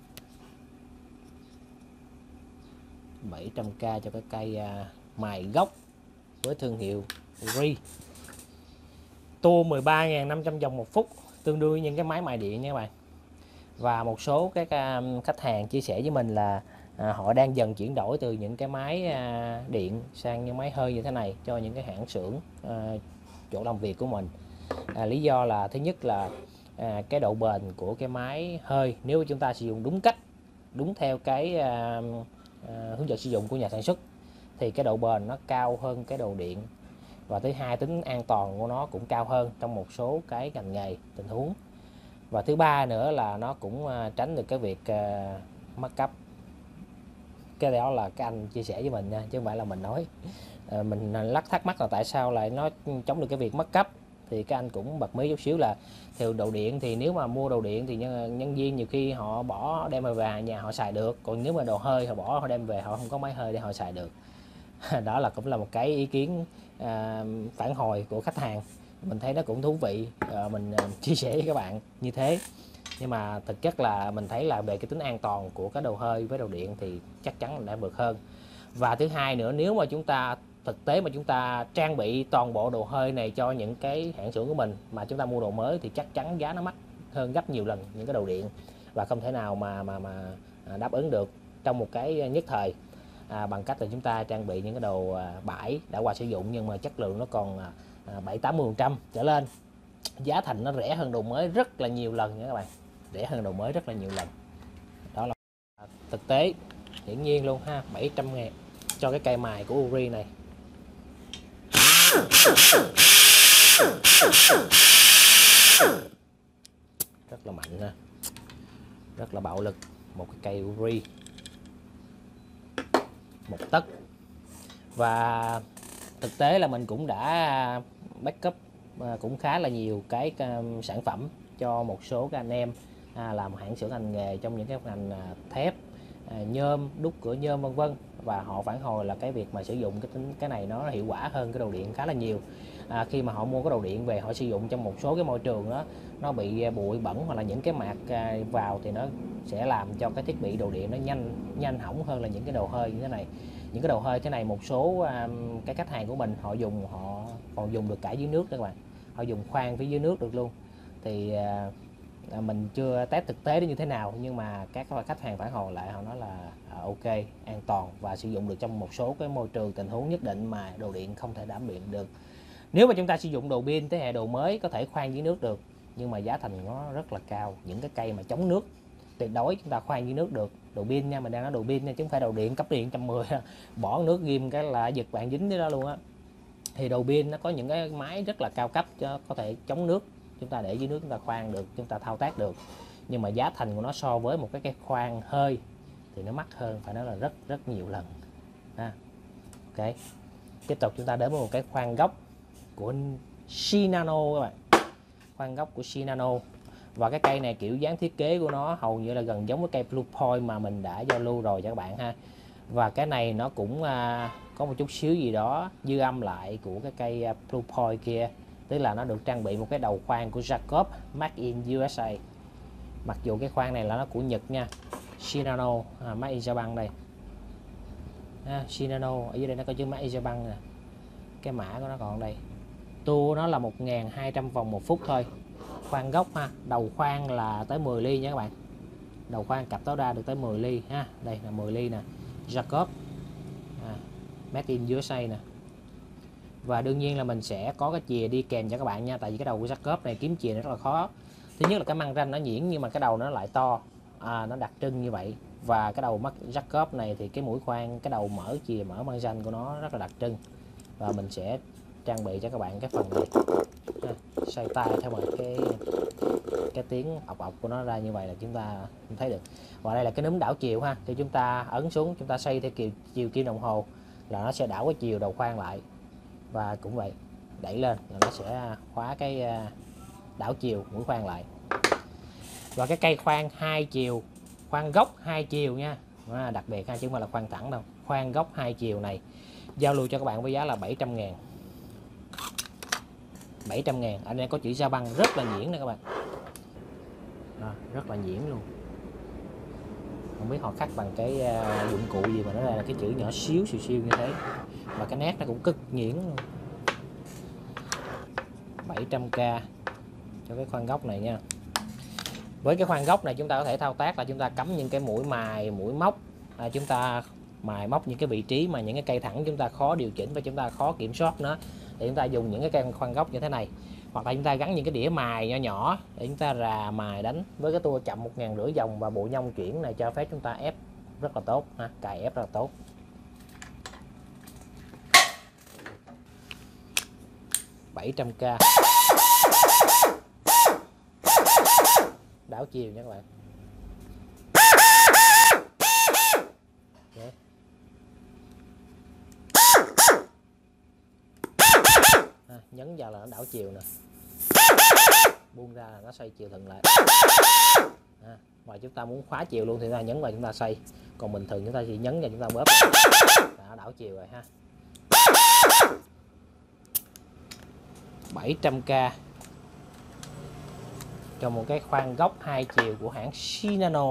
bảy trăm k cho cái cây à, mài gốc với thương hiệu Uri. Tua mười ba nghìn năm trăm vòng một phút, tương đương với những cái máy mài điện nha các bạn. Và một số các uh, khách hàng chia sẻ với mình là à, họ đang dần chuyển đổi từ những cái máy à, điện sang những máy hơi như thế này cho những cái hãng xưởng à, chỗ làm việc của mình. À, lý do là thứ nhất là à, cái độ bền của cái máy hơi, nếu chúng ta sử dụng đúng cách, đúng theo cái à, à, hướng dẫn sử dụng của nhà sản xuất thì cái độ bền nó cao hơn cái đồ điện. Và thứ hai, tính an toàn của nó cũng cao hơn trong một số cái ngành nghề tình huống. Và thứ ba nữa là nó cũng tránh được cái việc uh, mất cấp. Cái đó là cái anh chia sẻ với mình nha, chứ không phải là mình nói. À, mình lắc thắc mắc là tại sao lại nó chống được cái việc mất cấp, thì các anh cũng bật mí chút xíu là theo đồ điện thì nếu mà mua đồ điện thì nhân, nhân viên nhiều khi họ bỏ đem về nhà họ xài được, còn nếu mà đồ hơi họ bỏ họ đem về họ không có máy hơi để họ xài được. Đó là cũng là một cái ý kiến à, phản hồi của khách hàng, mình thấy nó cũng thú vị, à, mình à, chia sẻ với các bạn như thế. Nhưng mà thực chất là mình thấy là về cái tính an toàn của cái đồ hơi với đồ điện thì chắc chắn là đã vượt hơn. Và thứ hai nữa, nếu mà chúng ta thực tế mà chúng ta trang bị toàn bộ đồ hơi này cho những cái hãng xưởng của mình mà chúng ta mua đồ mới thì chắc chắn giá nó mắc hơn gấp nhiều lần những cái đồ điện, và không thể nào mà mà mà đáp ứng được trong một cái nhất thời. À, bằng cách là chúng ta trang bị những cái đồ à, bãi đã qua sử dụng nhưng mà chất lượng nó còn à, bảy tám mươi phần trăm trở lên, giá thành nó rẻ hơn đồ mới rất là nhiều lần nha các bạn, rẻ hơn đồ mới rất là nhiều lần. Đó là à, thực tế hiển nhiên luôn ha. Bảy trăm ngàn cho cái cây mài của Uri này. Rất là mạnh ha, rất là bạo lực. Một cái cây Uri một tấc. Và thực tế là mình cũng đã backup cũng khá là nhiều cái sản phẩm cho một số các anh em làm hãng xưởng hành nghề trong những cái ngành thép, nhôm, đúc cửa nhôm vân vân. và họ phản hồi là cái việc mà sử dụng cái tính cái này nó hiệu quả hơn cái đồ điện khá là nhiều. À, khi mà họ mua cái đồ điện về họ sử dụng trong một số cái môi trường đó nó bị bụi bẩn hoặc là những cái mạt vào thì nó sẽ làm cho cái thiết bị đồ điện nó nhanh nhanh hỏng hơn là những cái đồ hơi như thế này. Những cái đồ hơi thế này một số um, cái khách hàng của mình họ dùng họ còn dùng được cả dưới nước nữa các bạn, họ dùng khoan phía dưới nước được luôn. Thì uh, mình chưa test thực tế nó như thế nào, nhưng mà các khách hàng phản hồi lại họ nói là uh, ok, an toàn và sử dụng được trong một số cái môi trường tình huống nhất định mà đồ điện không thể đảm nhiệm được. Nếu mà chúng ta sử dụng đồ pin thế hệ đồ mới có thể khoan dưới nước được, nhưng mà giá thành nó rất là cao. Những cái cây mà chống nước tuyệt đối chúng ta khoan dưới nước được, đồ pin nha, mình đang nói đồ pin nha chứ không phải đồ điện cấp điện một trăm mười bỏ nước ghim cái là giật bạn dính cái đó luôn á. Thì đồ pin nó có những cái máy rất là cao cấp cho có thể chống nước, chúng ta để dưới nước chúng ta khoan được, chúng ta thao tác được, nhưng mà giá thành của nó so với một cái cây khoan hơi thì nó mắc hơn, phải nói là rất rất nhiều lần ha. Ok, tiếp tục chúng ta đến với một cái khoan gốc của Shinano các bạn, khoan gốc của Shinano. Và cái cây này kiểu dáng thiết kế của nó hầu như là gần giống với cây Blue Point mà mình đã giao lưu rồi cho các bạn ha. Và cái này nó cũng à, có một chút xíu gì đó dư âm lại của cái cây à, Blue Point kia, tức là nó được trang bị một cái đầu khoan của Jacob Made in u ét a. Mặc dù cái khoan này là nó của Nhật nha, Shinano à, Made in Japan đây à, Shinano ở dưới đây nó có chữ Made in Japan nè, cái mã của nó còn đây. Tua nó là một nghìn hai trăm vòng một phút thôi. Khoan gốc ha, đầu khoan là tới mười ly nha các bạn, đầu khoan cặp tối đa được tới mười ly ha. Đây là mười ly nè, Jacob à, Made in u ét a nè. Và đương nhiên là mình sẽ có cái chìa đi kèm cho các bạn nha, tại vì cái đầu của Jacob này kiếm chìa này rất là khó. Thứ nhất là cái măng ranh nó nhuyễn nhưng mà cái đầu nó lại to à, nó đặc trưng như vậy. Và cái đầu mắt Jacob này thì cái mũi khoan, cái đầu mở chìa mở măng ranh của nó rất là đặc trưng, và mình sẽ trang bị cho các bạn cái phần này à, xoay tay theo một cái cái tiếng ọc ọc của nó ra như vậy là chúng ta thấy được. Và đây là cái núm đảo chiều ha, thì chúng ta ấn xuống, chúng ta xoay theo chiều, chiều kim đồng hồ là nó sẽ đảo cái chiều đầu khoan lại, và cũng vậy, đẩy lên là nó sẽ khóa cái đảo chiều mũi khoan lại. Và cái cây khoan hai chiều, khoan gốc hai chiều nha, à, đặc biệt ha, chứ không phải là khoan thẳng đâu, khoan gốc hai chiều này giao lưu cho các bạn với giá là bảy trăm ngàn. bảy trăm ngàn, ở đây có chữ Japan rất là nhuyễn nè các bạn à, rất là nhuyễn luôn. Không biết họ khắc bằng cái uh, dụng cụ gì mà nó là cái chữ nhỏ xíu xìu xìu như thế, và cái nét nó cũng cực nhuyễn luôn. bảy trăm k cho cái khoan gốc này nha. Với cái khoan gốc này chúng ta có thể thao tác là chúng ta cắm những cái mũi mài, mũi móc à, chúng ta mài móc những cái vị trí mà những cái cây thẳng chúng ta khó điều chỉnh và chúng ta khó kiểm soát nó, để chúng ta dùng những cái cây khoan gốc như thế này, hoặc là chúng ta gắn những cái đĩa mài nhỏ nhỏ để chúng ta rà mài đánh. Với cái tua chậm một ngàn rưỡi vòng và bộ nhông chuyển này cho phép chúng ta ép rất là tốt ha, cài ép rất là tốt. bảy trăm k đảo chiều nha các bạn. Okay. À, nhấn vào là nó đảo chiều nè, buông ra là nó xoay chiều thuận lại à, và chúng ta muốn khóa chiều luôn thì chúng ta nhấn vào chúng ta xoay, còn bình thường chúng ta chỉ nhấn vào chúng ta bóp là nó đảo chiều rồi ha. bảy trăm k cho một cái khoan gốc hai chiều của hãng Shinano.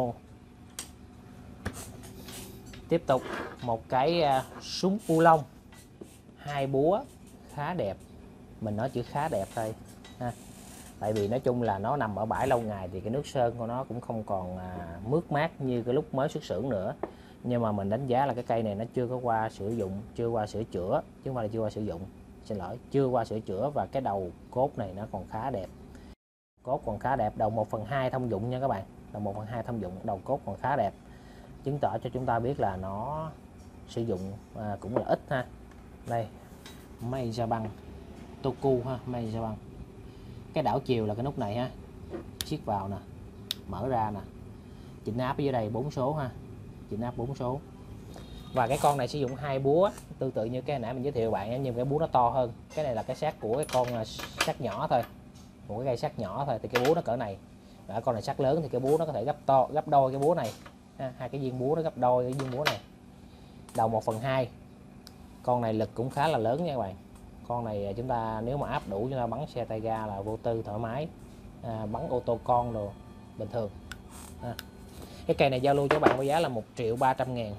Tiếp tục một cái uh, súng u lông hai búa khá đẹp, mình nói chữ khá đẹp thôi ha, tại vì nói chung là nó nằm ở bãi lâu ngày thì cái nước sơn của nó cũng không còn à, mướt mát như cái lúc mới xuất xưởng nữa. Nhưng mà mình đánh giá là cái cây này nó chưa có qua sử dụng, chưa qua sửa chữa, chứ không phải là chưa qua sử dụng, xin lỗi, chưa qua sửa chữa. Và cái đầu cốt này nó còn khá đẹp, cốt còn khá đẹp, đầu một phần hai thông dụng nha các bạn, đầu một phần hai thông dụng, đầu cốt còn khá đẹp, chứng tỏ cho chúng ta biết là nó sử dụng à, cũng là ít ha. Đây Made in Japan, Toku ha, Made in Japan. Cái đảo chiều là cái nút này ha, siết vào nè, mở ra nè, chỉnh áp ở dưới đây bốn số ha, chỉnh áp bốn số. Và cái con này sử dụng hai búa tương tự như cái nãy mình giới thiệu bạn, nhưng cái búa nó to hơn. Cái này là cái xác của cái con sắt nhỏ thôi, một cái cây sắt nhỏ thôi thì cái búa nó cỡ này. Và con này sắt lớn thì cái búa nó có thể gấp to, gấp đôi cái búa này ha. Hai cái viên búa nó gấp đôi cái viên búa này. đầu một phần hai. Con này lực cũng khá là lớn nha các bạn. Con này chúng ta nếu mà áp đủ chúng ta bắn xe tay ga là vô tư thoải mái, à, bắn ô tô con đồ bình thường. À. Cái cây này giao lưu cho các bạn với giá là một triệu ba trăm ngàn.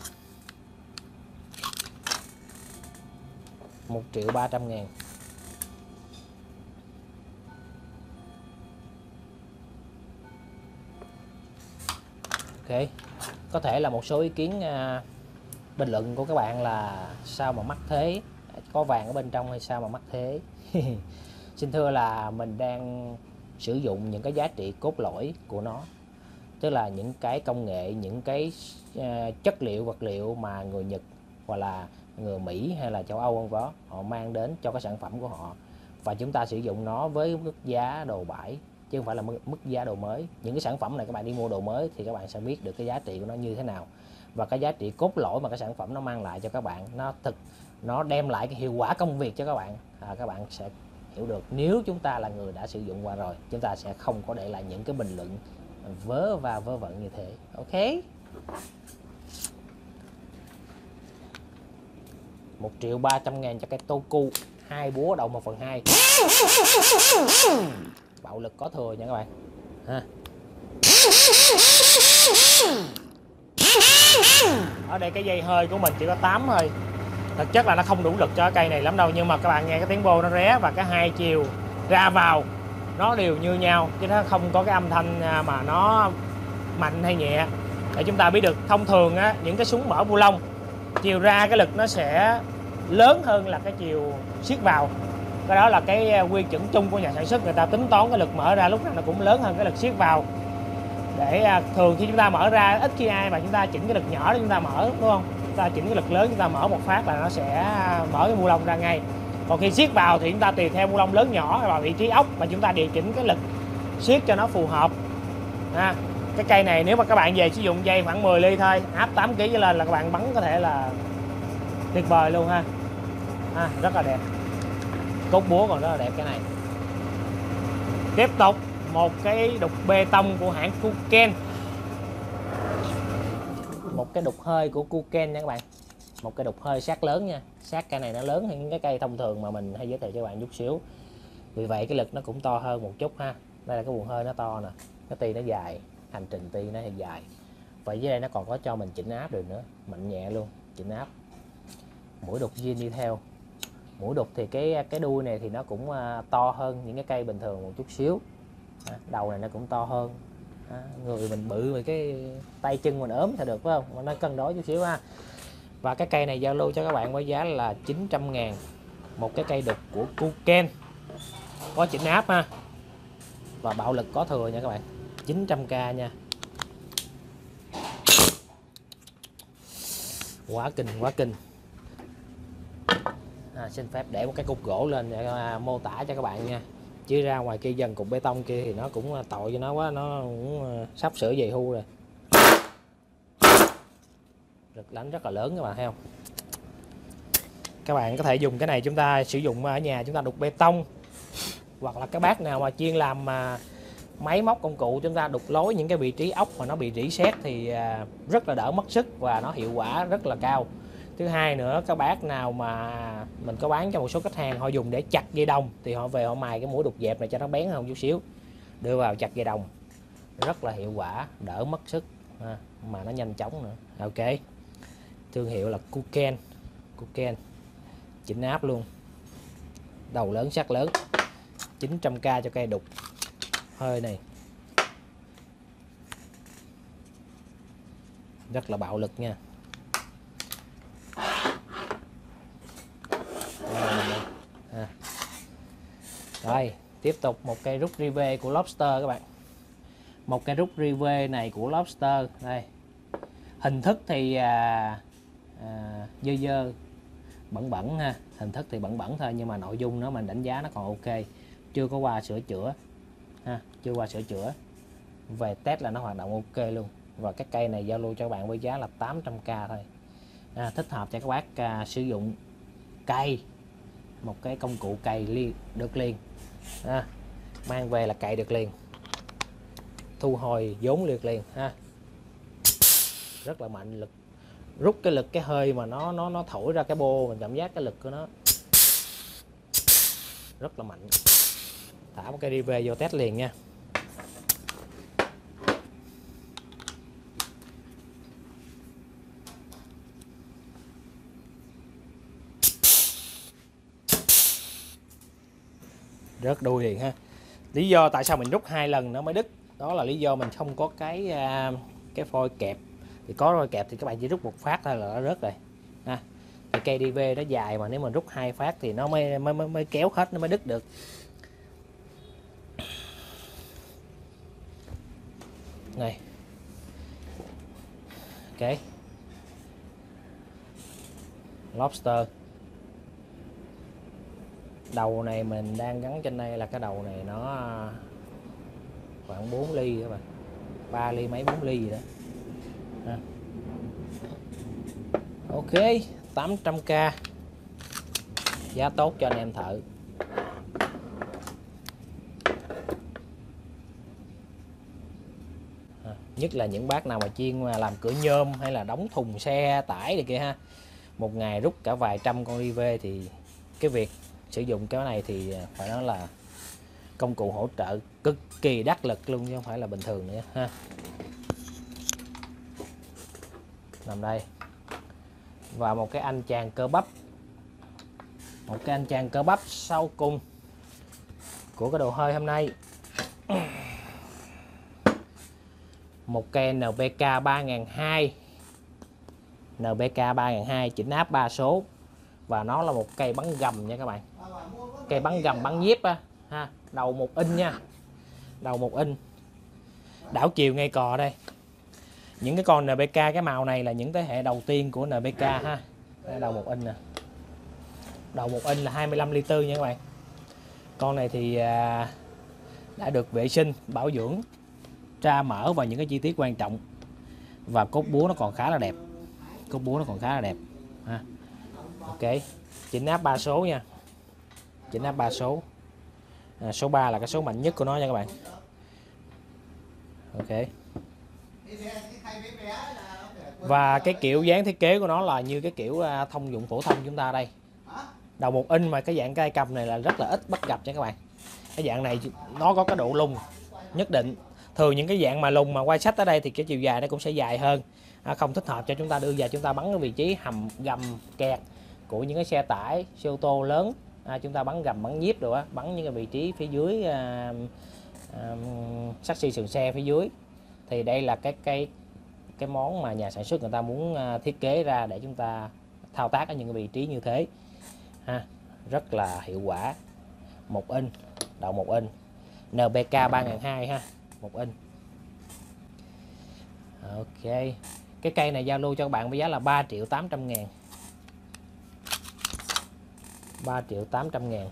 một triệu ba trăm ngàn. Ok. Có thể là một số ý kiến uh, bình luận của các bạn là sao mà mắc thế, có vàng ở bên trong hay sao mà mắc thế. Xin thưa là mình đang sử dụng những cái giá trị cốt lõi của nó, tức là những cái công nghệ, những cái uh, chất liệu vật liệu mà người Nhật hoặc là người Mỹ hay là châu Âu không có, họ mang đến cho cái sản phẩm của họ, và chúng ta sử dụng nó với mức giá đồ bãi chứ không phải là mức, mức giá đồ mới. Những cái sản phẩm này các bạn đi mua đồ mới thì các bạn sẽ biết được cái giá trị của nó như thế nào, và cái giá trị cốt lõi mà cái sản phẩm nó mang lại cho các bạn, nó thực nó đem lại cái hiệu quả công việc cho các bạn, à, các bạn sẽ hiểu được. Nếu chúng ta là người đã sử dụng qua rồi, chúng ta sẽ không có để lại những cái bình luận vớ và vớ vẩn như thế. Ok. một triệu ba trăm ngàn cho cái Toku hai búa đầu một phần hai. Bạo lực có thừa nha các bạn ha. Ở đây cái dây hơi của mình chỉ có tám thôi, thực chất là nó không đủ lực cho cái cây này lắm đâu, nhưng mà các bạn nghe cái tiếng bô nó ré và cái hai chiều ra vào nó đều như nhau, chứ nó không có cái âm thanh mà nó mạnh hay nhẹ, để chúng ta biết được. Thông thường á, những cái súng mở bu lông chiều ra cái lực nó sẽ lớn hơn là cái chiều siết vào. Cái đó là cái quy chuẩn chung của nhà sản xuất, người ta tính toán cái lực mở ra lúc nào nó cũng lớn hơn cái lực siết vào, để thường khi chúng ta mở ra ít khi ai mà chúng ta chỉnh cái lực nhỏ để chúng ta mở, đúng không? Chúng ta chỉnh cái lực lớn, chúng ta mở một phát là nó sẽ mở cái bu lông ra ngay. Còn khi siết vào thì chúng ta tùy theo bu lông lớn nhỏ vào vị trí ốc và chúng ta điều chỉnh cái lực siết cho nó phù hợp. À, cái cây này nếu mà các bạn về sử dụng dây khoảng mười ly thôi, áp tám ki lô gam lên là các bạn bắn có thể là tuyệt vời luôn ha. À, rất là đẹp. Cốt búa còn rất là đẹp cái này. Tiếp tục một cái đục bê tông của hãng Kuken. Một cái đục hơi của Kuken nha các bạn. Một cái đục hơi sát lớn nha. Sát cây này nó lớn hơn những cái cây thông thường mà mình hay giới thiệu cho các bạn chút xíu. Vì vậy cái lực nó cũng to hơn một chút ha. Đây là cái buồng hơi nó to nè. Cái ti nó dài, hành trình ti nó thì dài. Vậy dưới đây nó còn có cho mình chỉnh áp được nữa, mạnh nhẹ luôn, chỉnh áp. Mũi đục zin đi theo. Mũi đục thì cái cái đuôi này thì nó cũng uh, to hơn những cái cây bình thường một chút xíu. À, đầu này nó cũng to hơn. À, người mình bự rồi cái tay chân mình ốm thì được phải không? Mà nó cân đối chút xíu ha. Và cái cây này giao lưu cho các bạn với giá là chín trăm ngàn. Một cái cây đục của Kuken. Có chỉnh áp ha. Và bạo lực có thừa nha các bạn. chín trăm k nha. Quá kinh, quá kinh. À, xin phép để một cái cục gỗ lên để à, mô tả cho các bạn nha. Chứ ra ngoài kia dần cục bê tông kia thì nó cũng tội cho nó quá, nó cũng sắp sửa về hưu rồi. Lực đánh rất là lớn các bạn thấy không? Các bạn có thể dùng cái này chúng ta sử dụng ở nhà, chúng ta đục bê tông, hoặc là cái bác nào mà chuyên làm mà máy móc công cụ, chúng ta đục lối những cái vị trí ốc mà nó bị rỉ sét thì rất là đỡ mất sức và nó hiệu quả rất là cao. Thứ hai nữa, các bác nào mà mình có bán cho một số khách hàng họ dùng để chặt dây đồng thì họ về họ mài cái mũi đục dẹp này cho nó bén hơn chút xíu, đưa vào chặt dây đồng rất là hiệu quả, đỡ mất sức à, mà nó nhanh chóng nữa. Ok, thương hiệu là Kuken. Kuken chỉnh áp luôn, đầu lớn sắc lớn, chín trăm k cho cây đục hơi này, rất là bạo lực nha. À. Rồi tiếp tục một cây rút rivet của Lobster các bạn. Một cây rút rivet này của Lobster đây, hình thức thì à, à, dơ dơ bẩn bẩn ha, hình thức thì bẩn bẩn thôi, nhưng mà nội dung nó mình đánh giá nó còn ok, chưa có qua sửa chữa ha, chưa qua sửa chữa. Về test là nó hoạt động ok luôn. Và cái cây này giao lưu cho các bạn với giá là tám trăm k thôi. À, thích hợp cho các bác à, sử dụng cây, một cái công cụ cày liền được liền à, mang về là cày được liền, thu hồi vốn được liền ha, rất là mạnh lực, rút cái lực cái hơi mà nó nó nó thổi ra cái bô, mình cảm giác cái lực của nó rất là mạnh. Thả một cây đi về vô test liền nha. Rớt đuôi liền ha. Lý do tại sao mình rút hai lần nó mới đứt, đó là lý do mình không có cái cái phôi kẹp. Thì có phôi kẹp thì các bạn chỉ rút một phát thôi là nó rớt rồi ha. Thì cây đê vê nó dài mà, nếu mình rút hai phát thì nó mới mới mới kéo hết, nó mới đứt được. Này. Ok. Lobster. Đầu này mình đang gắn trên đây là cái đầu này nó khoảng bốn ly các bạn, ba ly mấy bốn ly gì đó ha. Ok, tám trăm k, giá tốt cho anh em thợ. À, nhất là những bác nào mà chuyên làm cửa nhôm hay là đóng thùng xe tải này kia ha, một ngày rút cả vài trăm con đê vê thì cái việc sử dụng cái này thì phải nói là công cụ hỗ trợ cực kỳ đắc lực luôn chứ không phải là bình thường nữa ha. Nằm đây. Và một cái anh chàng cơ bắp, một cái anh chàng cơ bắp sau cùng của cái đồ hơi hôm nay. Một cây en bê ca ba nghìn hai trăm, en bê ca ba nghìn hai trăm chỉnh áp ba số, và nó là một cây bắn gầm nha các bạn. Cây bắn gầm bắn nhíp á ha, đầu một inch nha, đầu một inch, đảo chiều ngay cò đây. Những cái con en bê ca cái màu này là những thế hệ đầu tiên của en bê ca ha. Đây, đầu một inch nè, đầu một inch là hai mươi lăm ly tư nha các bạn. Con này thì à, đã được vệ sinh bảo dưỡng, tra mở và những cái chi tiết quan trọng, và cốt búa nó còn khá là đẹp, cốt búa nó còn khá là đẹp ha. Ok, chỉnh áp ba số nha, chỉnh áp ba số. À, số ba là cái số mạnh nhất của nó nha các bạn. Ok. Và cái kiểu dáng thiết kế của nó là như cái kiểu thông dụng phổ thông chúng ta đây. Đầu một inch mà cái dạng cây cầm này là rất là ít bắt gặp nha các bạn. Cái dạng này nó có cái độ lùng nhất định. Thường những cái dạng mà lùng mà quay sách ở đây thì cái chiều dài nó cũng sẽ dài hơn, à, không thích hợp cho chúng ta đưa vào chúng ta bắn ở vị trí hầm gầm kẹt của những cái xe tải, xe ô tô lớn. À, chúng ta bắn gầm bắn nhíp rồi á, bắn những cái vị trí phía dưới à, à, sắt xi sườn xe phía dưới. Thì đây là cái cái cái món mà nhà sản xuất người ta muốn thiết kế ra để chúng ta thao tác ở những cái vị trí như thế ha, rất là hiệu quả. Một inch, đầu một inch, en bê ca ba nghìn hai trăm ha, một inch. Ok, cái cây này giao lưu cho các bạn với giá là ba triệu tám trăm ngàn, ba triệu tám trăm ngàn.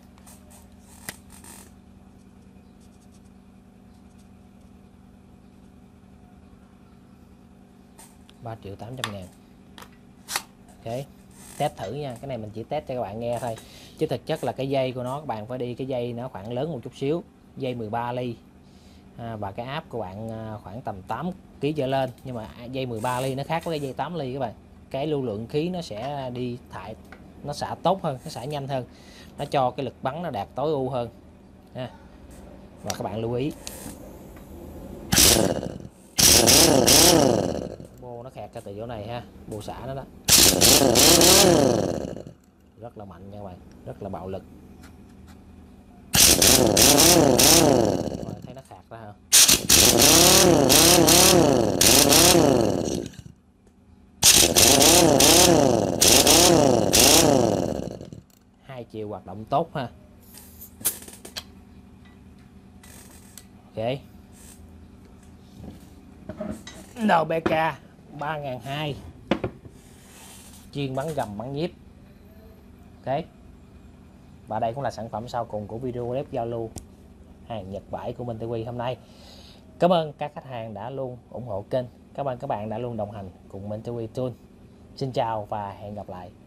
ba triệu tám trăm ngàn. Ok, test thử nha, cái này mình chỉ test cho các bạn nghe thôi, chứ thực chất là cái dây của nó các bạn phải đi cái dây nó khoảng lớn một chút xíu, dây mười ba ly, à, và cái áp của bạn khoảng tầm tám ki lô gam trở lên. Nhưng mà dây mười ba ly nó khác với cái dây tám ly các bạn, cái lưu lượng khí nó sẽ đi thải, nó xả tốt hơn, nó xả nhanh hơn, nó cho cái lực bắn nó đạt tối ưu hơn ha. Và các bạn lưu ý bô nó khẹt ra từ chỗ này ha, bô xả nó đó rất là mạnh nha các bạn, rất là bạo lực. Rồi, thấy nó khạc ra hả? Hai chiều hoạt động tốt ha. Ok, en bê ca ba nghìn hai trăm chuyên bắn gầm bắn nhíp. Ok, và đây cũng là sản phẩm sau cùng của video clip giao lưu hàng Nhật vải của Minh tê quy hôm nay. Cảm ơn các khách hàng đã luôn ủng hộ kênh, cảm ơn các bạn đã luôn đồng hành cùng Minh tê quy Tool. Xin chào và hẹn gặp lại.